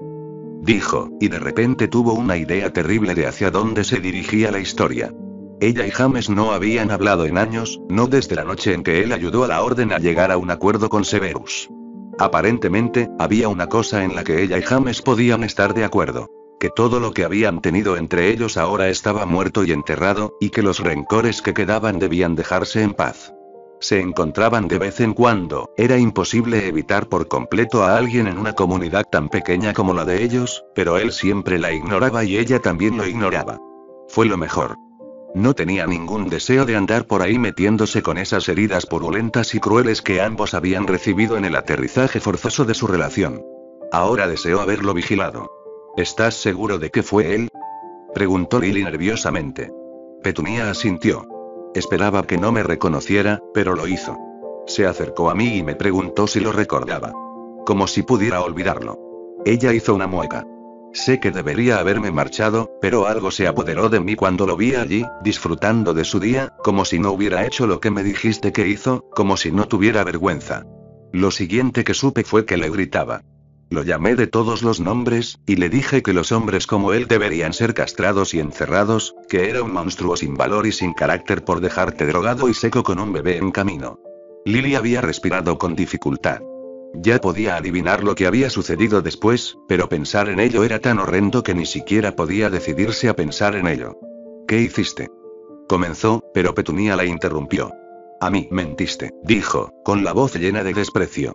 Dijo, y de repente tuvo una idea terrible de hacia dónde se dirigía la historia. Ella y James no habían hablado en años, no desde la noche en que él ayudó a la Orden a llegar a un acuerdo con Severus. Aparentemente, había una cosa en la que ella y James podían estar de acuerdo. Que todo lo que habían tenido entre ellos ahora estaba muerto y enterrado, y que los rencores que quedaban debían dejarse en paz. Se encontraban de vez en cuando, era imposible evitar por completo a alguien en una comunidad tan pequeña como la de ellos, pero él siempre la ignoraba y ella también lo ignoraba. Fue lo mejor. No tenía ningún deseo de andar por ahí metiéndose con esas heridas purulentas y crueles que ambos habían recibido en el aterrizaje forzoso de su relación. Ahora deseó haberlo vigilado. ¿Estás seguro de que fue él? Preguntó Lily nerviosamente. Petunia asintió. Esperaba que no me reconociera, pero lo hizo. Se acercó a mí y me preguntó si lo recordaba. Como si pudiera olvidarlo. Ella hizo una mueca. Sé que debería haberme marchado, pero algo se apoderó de mí cuando lo vi allí, disfrutando de su día, como si no hubiera hecho lo que me dijiste que hizo, como si no tuviera vergüenza. Lo siguiente que supe fue que le gritaba. Lo llamé de todos los nombres, y le dije que los hombres como él deberían ser castrados y encerrados, que era un monstruo sin valor y sin carácter por dejarte drogado y seco con un bebé en camino. Lily había respirado con dificultad. Ya podía adivinar lo que había sucedido después, pero pensar en ello era tan horrendo que ni siquiera podía decidirse a pensar en ello. ¿Qué hiciste? Comenzó, pero Petunia la interrumpió. A mí mentiste, dijo, con la voz llena de desprecio.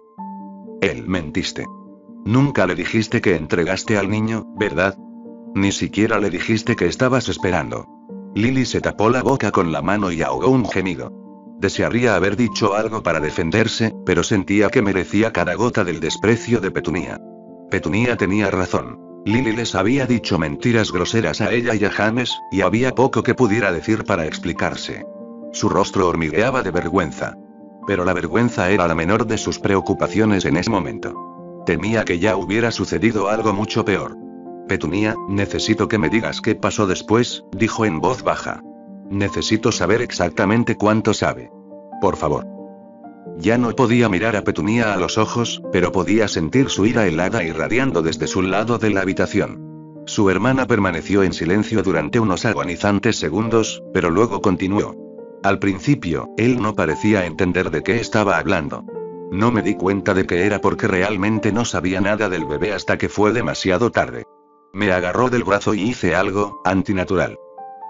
Él mentiste. Nunca le dijiste que entregaste al niño, ¿verdad? Ni siquiera le dijiste que estabas esperando. Lily se tapó la boca con la mano y ahogó un gemido. Desearía haber dicho algo para defenderse, pero sentía que merecía cada gota del desprecio de Petunia. Petunia tenía razón. Lily les había dicho mentiras groseras a ella y a James, y había poco que pudiera decir para explicarse. Su rostro hormigueaba de vergüenza. Pero la vergüenza era la menor de sus preocupaciones en ese momento. Temía que ya hubiera sucedido algo mucho peor. Petunia, necesito que me digas qué pasó después, dijo en voz baja. Necesito saber exactamente cuánto sabe. Por favor. Ya no podía mirar a Petunia a los ojos, pero podía sentir su ira helada irradiando desde su lado de la habitación. Su hermana permaneció en silencio durante unos agonizantes segundos, pero luego continuó. Al principio, él no parecía entender de qué estaba hablando. No me di cuenta de que era porque realmente no sabía nada del bebé hasta que fue demasiado tarde. Me agarró del brazo y hice algo antinatural.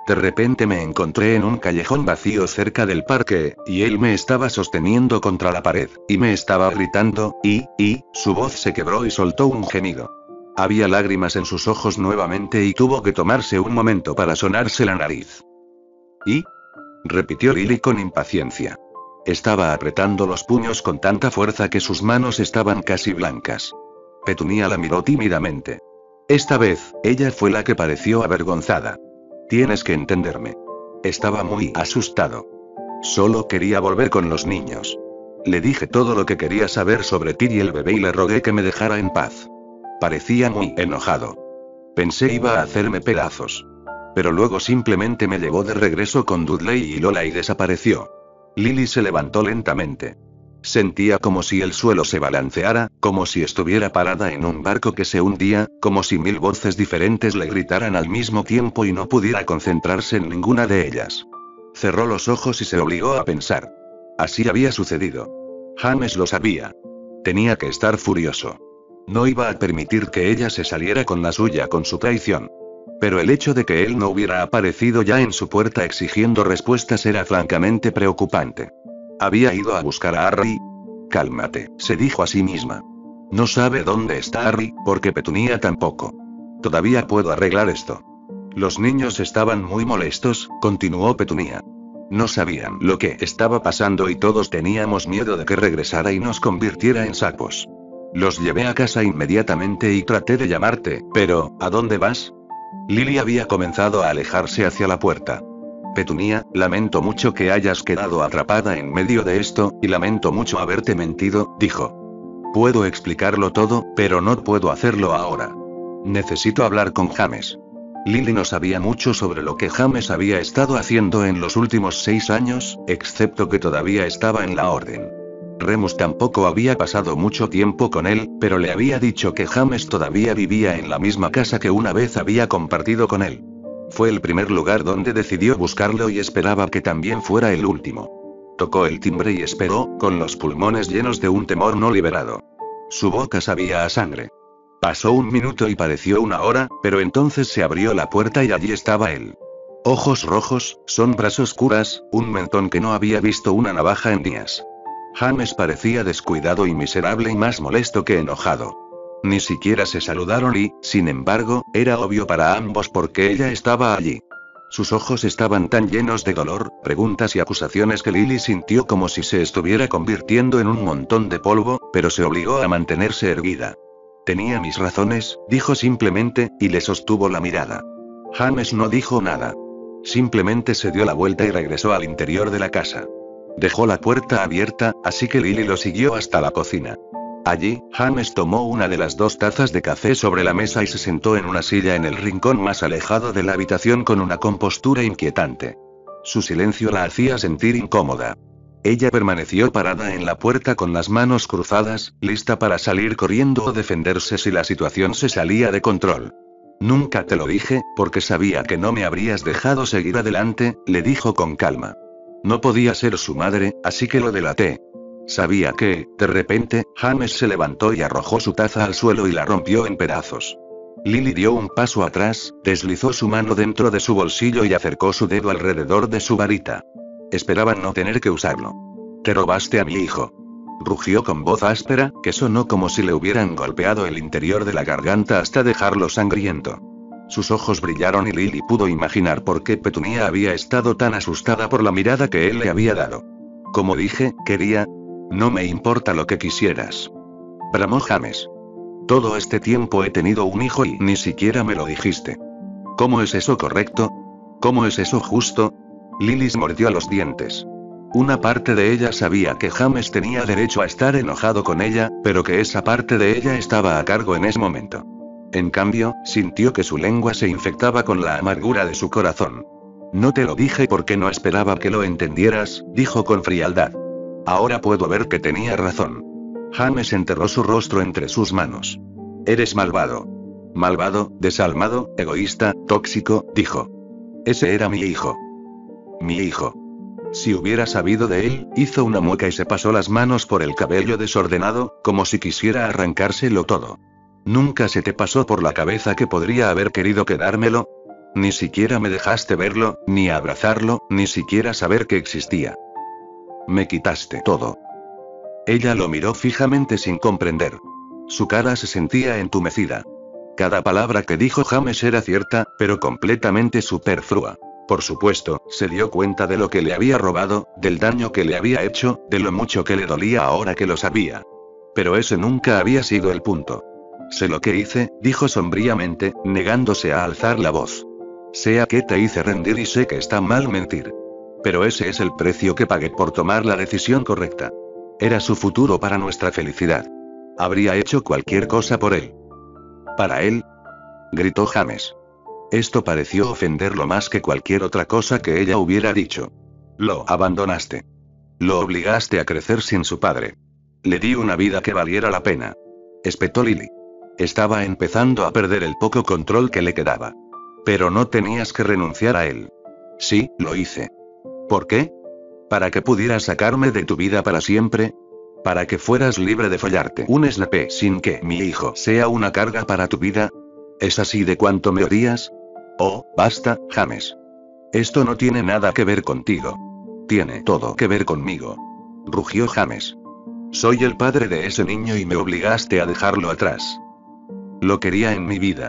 De repente me encontré en un callejón vacío cerca del parque, y él me estaba sosteniendo contra la pared, y me estaba gritando, y, y, su voz se quebró y soltó un gemido. Había lágrimas en sus ojos nuevamente y tuvo que tomarse un momento para sonarse la nariz. ¿Y? Repitió Lily con impaciencia. Estaba apretando los puños con tanta fuerza que sus manos estaban casi blancas. Petunia la miró tímidamente. Esta vez, ella fue la que pareció avergonzada. Tienes que entenderme. Estaba muy asustado. Solo quería volver con los niños. Le dije todo lo que quería saber sobre ti y el bebé y le rogué que me dejara en paz. Parecía muy enojado. Pensé iba a hacerme pedazos. Pero luego simplemente me llevó de regreso con Dudley y Lola y desapareció. Lily se levantó lentamente. Sentía como si el suelo se balanceara, como si estuviera parada en un barco que se hundía, como si mil voces diferentes le gritaran al mismo tiempo y no pudiera concentrarse en ninguna de ellas. Cerró los ojos y se obligó a pensar. Así había sucedido. James lo sabía. Tenía que estar furioso. No iba a permitir que ella se saliera con la suya con su traición. Pero el hecho de que él no hubiera aparecido ya en su puerta exigiendo respuestas era francamente preocupante. Había ido a buscar a Harry. Cálmate, se dijo a sí misma. No sabe dónde está Harry, porque Petunia tampoco. Todavía puedo arreglar esto. Los niños estaban muy molestos, continuó Petunia. No sabían lo que estaba pasando y todos teníamos miedo de que regresara y nos convirtiera en sapos. Los llevé a casa inmediatamente y traté de llamarte, pero, ¿a dónde vas? Lily había comenzado a alejarse hacia la puerta. Petunia, lamento mucho que hayas quedado atrapada en medio de esto, y lamento mucho haberte mentido, dijo. Puedo explicarlo todo, pero no puedo hacerlo ahora. Necesito hablar con James. Lily no sabía mucho sobre lo que James había estado haciendo en los últimos seis años, excepto que todavía estaba en la orden. Remus tampoco había pasado mucho tiempo con él, pero le había dicho que James todavía vivía en la misma casa que una vez había compartido con él. Fue el primer lugar donde decidió buscarlo y esperaba que también fuera el último. Tocó el timbre y esperó, con los pulmones llenos de un temor no liberado. Su boca sabía a sangre. Pasó un minuto y pareció una hora, pero entonces se abrió la puerta y allí estaba él. Ojos rojos, sombras oscuras, un mentón que no había visto una navaja en días. James parecía descuidado y miserable y más molesto que enojado. Ni siquiera se saludaron y, sin embargo, era obvio para ambos por qué ella estaba allí. Sus ojos estaban tan llenos de dolor, preguntas y acusaciones que Lily sintió como si se estuviera convirtiendo en un montón de polvo, pero se obligó a mantenerse erguida. Tenía mis razones, dijo simplemente, y le sostuvo la mirada. James no dijo nada. Simplemente se dio la vuelta y regresó al interior de la casa. Dejó la puerta abierta, así que Lily lo siguió hasta la cocina. Allí, James tomó una de las dos tazas de café sobre la mesa y se sentó en una silla en el rincón más alejado de la habitación con una compostura inquietante. Su silencio la hacía sentir incómoda. Ella permaneció parada en la puerta con las manos cruzadas, lista para salir corriendo o defenderse si la situación se salía de control. Nunca te lo dije, porque sabía que no me habrías dejado seguir adelante, le dijo con calma. No podía ser su madre, así que lo delaté. Sabía que, de repente, James se levantó y arrojó su taza al suelo y la rompió en pedazos. Lily dio un paso atrás, deslizó su mano dentro de su bolsillo y acercó su dedo alrededor de su varita. Esperaba no tener que usarlo. Te robaste a mi hijo. Rugió con voz áspera, que sonó como si le hubieran golpeado el interior de la garganta hasta dejarlo sangriento. Sus ojos brillaron y Lily pudo imaginar por qué Petunia había estado tan asustada por la mirada que él le había dado. Como dije, quería... No me importa lo que quisieras. Bramó James. Todo este tiempo he tenido un hijo y ni siquiera me lo dijiste. ¿Cómo es eso correcto? ¿Cómo es eso justo? Lily mordió los dientes. Una parte de ella sabía que James tenía derecho a estar enojado con ella, pero que esa parte de ella estaba a cargo en ese momento. En cambio, sintió que su lengua se infectaba con la amargura de su corazón. No te lo dije porque no esperaba que lo entendieras, dijo con frialdad. Ahora puedo ver que tenía razón. James enterró su rostro entre sus manos. Eres malvado. Malvado, desalmado, egoísta, tóxico, dijo. Ese era mi hijo. Mi hijo. Si hubiera sabido de él, hizo una mueca y se pasó las manos por el cabello desordenado, como si quisiera arrancárselo todo. ¿Nunca se te pasó por la cabeza que podría haber querido quedármelo? Ni siquiera me dejaste verlo, ni abrazarlo, ni siquiera saber que existía. Me quitaste todo. Ella lo miró fijamente sin comprender. Su cara se sentía entumecida. Cada palabra que dijo James era cierta, pero completamente superflua. Por supuesto, se dio cuenta de lo que le había robado, del daño que le había hecho, de lo mucho que le dolía ahora que lo sabía. Pero ese nunca había sido el punto. Sé lo que hice, dijo sombríamente, negándose a alzar la voz. Sé a qué te hice rendir y sé que está mal mentir. Pero ese es el precio que pagué por tomar la decisión correcta. Era su futuro para nuestra felicidad. Habría hecho cualquier cosa por él. ¿Para él?, gritó James. Esto pareció ofenderlo más que cualquier otra cosa que ella hubiera dicho. Lo abandonaste. Lo obligaste a crecer sin su padre. Le di una vida que valiera la pena. Espetó Lily. Estaba empezando a perder el poco control que le quedaba. Pero no tenías que renunciar a él. Sí, lo hice. ¿Por qué? ¿Para que pudieras sacarme de tu vida para siempre? ¿Para que fueras libre de follarte un snape sin que mi hijo sea una carga para tu vida? ¿Es así de cuánto me odias? Oh, basta, James. Esto no tiene nada que ver contigo. Tiene todo que ver conmigo. Rugió James. Soy el padre de ese niño y me obligaste a dejarlo atrás. Lo quería en mi vida.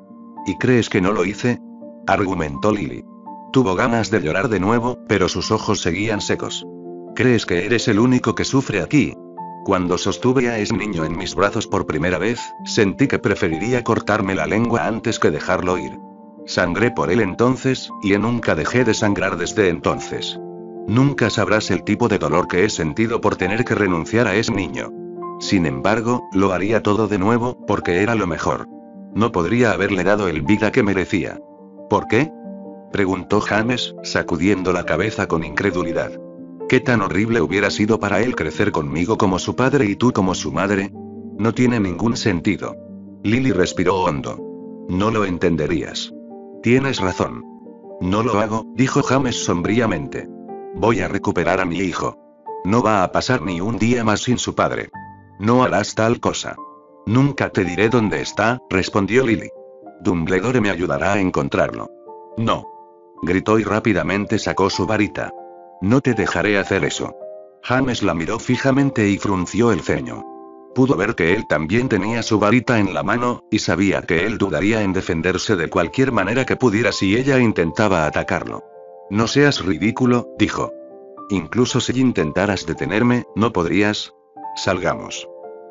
¿Y crees que no lo hice?, argumentó Lily. Tuvo ganas de llorar de nuevo, pero sus ojos seguían secos. ¿Crees que eres el único que sufre aquí? Cuando sostuve a ese niño en mis brazos por primera vez, sentí que preferiría cortarme la lengua antes que dejarlo ir. Sangré por él entonces, y nunca dejé de sangrar desde entonces. Nunca sabrás el tipo de dolor que he sentido por tener que renunciar a ese niño. Sin embargo, lo haría todo de nuevo, porque era lo mejor. No podría haberle dado el vida que merecía. ¿Por qué?, preguntó James, sacudiendo la cabeza con incredulidad. ¿Qué tan horrible hubiera sido para él crecer conmigo como su padre y tú como su madre? No tiene ningún sentido. Lily respiró hondo. No lo entenderías. Tienes razón. No lo hago, dijo James sombríamente. Voy a recuperar a mi hijo. No va a pasar ni un día más sin su padre. No harás tal cosa. Nunca te diré dónde está, respondió Lily. Dumbledore me ayudará a encontrarlo. No. Gritó y rápidamente sacó su varita. No te dejaré hacer eso. James la miró fijamente y frunció el ceño. Pudo ver que él también tenía su varita en la mano, y sabía que él dudaría en defenderse de cualquier manera que pudiera si ella intentaba atacarlo. No seas ridículo, dijo. Incluso si intentaras detenerme, no podrías. Salgamos.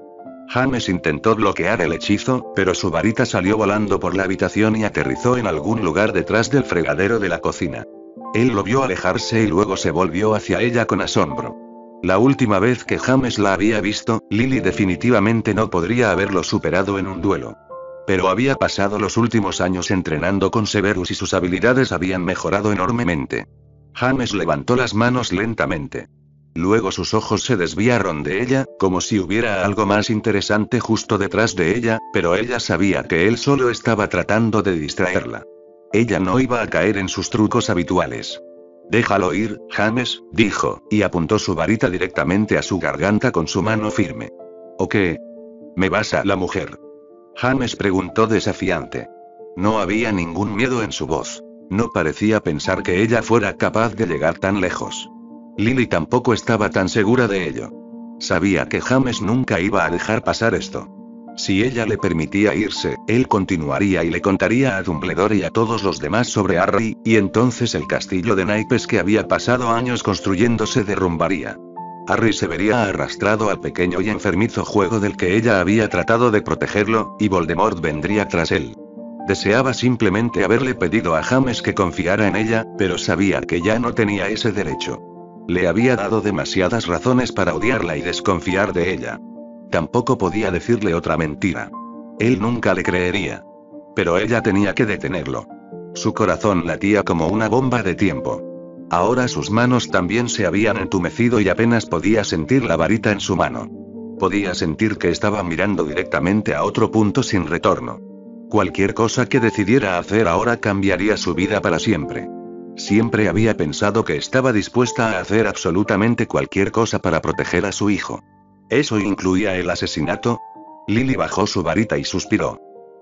James intentó bloquear el hechizo, pero su varita salió volando por la habitación y aterrizó en algún lugar detrás del fregadero de la cocina. Él lo vio alejarse y luego se volvió hacia ella con asombro. La última vez que James la había visto, Lily definitivamente no podría haberlo superado en un duelo. Pero había pasado los últimos años entrenando con Severus y sus habilidades habían mejorado enormemente. James levantó las manos lentamente. Luego sus ojos se desviaron de ella, como si hubiera algo más interesante justo detrás de ella, pero ella sabía que él solo estaba tratando de distraerla. Ella no iba a caer en sus trucos habituales. Déjalo ir, James, dijo, y apuntó su varita directamente a su garganta con su mano firme. ¿O qué? ¿Me vas a la mujer? James preguntó desafiante. No había ningún miedo en su voz. No parecía pensar que ella fuera capaz de llegar tan lejos. Lily tampoco estaba tan segura de ello. Sabía que James nunca iba a dejar pasar esto. Si ella le permitía irse, él continuaría y le contaría a Dumbledore y a todos los demás sobre Harry, y entonces el castillo de naipes que había pasado años construyendo se derrumbaría. Harry se vería arrastrado al pequeño y enfermizo juego del que ella había tratado de protegerlo, y Voldemort vendría tras él. Deseaba simplemente haberle pedido a James que confiara en ella, pero sabía que ya no tenía ese derecho. Le había dado demasiadas razones para odiarla y desconfiar de ella. Tampoco podía decirle otra mentira. Él nunca le creería. Pero ella tenía que detenerlo. Su corazón latía como una bomba de tiempo. Ahora sus manos también se habían entumecido y apenas podía sentir la varita en su mano. Podía sentir que estaba mirando directamente a otro punto sin retorno. Cualquier cosa que decidiera hacer ahora cambiaría su vida para siempre. Siempre había pensado que estaba dispuesta a hacer absolutamente cualquier cosa para proteger a su hijo. ¿Eso incluía el asesinato? Lily bajó su varita y suspiró.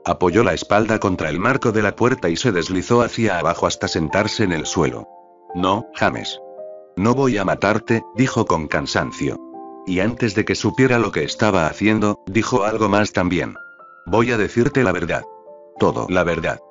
Apoyó la espalda contra el marco de la puerta y se deslizó hacia abajo hasta sentarse en el suelo. No, James. No voy a matarte, dijo con cansancio. Y antes de que supiera lo que estaba haciendo, dijo algo más también. Voy a decirte la verdad. Todo, la verdad.